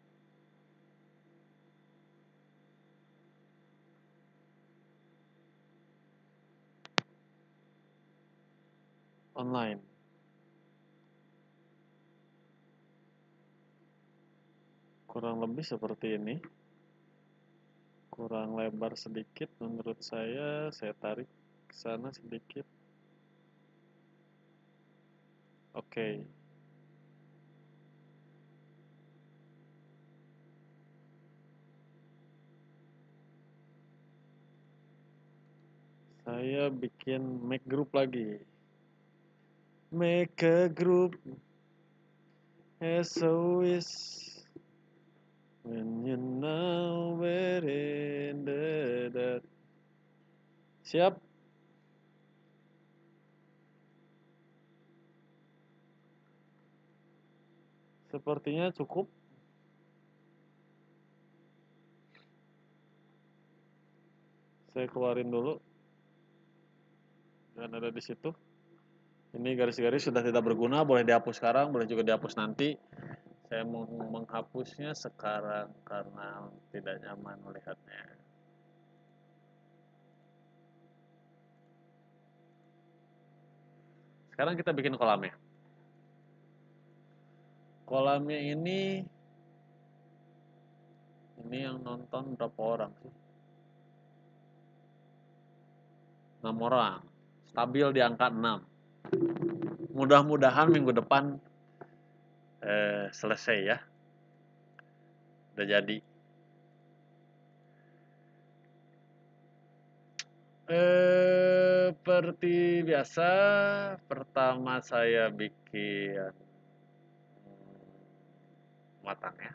Online. Kurang lebih seperti ini. Kurang lebar sedikit menurut saya tarik ke sana sedikit. Oke. Saya bikin make group lagi. Make a group SOS when you know where in the dark. Siap? Sepertinya cukup. Saya keluarin dulu. Dan ada di situ. Ini garis-garis sudah tidak berguna, boleh dihapus sekarang, boleh juga dihapus nanti. Saya mau menghapusnya sekarang karena tidak nyaman melihatnya. Sekarang kita bikin kolamnya. Kolamnya ini yang nonton berapa orang sih? 6 orang. Stabil di angka 6. Mudah-mudahan minggu depan selesai ya. Udah jadi. Seperti biasa, pertama saya bikin pematangnya.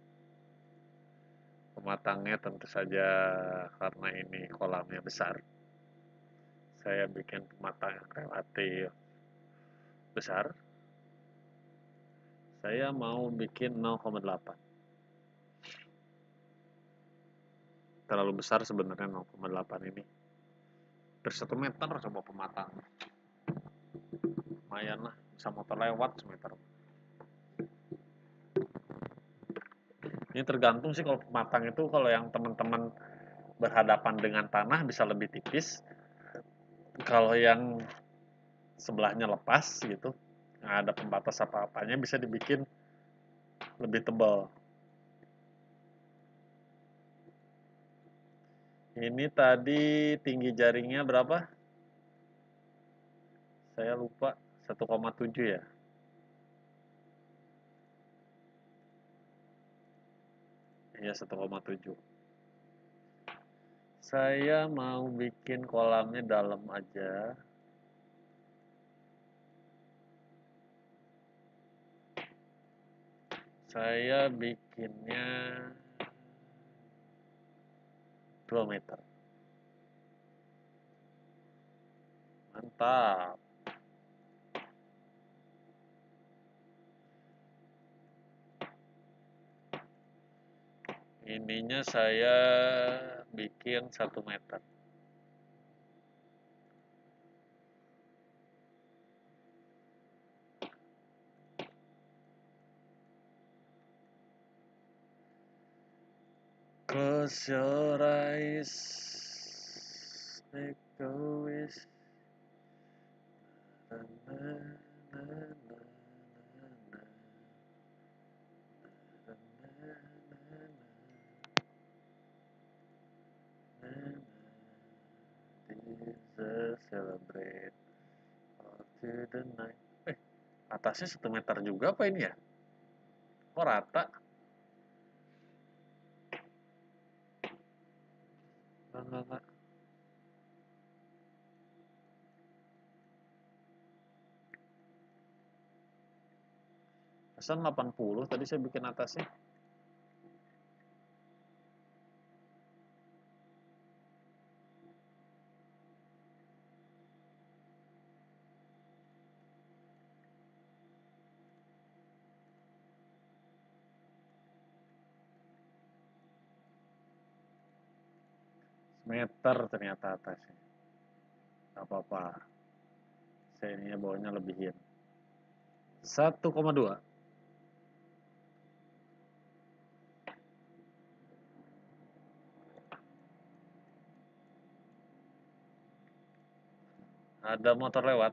Pematangnya tentu saja karena ini kolamnya besar. Saya bikin pematang yang relatif besar. Saya mau bikin 0,8. Terlalu besar sebenarnya 0,8 ini. Per 1 meter coba pematang. Lumayan lah, bisa motor lewat semeter. Ini tergantung sih kalau pematang itu, kalau yang teman-teman berhadapan dengan tanah bisa lebih tipis. Kalau yang sebelahnya lepas gitu, nggak ada pembatas apa-apanya, bisa dibikin lebih tebal. Ini tadi tinggi jaringnya berapa? Saya lupa, 1,7 ya. Iya, 1,7. Saya mau bikin kolamnya dalam aja. Saya bikinnya 2 meter. Mantap. Ininya saya bikin 1 meter. Close your eyes, make a wish. Na, na, na, na, na, na. Na, na, na, na, na. This is a celebrate all to the night. Atasnya 1 meter juga apa ini ya? Kok rata? Enggak. Pesan 80 tadi saya bikin atasnya. Meter ternyata atasnya. Gak apa-apa. Saya ininya bawahnya lebihin. 1,2. Ada motor lewat.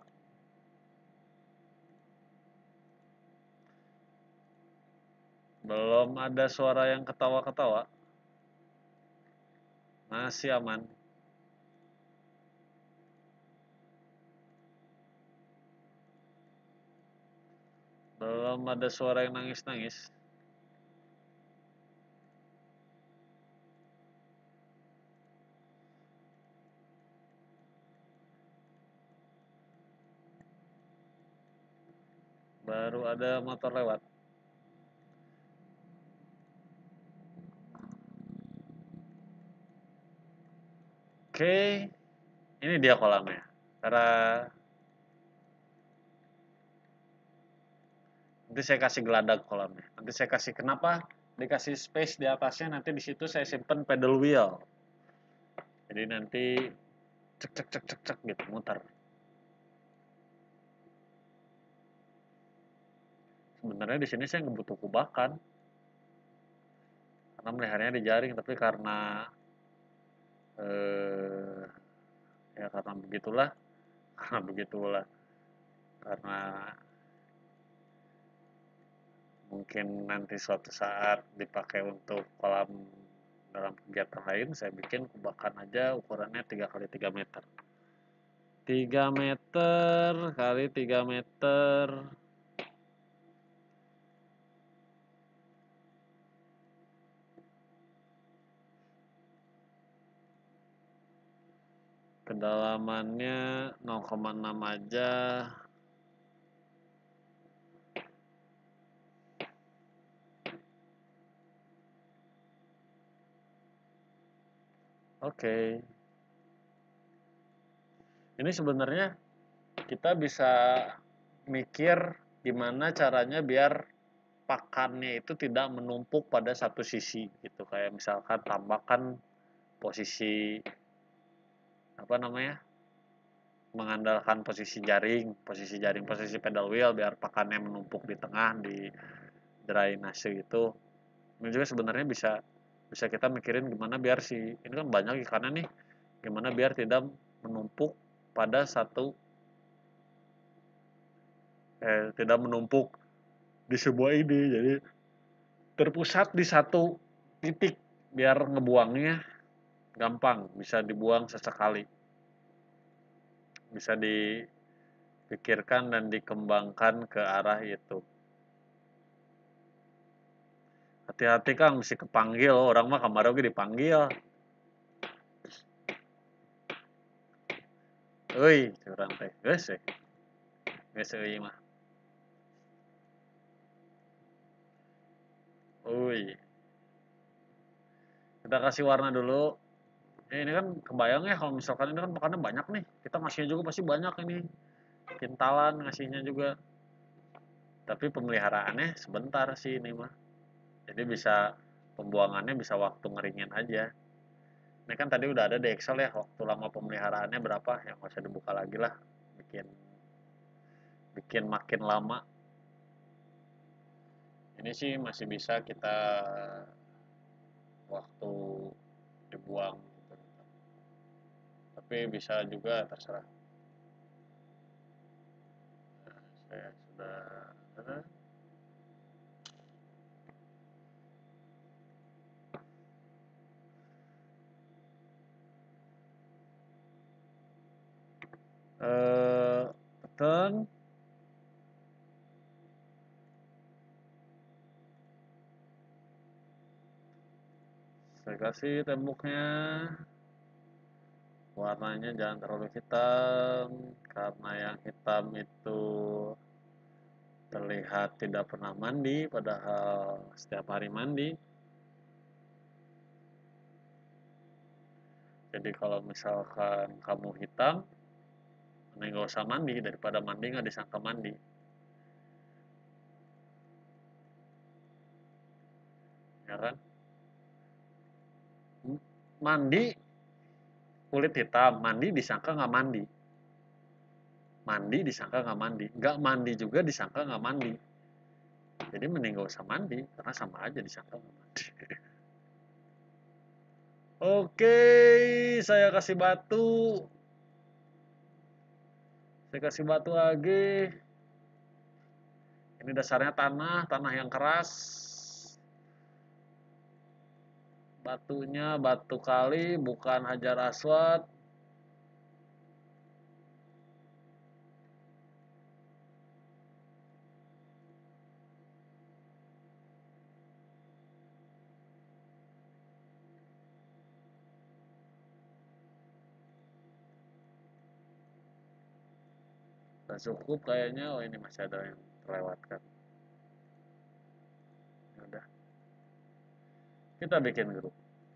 Belum ada suara yang ketawa-ketawa. Masih aman. Belum ada suara yang nangis-nangis. Baru ada motor lewat. Oke, ini dia kolamnya. Cara nanti saya kasih geladak kolamnya. Nanti saya kasih kenapa dikasih space di atasnya. Nanti di situ saya simpen pedal wheel. Jadi nanti cek cek cek cek cek gitu muter. Sebenarnya di sini saya nggak butuh kubakan karena meliharanya di jaring. Tapi karena eh, ya karena begitulah, karena begitulah, karena mungkin nanti suatu saat dipakai untuk kolam dalam kegiatan lain, saya bikin kubakan aja ukurannya 3 kali 3 meter. 3 meter kali 3 meter. Kedalamannya 0,6 aja. Oke. Ini sebenarnya kita bisa mikir gimana caranya biar pakannya itu tidak menumpuk pada satu sisi gitu. Kayak misalkan tambahkan posisi apa namanya? Mengandalkan posisi jaring, posisi pedal wheel biar pakannya menumpuk di tengah di drainase itu. Ini juga sebenarnya bisa bisa kita mikirin gimana biar si ini kan banyak ikannya nih, gimana biar tidak menumpuk pada satu tidak menumpuk di sebuah ini, jadi terpusat di satu titik biar ngebuangnya gampang, bisa dibuang sesekali, bisa dipikirkan dan dikembangkan ke arah itu. Hati-hati Kang, mesti kepanggil orang mah kemarin oge dipanggil. Euy, curang teh. Geus we. Geus euy mah. Uy, kita kasih warna dulu. Ini kan kebayang ya kalau misalkan ini kan makannya banyak nih. Kita ngasihnya juga pasti banyak ini. Kintalan ngasihnya juga. Tapi pemeliharaannya sebentar sih ini mah. Jadi bisa pembuangannya bisa waktu ngeringin aja. Ini kan tadi udah ada di Excel ya waktu lama pemeliharaannya berapa, yang nggak usah dibuka lagi lah. Bikin bikin makin lama. Ini sih masih bisa kita waktu dibuang gitu. Tapi bisa juga terserah. Nah, saya sudah eh tekan, saya kasih temboknya. Warnanya jangan terlalu hitam karena yang hitam itu terlihat tidak pernah mandi padahal setiap hari mandi. Jadi kalau misalkan kamu hitam, mending gak usah mandi daripada mandi nggak disangka mandi, ya kan? Mandi kulit hitam, mandi disangka nggak mandi, mandi disangka nggak mandi, nggak mandi juga disangka nggak mandi. Jadi mending gak usah mandi karena sama aja disangka nggak mandi. Oke, saya kasih batu. Saya kasih batu lagi. Ini dasarnya tanah, tanah yang keras. Batunya batu kali, bukan hajar aswad. Sudah cukup kayaknya. Oh ini masih ada yang terlewatkan. Udah, kita bikin grup.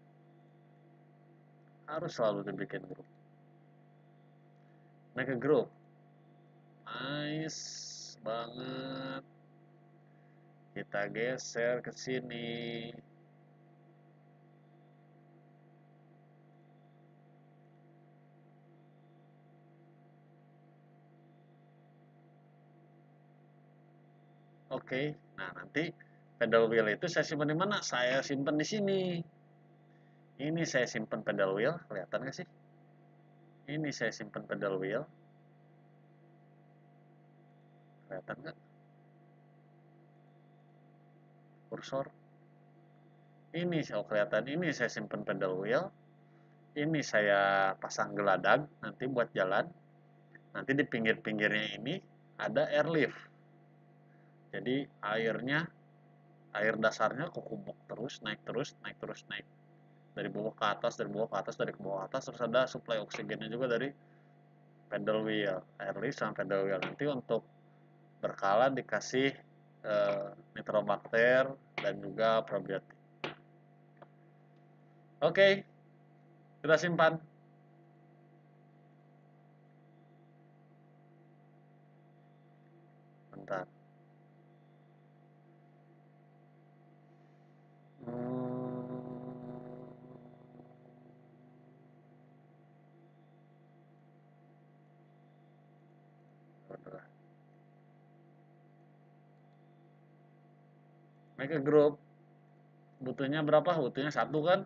Harus selalu dibikin grup. Make a group. Nice banget. Kita geser ke sini. Oke, nah nanti pedal wheel itu saya simpan di mana? Saya simpan di sini. Ini saya simpan pedal wheel, kelihatan nggak sih? Ini saya simpan pedal wheel, kelihatan nggak? Kursor. Ini saya kelihatan. Ini saya simpan pedal wheel. Ini saya pasang geladak nanti buat jalan. Nanti di pinggir-pinggirnya ini ada airlift. Jadi air dasarnya kekubuk terus, naik terus, naik terus, naik. Dari bawah ke atas, dari bawah ke atas, dari bawah ke atas, terus ada suplai oksigennya juga dari pedal wheel, airlift sama pedal wheel. Nanti untuk berkala dikasih nitrobakter dan juga probiotik. Oke, kita simpan. Bentar. Make a group. Butuhnya berapa? Butuhnya satu kan?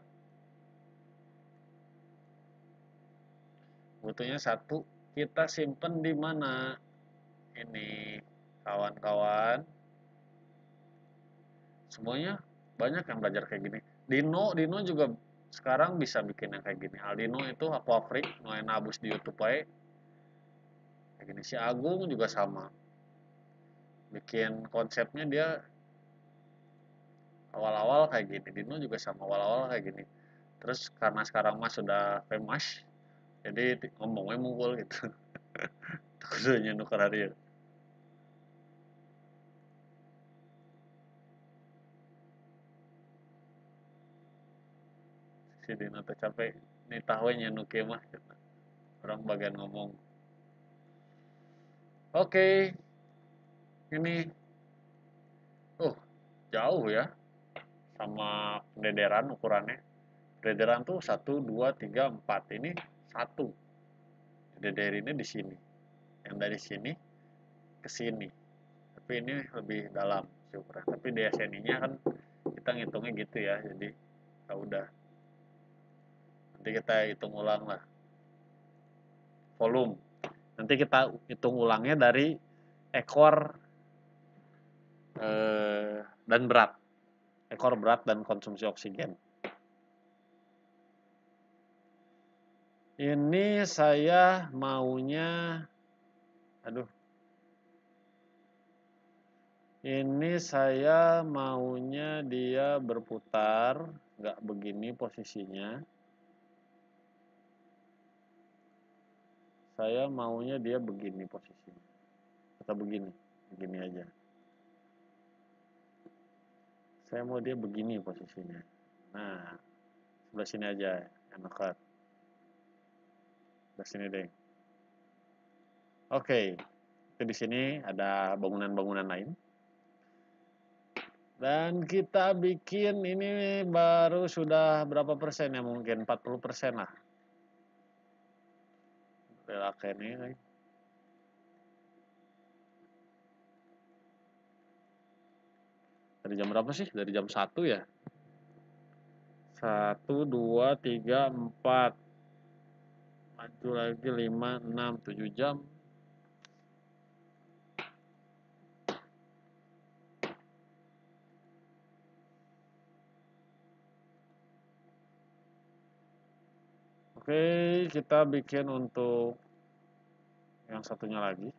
Butuhnya satu. Kita simpen di mana? Ini kawan-kawan. Semuanya banyak yang belajar kayak gini. Dino juga sekarang bisa bikin yang kayak gini. Aldino itu Aquafreak, main abus di YouTube aja. Kayak gini. Si Agung juga sama. Bikin konsepnya dia awal-awal kayak gini. Dino juga sama awal-awal kayak gini. Terus karena sekarang Mas sudah famous, jadi ngomongnya mukul gitu. Kudanya nukar hari. Si Dino teh capek nih tahunya nuke mah gitu. Orang bagian ngomong. Oke, ini jauh ya sama dederan ukurannya. Dederan tuh 1, 2, 3, 4. Ini satu. Deder ini di sini. Yang dari sini ke sini. Tapi ini lebih dalam si ukuran. Tapi DSNI-nya kan kita ngitungnya gitu ya. Jadi ya udah. Nanti kita hitung ulang lah. Volume. Nanti kita hitung ulangnya dari ekor dan berat. Ekor berat dan konsumsi oksigen. Ini saya maunya, aduh, ini saya maunya dia berputar, nggak begini posisinya. Saya maunya dia begini posisinya. Atau begini, begini aja. Saya mau dia begini posisinya. Nah, sebelah sini aja, yang dekat. Sebelah sini deh. Oke, itu di sini ada bangunan-bangunan lain. Dan kita bikin ini baru sudah berapa persen ya, mungkin 40% lah. Relakan ini. Dari jam berapa sih? Dari jam 1 ya? 1, 2, 3, 4. Maju lagi 5, 6, 7 jam. Oke, kita bikin untuk yang satunya lagi.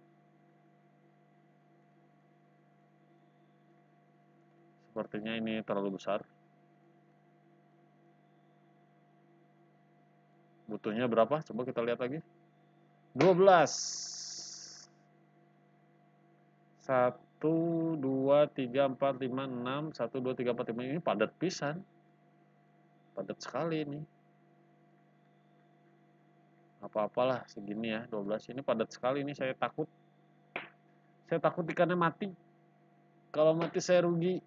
Sepertinya ini terlalu besar. Butuhnya berapa? Coba kita lihat lagi. 12. 1, 2, 3, 4, 5, 6. 1, 2, 3, 4, 5. Ini padat pisan. Padat sekali ini. Apa-apalah segini ya, 12. Ini padat sekali ini, saya takut. Saya takut ikannya mati. Kalau mati saya rugi.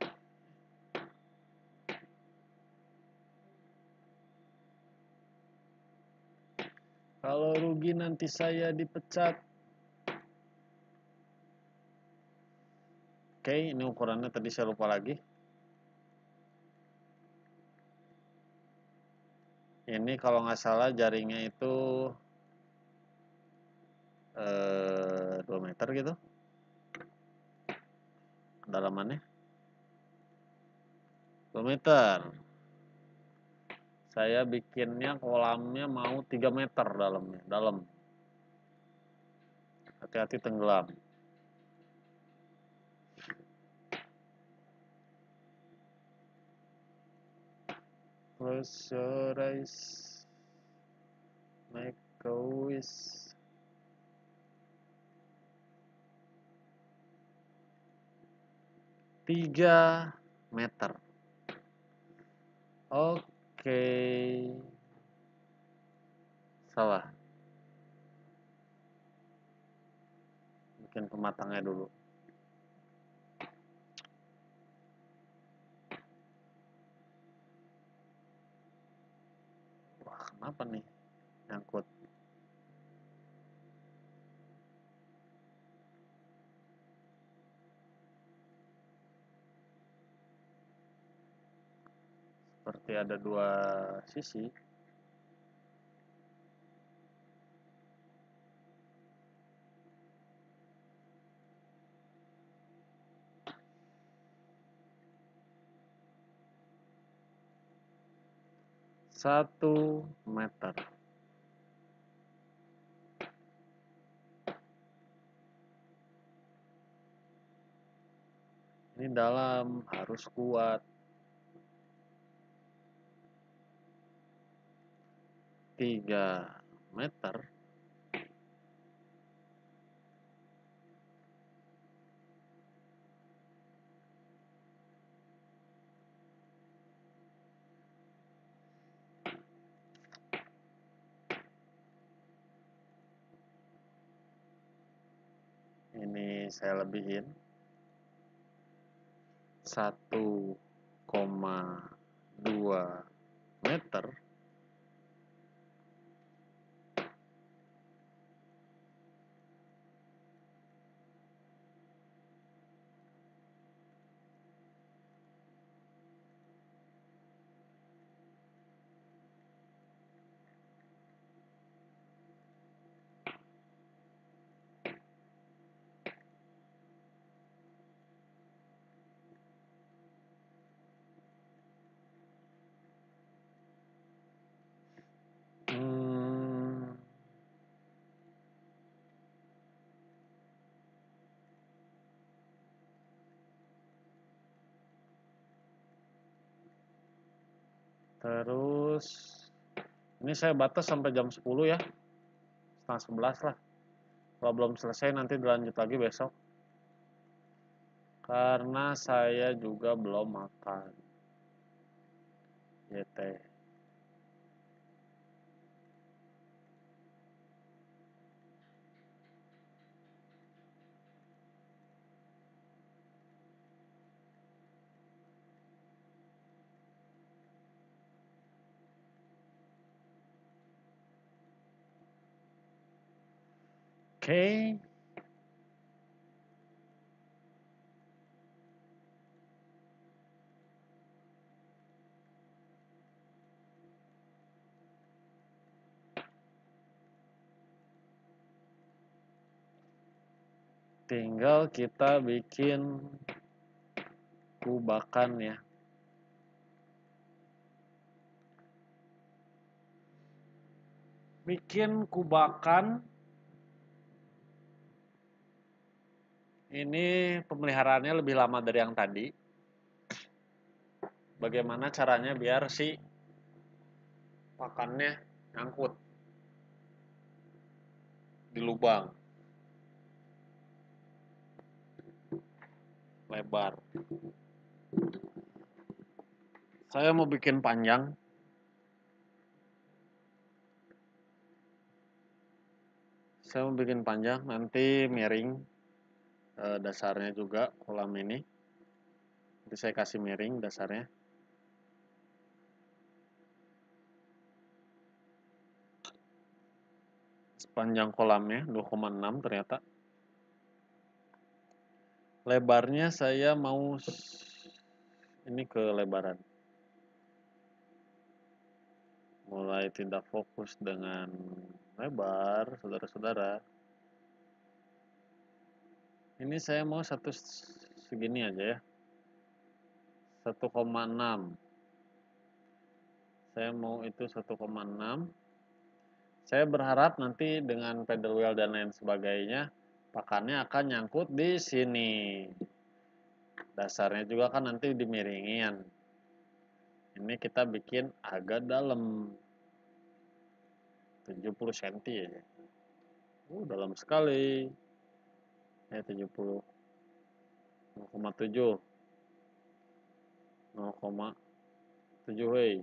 Kalau rugi nanti saya dipecat. Oke, ini ukurannya tadi saya lupa lagi. Ini kalau nggak salah jaringnya itu 2 meter gitu. Kedalamannya 2 meter. Saya bikinnya kolamnya mau 3 meter dalamnya, dalam. Hati-hati tenggelam. Close your eyes, make a wish. 3 meter. Oke. Salah. Bikin pematangnya dulu. Wah, kenapa nih nyangkut? Seperti ada 2 sisi. Satu meter. Ini dalam, harus kuat. 3 meter. Ini saya lebihin 1,2 meter. Terus ini saya batas sampai jam 10 ya. Setengah 11 lah. Kalau belum selesai nanti dilanjut lagi besok. Karena saya juga belum makan. YT. Oke. Tinggal kita bikin kubakan ya. Bikin kubakan. Ini pemeliharaannya lebih lama dari yang tadi. Bagaimana caranya biar si pakannya nyangkut di lubang. lebar. Saya mau bikin panjang. Nanti miring dasarnya juga kolam ini. Nanti saya kasih miring dasarnya. Sepanjang kolamnya 2,6 ternyata. Lebarnya saya mau ini kelebaran. Mulai tidak fokus dengan lebar, saudara-saudara. Ini saya mau satu segini aja ya. 1,6. Saya mau itu 1,6. Saya berharap nanti dengan pedal wheel dan lain sebagainya, pakannya akan nyangkut di sini. Dasarnya juga kan nanti dimiringin. Ini kita bikin agak dalam. 70 cm aja. Dalam sekali. 70. 0,7. 0,7 wey.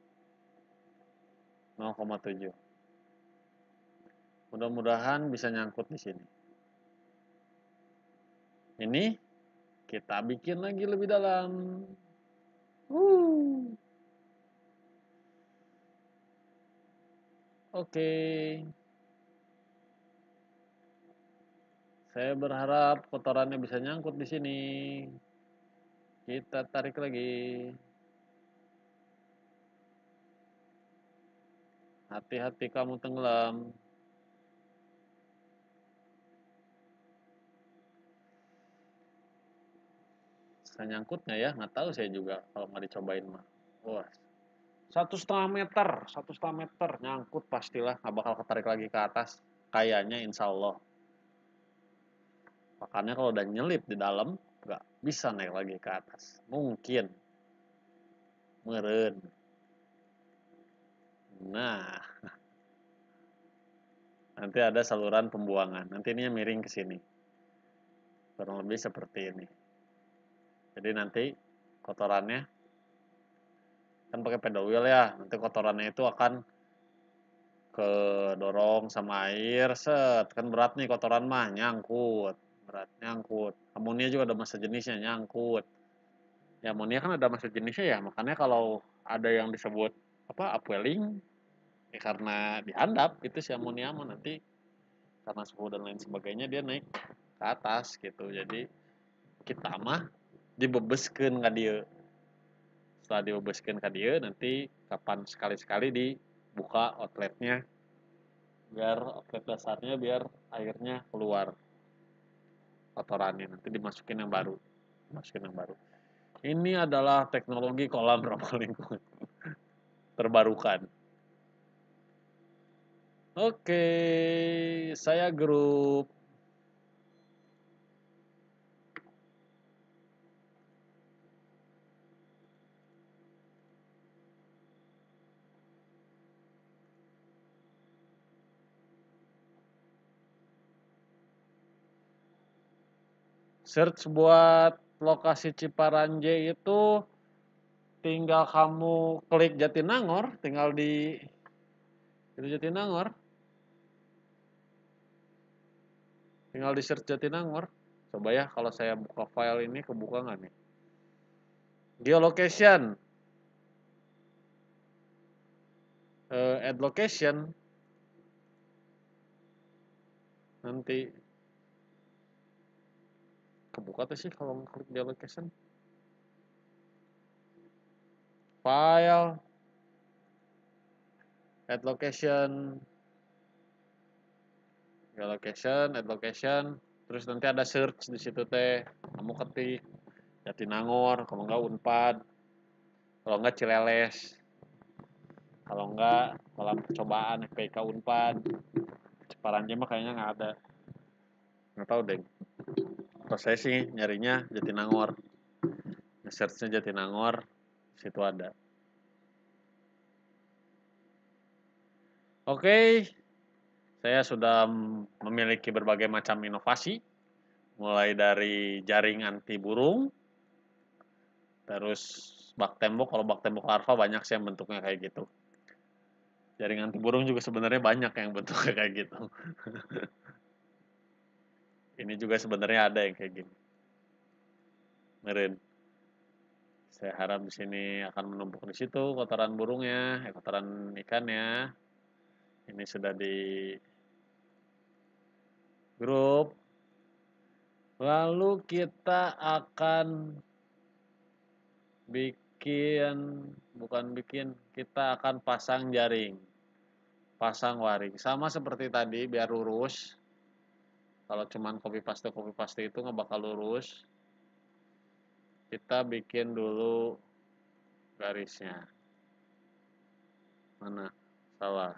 0,7. Mudah-mudahan bisa nyangkut di sini. Ini kita bikin lagi lebih dalam. Oke. Saya berharap kotorannya bisa nyangkut di sini. Kita tarik lagi. Hati-hati kamu tenggelam. Bisa nyangkutnya ya? Nggak tahu saya juga kalau nggak dicobain mah. Wah. 1,5 meter, 1,5 meter nyangkut pastilah, nggak bakal ketarik lagi ke atas. Kayaknya insya Allah. Makanya kalau udah nyelip di dalam, nggak bisa naik lagi ke atas. Mungkin. Meren. Nah. Nanti ada saluran pembuangan. Nanti ini miring ke sini. Kurang lebih seperti ini. Jadi nanti kotorannya kan pakai pedal wheel ya. Nanti kotorannya itu akan kedorong sama air, set. Kan berat nih kotoran mah, nyangkut. Berat, nyangkut. Amonia juga ada massa jenisnya, nyangkut. Ya amonia kan ada massa jenisnya ya, makanya kalau ada yang disebut upwelling, ya karena dihandap itu si amonia mah nanti karena suhu dan lain sebagainya dia naik ke atas gitu. Jadi kita mah dibebeskeun ka dieu. Setelah dibebeskeun ka dieu nanti kapan sekali-sekali dibuka outletnya biar outlet dasarnya biar airnya keluar kotorannya, nanti dimasukin yang baru. Ini adalah teknologi kolam ramah lingkungan terbarukan. Oke, saya grup. Search buat lokasi Ciparanje itu tinggal kamu klik Jatinangor, tinggal di Jatinangor. Tinggal di search Jatinangor. Coba ya kalau saya buka file ini kebuka nggak nih? Geolocation. Add location. Nanti kebuka tuh sih kalau klik geolocation. File. Add location. Geolocation, add location. Terus nanti ada search di situ teh. Kamu ketik Jatinangor, kalau enggak Unpad, kalau enggak Cileles, kalau enggak kolam percobaan FPK Unpad. Ciparanje mah kayaknya nggak ada. Nggak tahu deh. Kalau saya sih nyarinya Jatinangor. Searchnya Jatinangor, situ ada. Oke, saya sudah memiliki berbagai macam inovasi mulai dari jaring anti burung, terus bak tembok. Kalau bak tembok larva banyak sih yang bentuknya kayak gitu. Jaring anti burung juga sebenarnya banyak yang bentuknya kayak gitu. Ini juga sebenarnya ada yang kayak gini. Meren. Saya harap di sini akan menumpuk di situ kotoran burungnya, kotoran ikannya. Ini sudah di grup. Lalu kita akan kita akan pasang jaring, pasang waring. Sama seperti tadi, biar lurus. Kalau cuman copy paste itu nggak bakal lurus. Kita bikin dulu garisnya. Mana? Salah.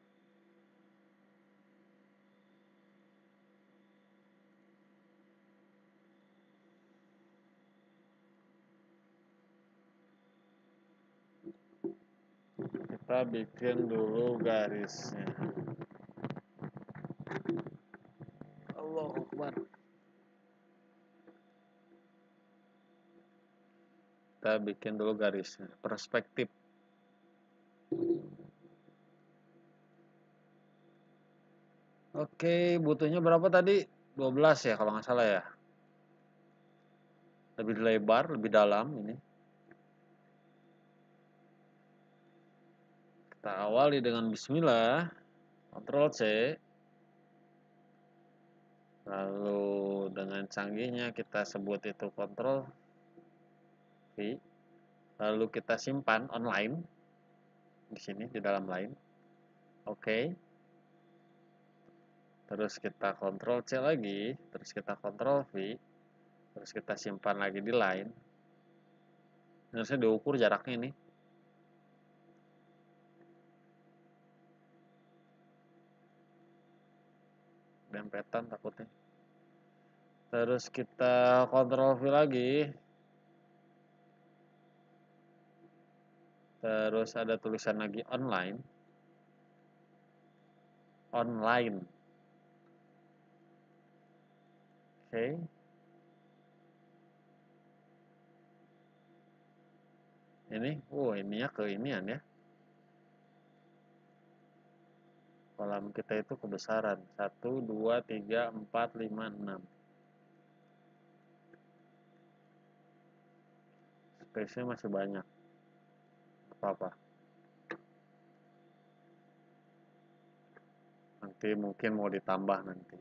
Kita bikin dulu garisnya. Allahu Akbar. Kita bikin dulu garisnya. Perspektif. Oke, butuhnya berapa tadi? 12 ya kalau nggak salah ya. Lebih lebar, lebih dalam ini. Kita awali dengan bismillah. Ctrl C. Lalu dengan canggihnya kita sebut itu Ctrl V. Lalu kita simpan online di sini di dalam line. Oke. Terus kita Ctrl C lagi, terus kita Ctrl V, terus kita simpan lagi di line. Harusnya diukur jaraknya ini. Dempetan takutnya. Terus kita Ctrl V lagi. Terus ada tulisan lagi online. Online. Oke. Ini, ininya ke inian ya. Kolam kita itu kebesaran. 1, 2, 3, 4, 5, 6. Space-nya masih banyak. Apa-apa. Nanti mungkin mau ditambah nanti.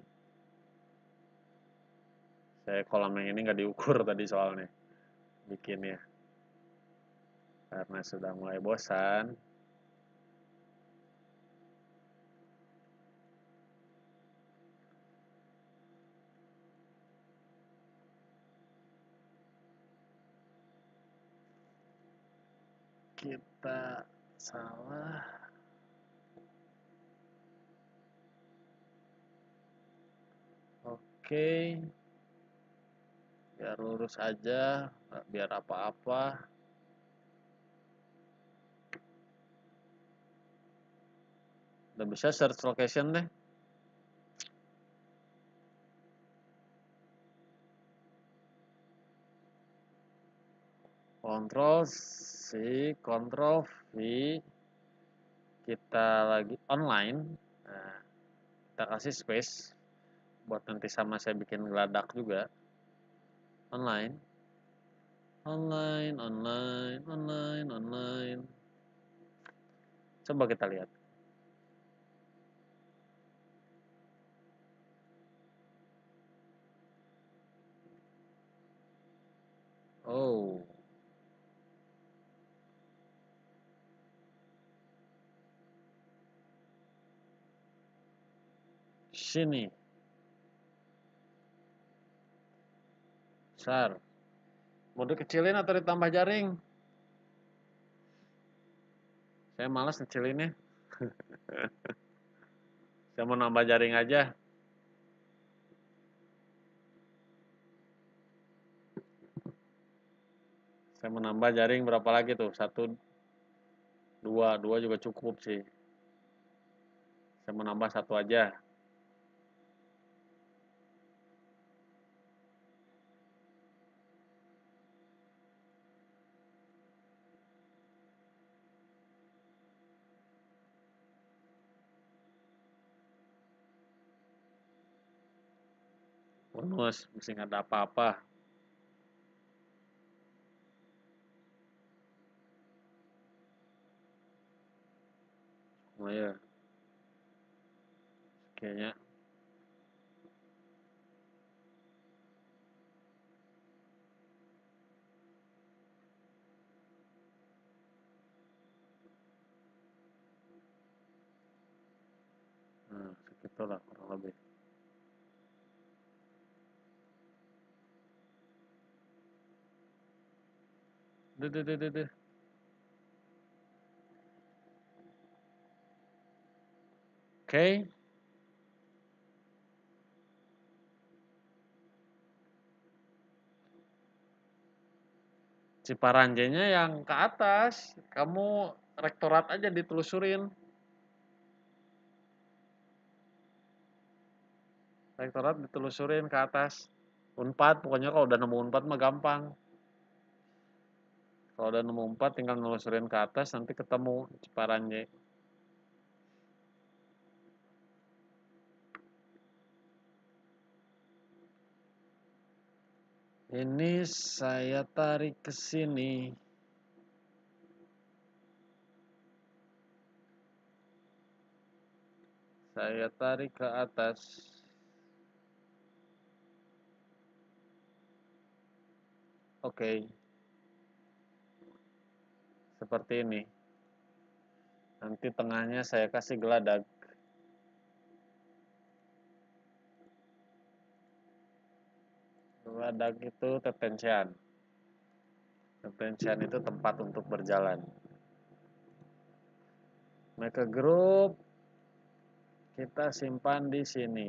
Saya kolam yang ini nggak diukur tadi soalnya. Bikinnya. Karena sudah mulai bosan. Kita salah. Oke. Biar lurus aja, biar apa-apa. Udah bisa search location deh. Ctrl C, Ctrl V. Kita lagi online. Nah, kita kasih space buat nanti sama saya bikin geladak juga. Online. Online, online, online, online. Coba kita lihat. Oh. Sini. Besar. Mau dikecilin atau ditambah jaring? Saya malas ngecilinnya. Saya mau nambah jaring aja. Saya mau nambah jaring berapa lagi tuh? 1, 2. 2 juga cukup sih. Saya mau nambah 1 aja. bonus, mesti nggak ada apa-apa. Oh ya, kayaknya. Nah, segitulah kurang lebih. Duh, duh, duh, duh, duh. Oke. Ciparanjenya yang ke atas. Kamu rektorat aja ditelusurin. Rektorat ditelusurin ke atas. Unpad, pokoknya kalau udah nemu Unpad mah gampang. Kalau udah nemu Unpad tinggal nelusurin ke atas nanti ketemu Ciparanje. Ini saya tarik ke sini. Saya tarik ke atas. Oke. Seperti ini. Nanti tengahnya saya kasih geladak. Geladak itu tetencian. Tetencian itu tempat untuk berjalan. Make a group kita simpan di sini.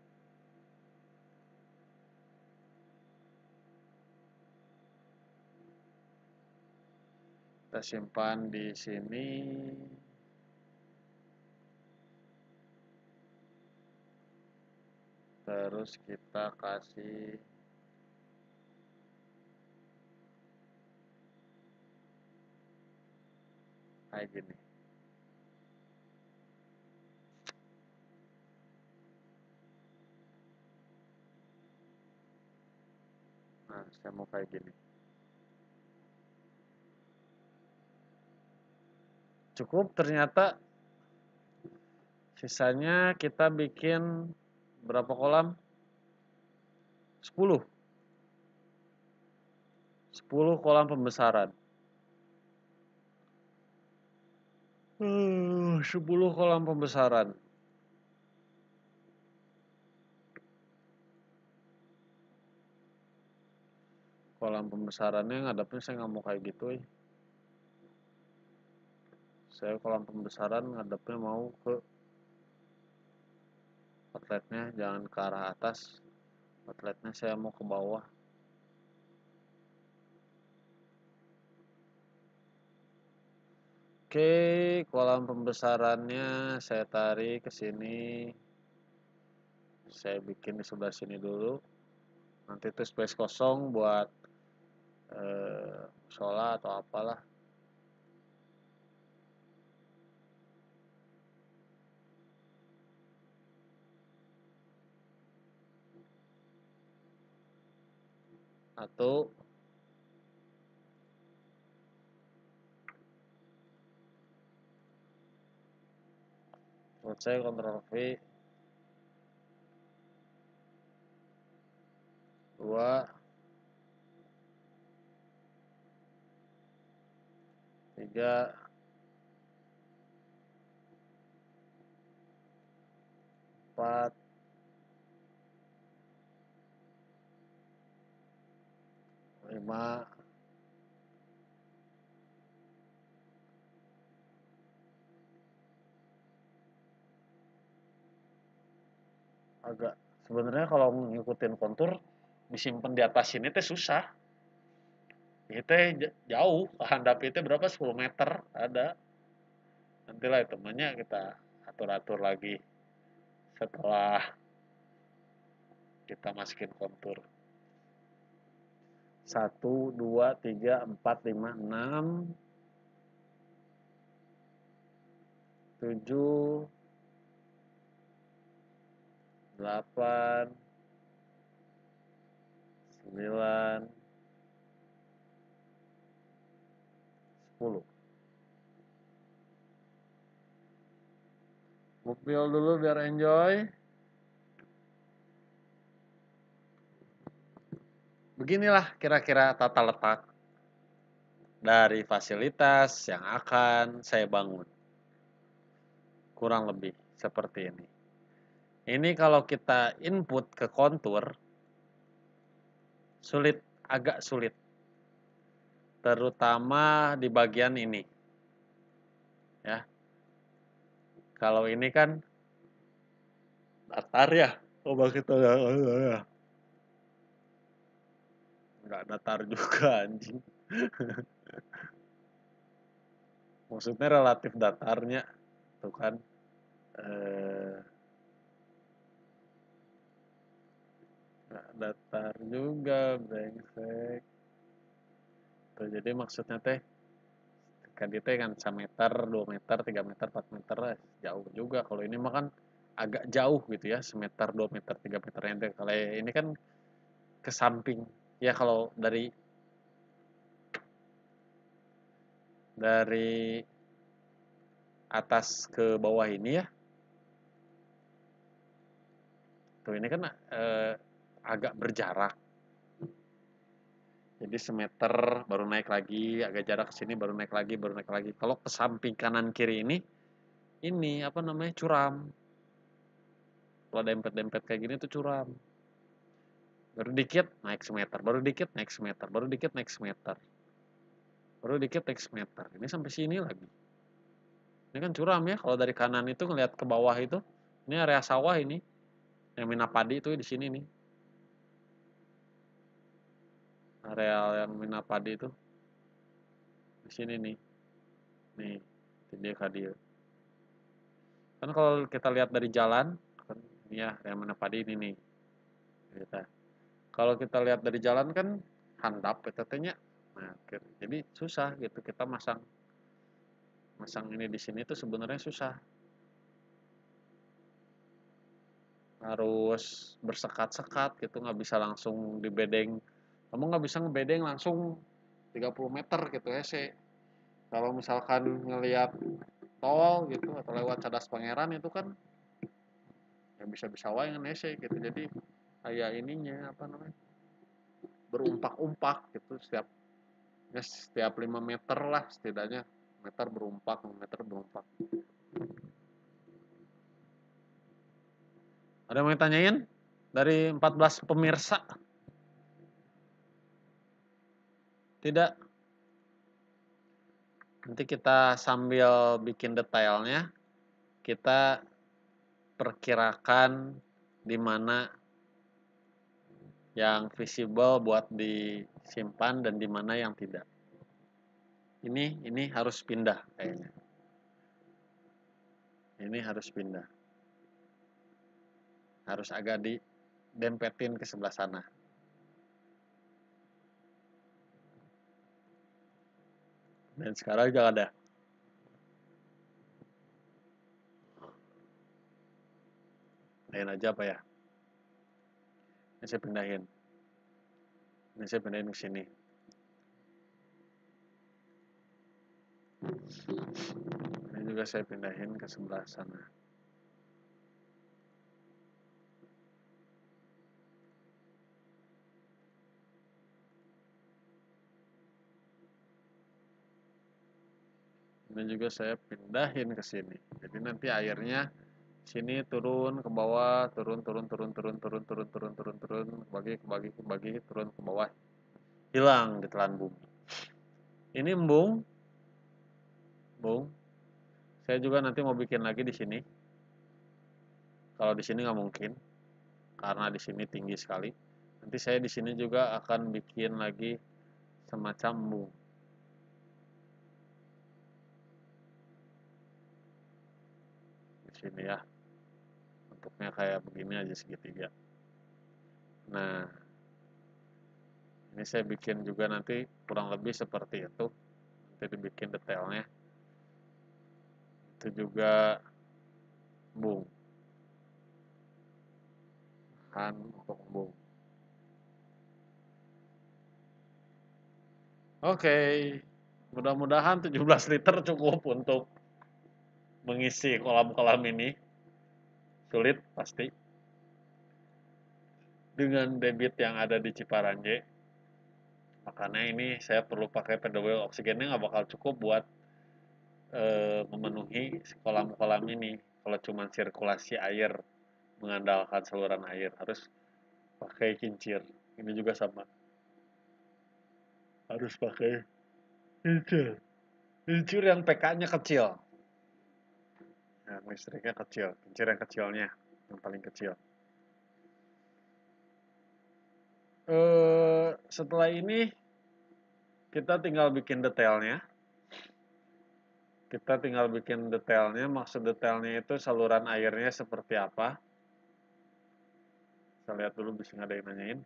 Kita simpan di sini. Terus kita kasih kayak gini. Nah, saya mau kayak gini. Cukup ternyata. Sisanya kita bikin berapa kolam? 10. 10 kolam pembesaran. 10 kolam pembesaran. Kolam pembesarannya ngadepnya saya nggak mau kayak gitu. Saya kolam pembesaran ngadepnya mau ke outletnya, jangan ke arah atas. Outletnya saya mau ke bawah. Oke, kolam pembesarannya saya tarik ke sini. Saya bikin di sebelah sini dulu. Nanti itu space kosong buat sholat atau apalah. Atau selesai Ctrl V. 2, 3, 4, 5, agak sebenarnya kalau ngikutin kontur disimpan di atas sini teh susah. Itu jauh, handap itu berapa 10 meter ada. Nantilah itu banyak kita atur-atur lagi setelah kita masukin kontur. 1, 2, 3, 4, 5, 6, 7, 8, 9, 10. Bukpil dulu biar enjoy. Beginilah kira-kira tata letak dari fasilitas yang akan saya bangun. Kurang lebih seperti ini. Ini kalau kita input ke kontur, agak sulit. Terutama di bagian ini. Ya. Kalau ini kan datar ya. Coba kita ya. Nggak datar juga anjing. Maksudnya relatif datarnya. Tuh kan. Nggak datar juga, brengsek. Tuh, jadi maksudnya teh kan teh kan 1 meter, 2 meter, 3 meter, 4 meter lah. Jauh juga. Kalau ini mah kan agak jauh gitu ya, 1 meter, 2 meter, 3 meter ente. Kalau ini kan ke samping. Ya kalau dari atas ke bawah ini ya. Tuh ini kan agak berjarak. Jadi 1 meter baru naik lagi, agak jarak ke sini baru naik lagi, baru naik lagi. Kalau ke samping kanan kiri ini apa namanya? Curam. Kalau dempet-dempet kayak gini tuh curam. Baru dikit naik 1 meter, baru dikit naik 1 meter, baru dikit naik 1 meter. Baru dikit naik 1 meter. Ini sampai sini lagi. Ini kan curam ya, kalau dari kanan itu ngelihat ke bawah itu. Ini area sawah ini. Yang Minapadi itu di sini nih. Area yang Minapadi itu. Di sini nih. Nih, dia hadir. Kan kalau kita lihat dari jalan, kan ini ya yang Minapadi ini nih. Kita. Kalau kita lihat dari jalan kan handap PTT-nya. Nah, jadi susah gitu kita masang ini di sini tuh sebenarnya susah. Harus bersekat-sekat gitu, nggak bisa langsung dibedeng. Kamu nggak bisa ngebedeng langsung 30 meter gitu ya sih. Kalau misalkan ngelihat tol gitu atau lewat Cadas Pangeran itu kan ya bisa-bisa wae kan ese gitu. Jadi kayak ininya apa namanya? Berumpak-umpak gitu setiap 5 meter lah setidaknya meter berumpak, meter berumpak. Ada yang mau ditanyain? Dari 14 pemirsa? Tidak. Nanti kita sambil bikin detailnya, kita perkirakan di mana yang visible buat disimpan dan di mana yang tidak. Ini harus pindah kayaknya. Ini harus pindah. Harus agak didempetin ke sebelah sana. Dan sekarang jangan ada. Pindahin aja apa ya? Ini saya pindahin. Ini saya pindahin ke sini. Ini juga saya pindahin ke sebelah sana. Ini juga saya pindahin ke sini. Jadi nanti airnya sini turun ke bawah, turun, bagi, turun ke bawah, hilang di telan bumi. Ini embung, saya juga nanti mau bikin lagi di sini. Kalau di sini nggak mungkin, karena di sini tinggi sekali. Nanti saya di sini juga akan bikin lagi semacam embung. Di sini ya, bentuknya kayak begini aja segitiga. Nah, ini saya bikin juga nanti kurang lebih seperti itu. Nanti dibikin detailnya. Itu juga embung. Untuk embung. Oke, mudah-mudahan 17 liter cukup untuk mengisi kolam-kolam ini. Sulit pasti dengan debit yang ada di Ciparanjé. Makanya ini saya perlu pakai pedal wheel, oksigennya nggak bakal cukup buat memenuhi kolam-kolam ini. Kalau cuma sirkulasi air, mengandalkan saluran air, harus pakai kincir. Ini juga sama, harus pakai kincir. Kincir yang PK-nya kecil, yang listriknya kecil, kincir yang kecilnya, yang paling kecil. Setelah ini kita tinggal bikin detailnya. Maksud detailnya itu saluran airnya seperti apa. Kita lihat dulu, bisa nggak ada yang nanyain.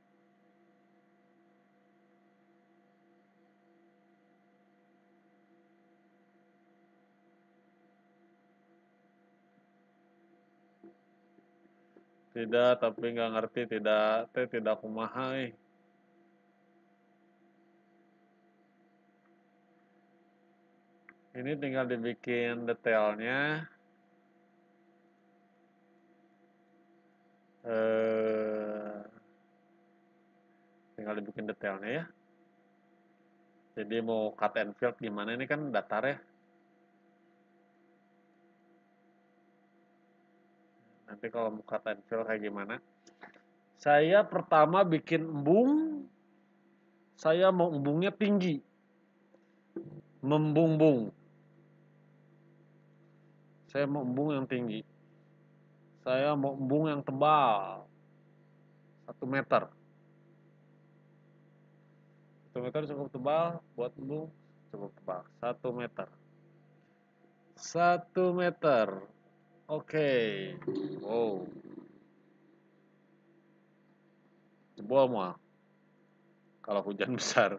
Tidak, tapi nggak ngerti, tidak kumaha. Ini tinggal dibikin detailnya. Tinggal dibikin detailnya ya. Jadi mau cut and fill gimana, ini kan datar ya. Nanti kalau mau cut and fill kayak gimana. Saya pertama bikin embung. Saya mau embungnya tinggi. Membung-bung. Saya mau embung yang tinggi. Saya mau embung yang tebal. 1 meter. 1 meter cukup tebal buat embung. Cukup tebal. 1 meter. 1 meter. Oke. Wow. Jebol mah. Kalau hujan besar.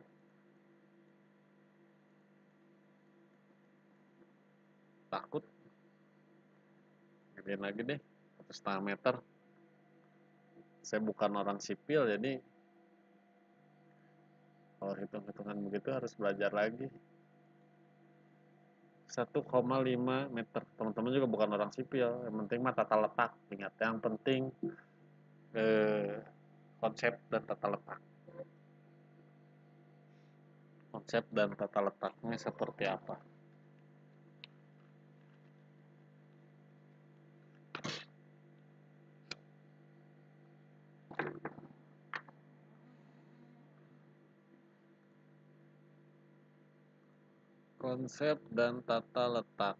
Takut. Gedein lagi deh. 1,5 meter. Saya bukan orang sipil, jadi kalau hitung-hitungan begitu harus belajar lagi. 1,5 meter. Teman-teman juga bukan orang sipil. Yang penting mah tata letak. Ingat, yang penting konsep dan tata letak. Konsep dan tata letaknya seperti apa. Konsep dan tata letak.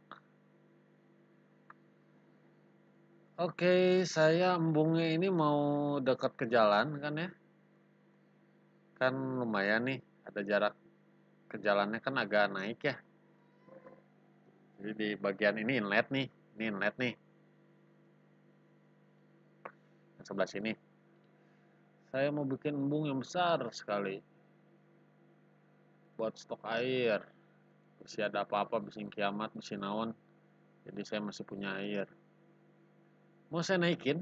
Oke, saya embungnya ini mau dekat ke jalan kan ya. Kan lumayan nih, ada jarak ke jalannya kan agak naik ya. Jadi di bagian ini inlet nih, yang sebelah sini. Saya mau bikin embung yang besar sekali buat stok air. Bisa ada apa-apa, bisa kiamat, bisa naon. Jadi saya masih punya air. Mau saya naikin,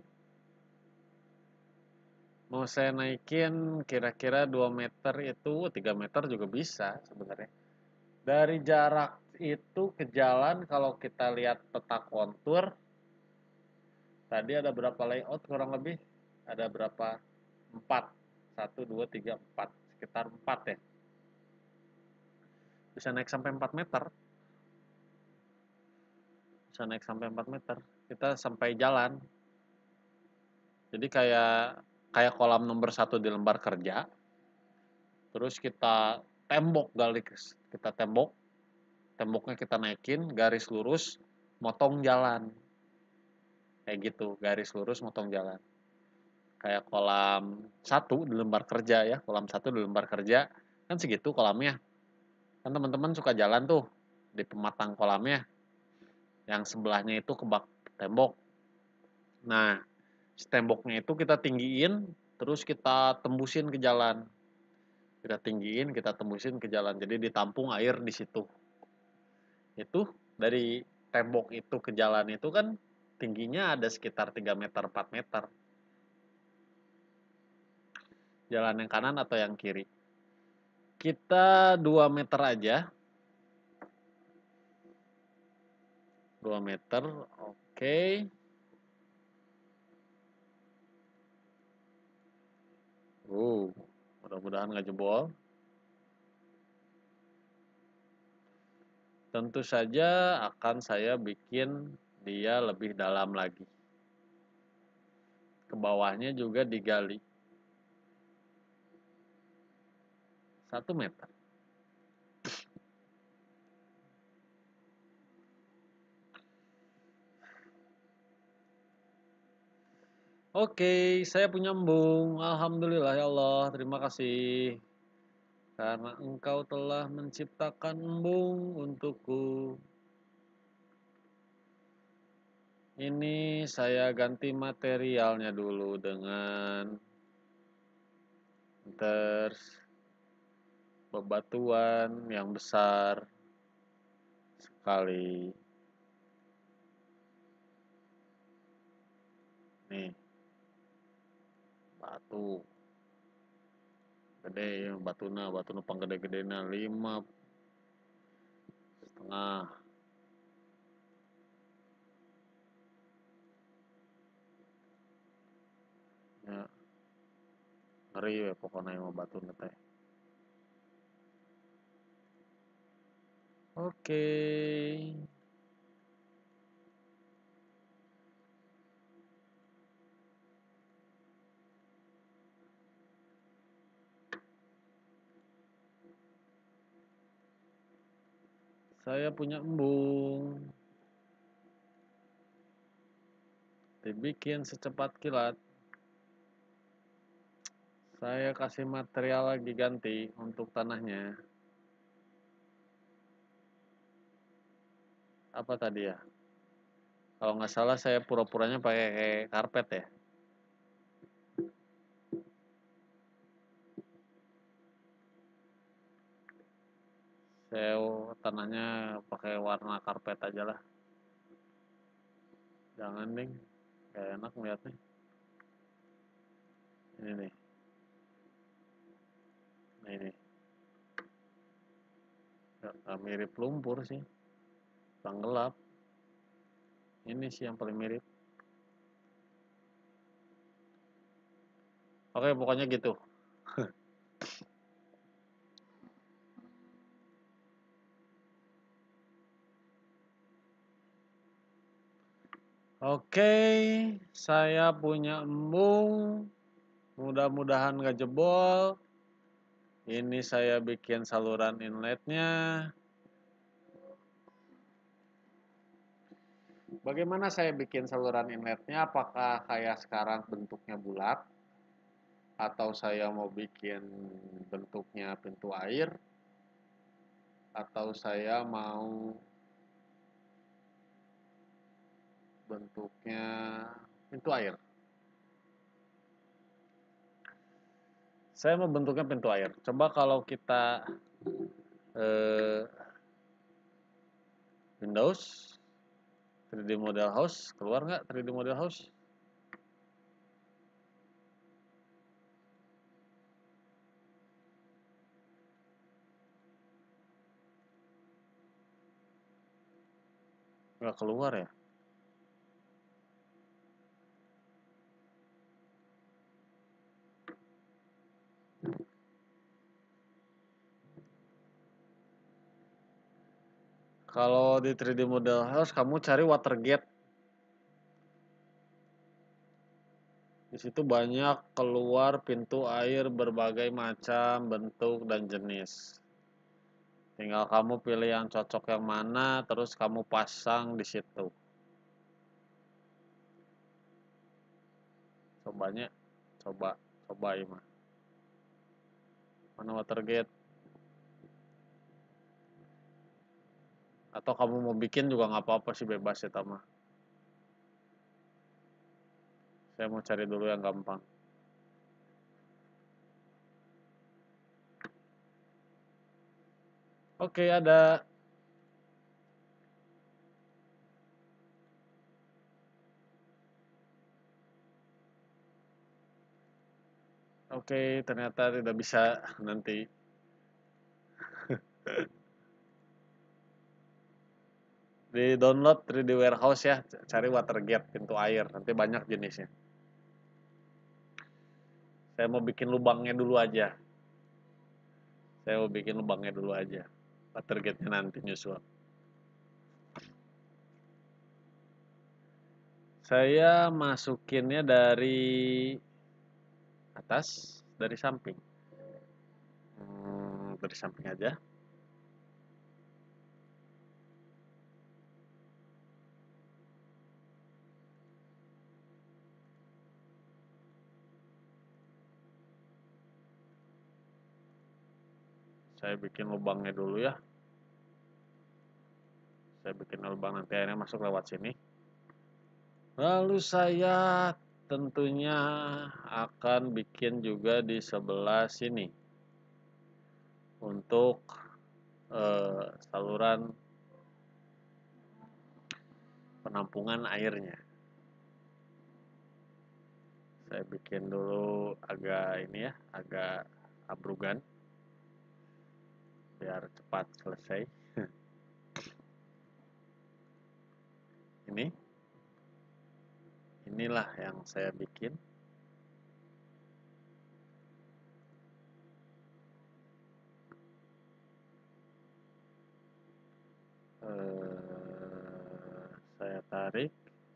kira-kira 2 meter itu, 3 meter juga bisa sebenarnya. Dari jarak itu ke jalan, kalau kita lihat peta kontur, tadi ada berapa layout kurang lebih? Ada berapa? 4. 1, 2, 3, 4. Sekitar 4 ya. Bisa naik sampai 4 meter. Kita sampai jalan. Jadi kayak kolam nomor 1 di lembar kerja. Terus kita temboknya kita naikin, garis lurus, motong jalan. Kayak gitu, garis lurus motong jalan. Kayak kolam 1 di lembar kerja ya, kolam 1 di lembar kerja. Kan segitu kolamnya. Kan teman-teman suka jalan tuh di pematang kolamnya. Yang sebelahnya itu ke bak tembok. Nah, temboknya itu kita tinggiin, terus kita tembusin ke jalan. Kita tembusin ke jalan. Jadi ditampung air di situ. Itu dari tembok itu ke jalan itu kan tingginya ada sekitar 3 meter, 4 meter. Jalan yang kanan atau yang kiri? Kita 2 meter aja. 2 meter, oke. Mudah-mudahan nggak jebol. Tentu saja akan saya bikin dia lebih dalam lagi. Ke bawahnya juga digali. 1 meter. Oke, saya punya embung. Alhamdulillah ya Allah, terima kasih. Karena Engkau telah menciptakan embung untukku. Ini saya ganti materialnya dulu dengan bebatuan yang besar sekali. Nih, batu gede, batu nupang gede-gedena 5,5. Ya, ngeri ya pokoknya yang batu teh. Oke. Saya punya embung. Dibikin secepat kilat. Saya kasih material lagi ganti untuk tanahnya. Apa tadi ya? Kalau nggak salah saya pura-puranya pakai karpet ya. Saya tanahnya pakai warna karpet aja lah. Jangan ding, gak enak melihatnya. Ini nih. Nah ini. Gak mirip lumpur sih. Bang gelap. Ini sih yang paling mirip. Oke, pokoknya gitu. Oke, saya punya embung. Mudah-mudahan gak jebol. Ini saya bikin saluran inletnya. Bagaimana saya bikin saluran inletnya? Apakah kayak sekarang bentuknya bulat? Atau saya mau bikin bentuknya pintu air? Atau saya mau bentuknya pintu air? Saya mau bentuknya pintu air. Coba kalau kita Windows 3D Model House, keluar nggak 3D Model House? Nggak keluar ya? Kalau di 3D Model House kamu cari Watergate. Di situ banyak keluar pintu air berbagai macam bentuk dan jenis. Tinggal kamu pilih yang cocok yang mana, terus kamu pasang di situ. Cobanya, coba ini mah. Mana Watergate? Atau kamu mau bikin juga nggak apa-apa sih, bebas ya Tama. Saya mau cari dulu yang gampang. Oke, ada. Oke, ternyata tidak bisa nanti. Di download 3D Warehouse ya, cari watergate pintu air, nanti banyak jenisnya. Saya mau bikin lubangnya dulu aja. Watergate-nya nanti nyusul. Saya masukinnya dari atas, dari samping. Dari samping aja. Saya bikin lubangnya dulu ya. Saya bikin lubang, nanti airnya masuk lewat sini. Lalu saya tentunya akan bikin juga di sebelah sini untuk saluran penampungan airnya. Saya bikin dulu agak ini ya, agak abrugan biar cepat selesai. Inilah yang saya bikin. Saya tarik.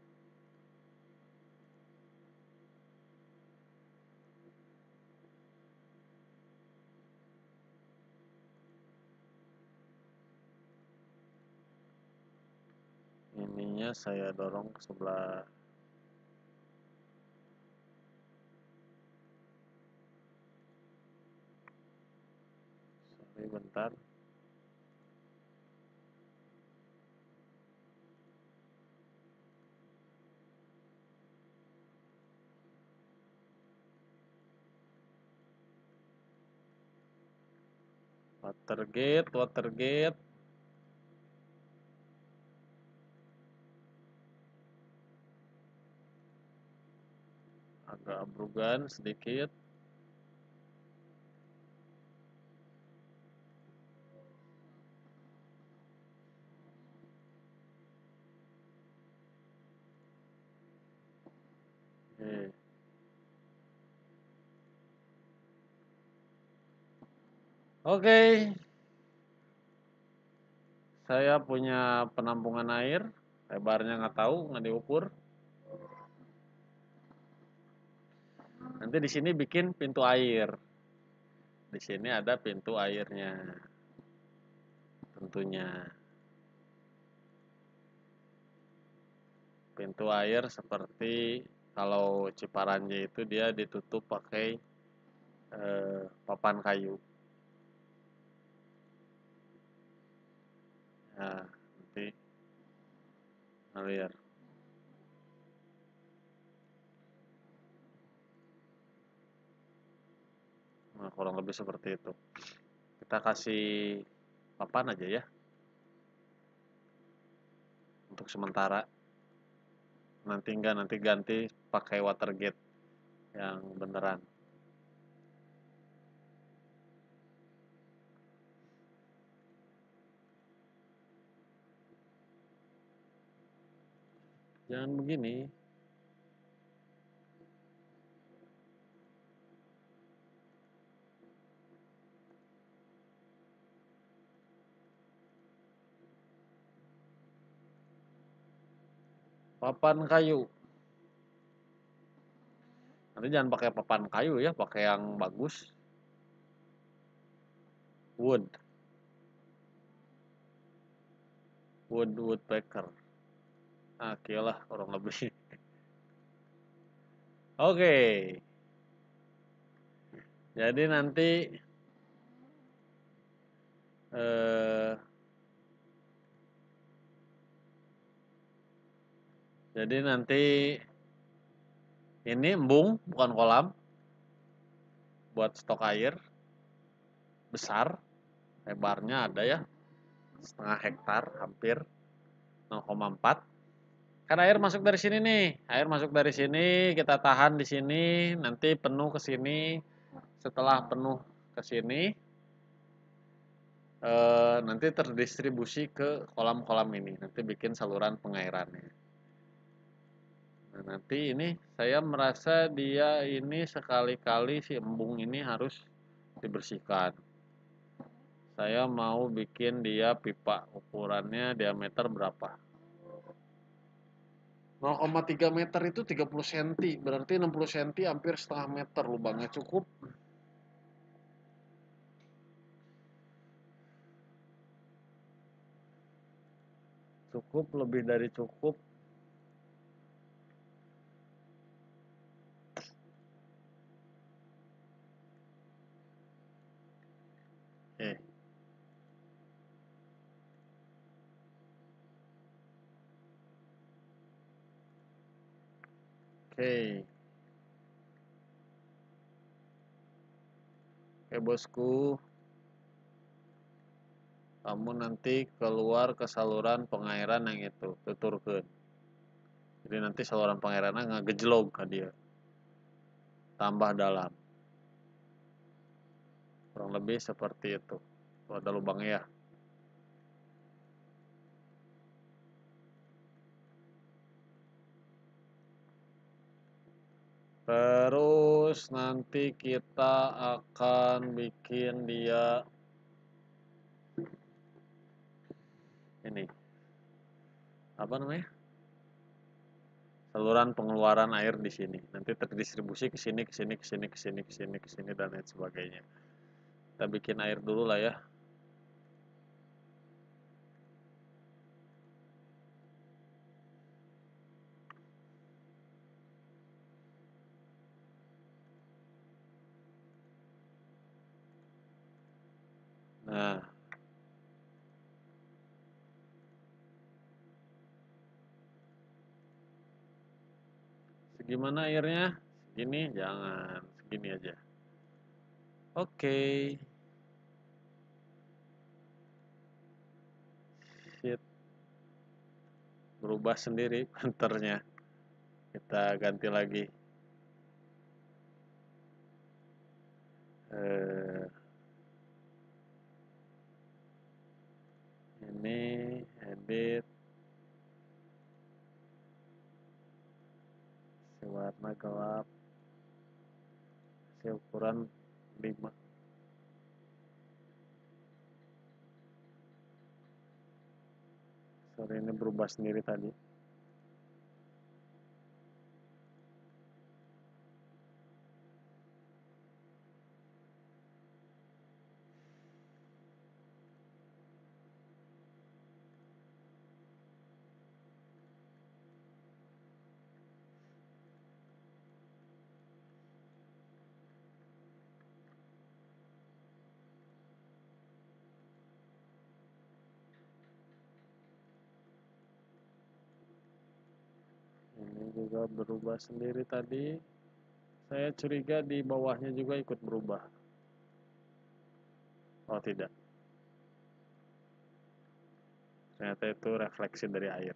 Ininya saya dorong ke sebelah. Sorry, bentar. Watergate. Agak abrugan sedikit. Oke. Saya punya penampungan air, lebarnya nggak tahu, nggak diukur. Nanti di sini bikin pintu air. Di sini ada pintu airnya, tentunya. Pintu air seperti kalau Ciparanjai itu dia ditutup pakai papan kayu. Nah, nanti ngalir. Nah, kurang lebih seperti itu. Kita kasih papan aja ya. Untuk sementara. Nanti ganti pakai watergate yang beneran. Jangan begini. Papan kayu. Nanti jangan pakai papan kayu ya, pakai yang bagus. Woodpecker. Nah, lah kurang lebih. Oke. Jadi nanti ini embung bukan kolam buat stok air besar, lebarnya ada ya setengah hektar, hampir 0,4. Kan air masuk dari sini nih, kita tahan di sini, nanti penuh ke sini. Setelah penuh ke sini, nanti terdistribusi ke kolam-kolam ini. Nanti bikin saluran pengairannya. Nah, nanti ini saya merasa dia ini sekali-kali si embung ini harus dibersihkan. Saya mau bikin dia pipa, ukurannya diameter berapa? 0,3 meter itu 30 cm, berarti 60 cm, hampir setengah meter lubangnya cukup. Cukup, lebih dari cukup. Oke. Oke. Oke bosku, kamu nanti keluar ke saluran pengairan yang itu, tuturkeun. Jadi nanti saluran pengairannya ngagejlog ke dia, tambah dalam. Kurang lebih seperti itu. Tuh ada lubangnya ya. Terus nanti kita akan bikin dia ini, apa namanya? Saluran pengeluaran air di sini. Nanti terdistribusi ke sini, ke sini, ke sini, ke sini, ke sini, ke sini, dan lain sebagainya. Kita bikin air dulu lah ya. Nah, segimana airnya? Segini, jangan. Segini aja. Oke. Shit. Berubah sendiri panternya. Kita ganti lagi. Ini edit warna gelap, ukuran 5. Sorry, ini berubah sendiri tadi. Ini juga berubah sendiri tadi. Saya curiga di bawahnya juga ikut berubah. Oh tidak. Ternyata itu refleksi dari air.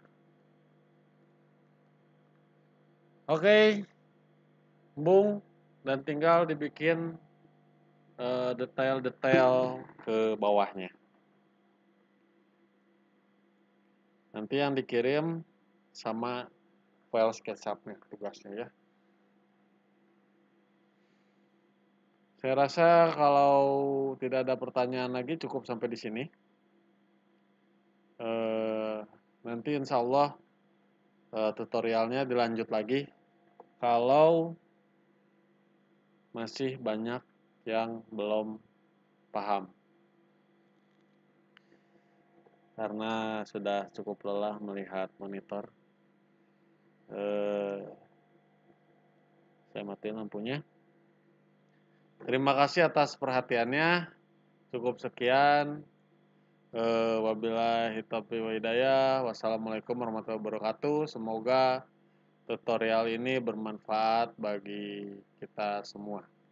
Oke, Bung, dan tinggal dibikin detail-detail ke bawahnya. Nanti yang dikirim sama file SketchUp-nya tugasnya ya. Saya rasa kalau tidak ada pertanyaan lagi cukup sampai di sini. Nanti insya Allah tutorialnya dilanjut lagi. Kalau masih banyak yang belum paham. Karena sudah cukup lelah melihat monitor. Saya matiin lampunya. Terima kasih atas perhatiannya. Cukup sekian. Wabillahi taufiq wal hidayah. Wassalamualaikum warahmatullahi wabarakatuh. Semoga tutorial ini bermanfaat bagi kita semua.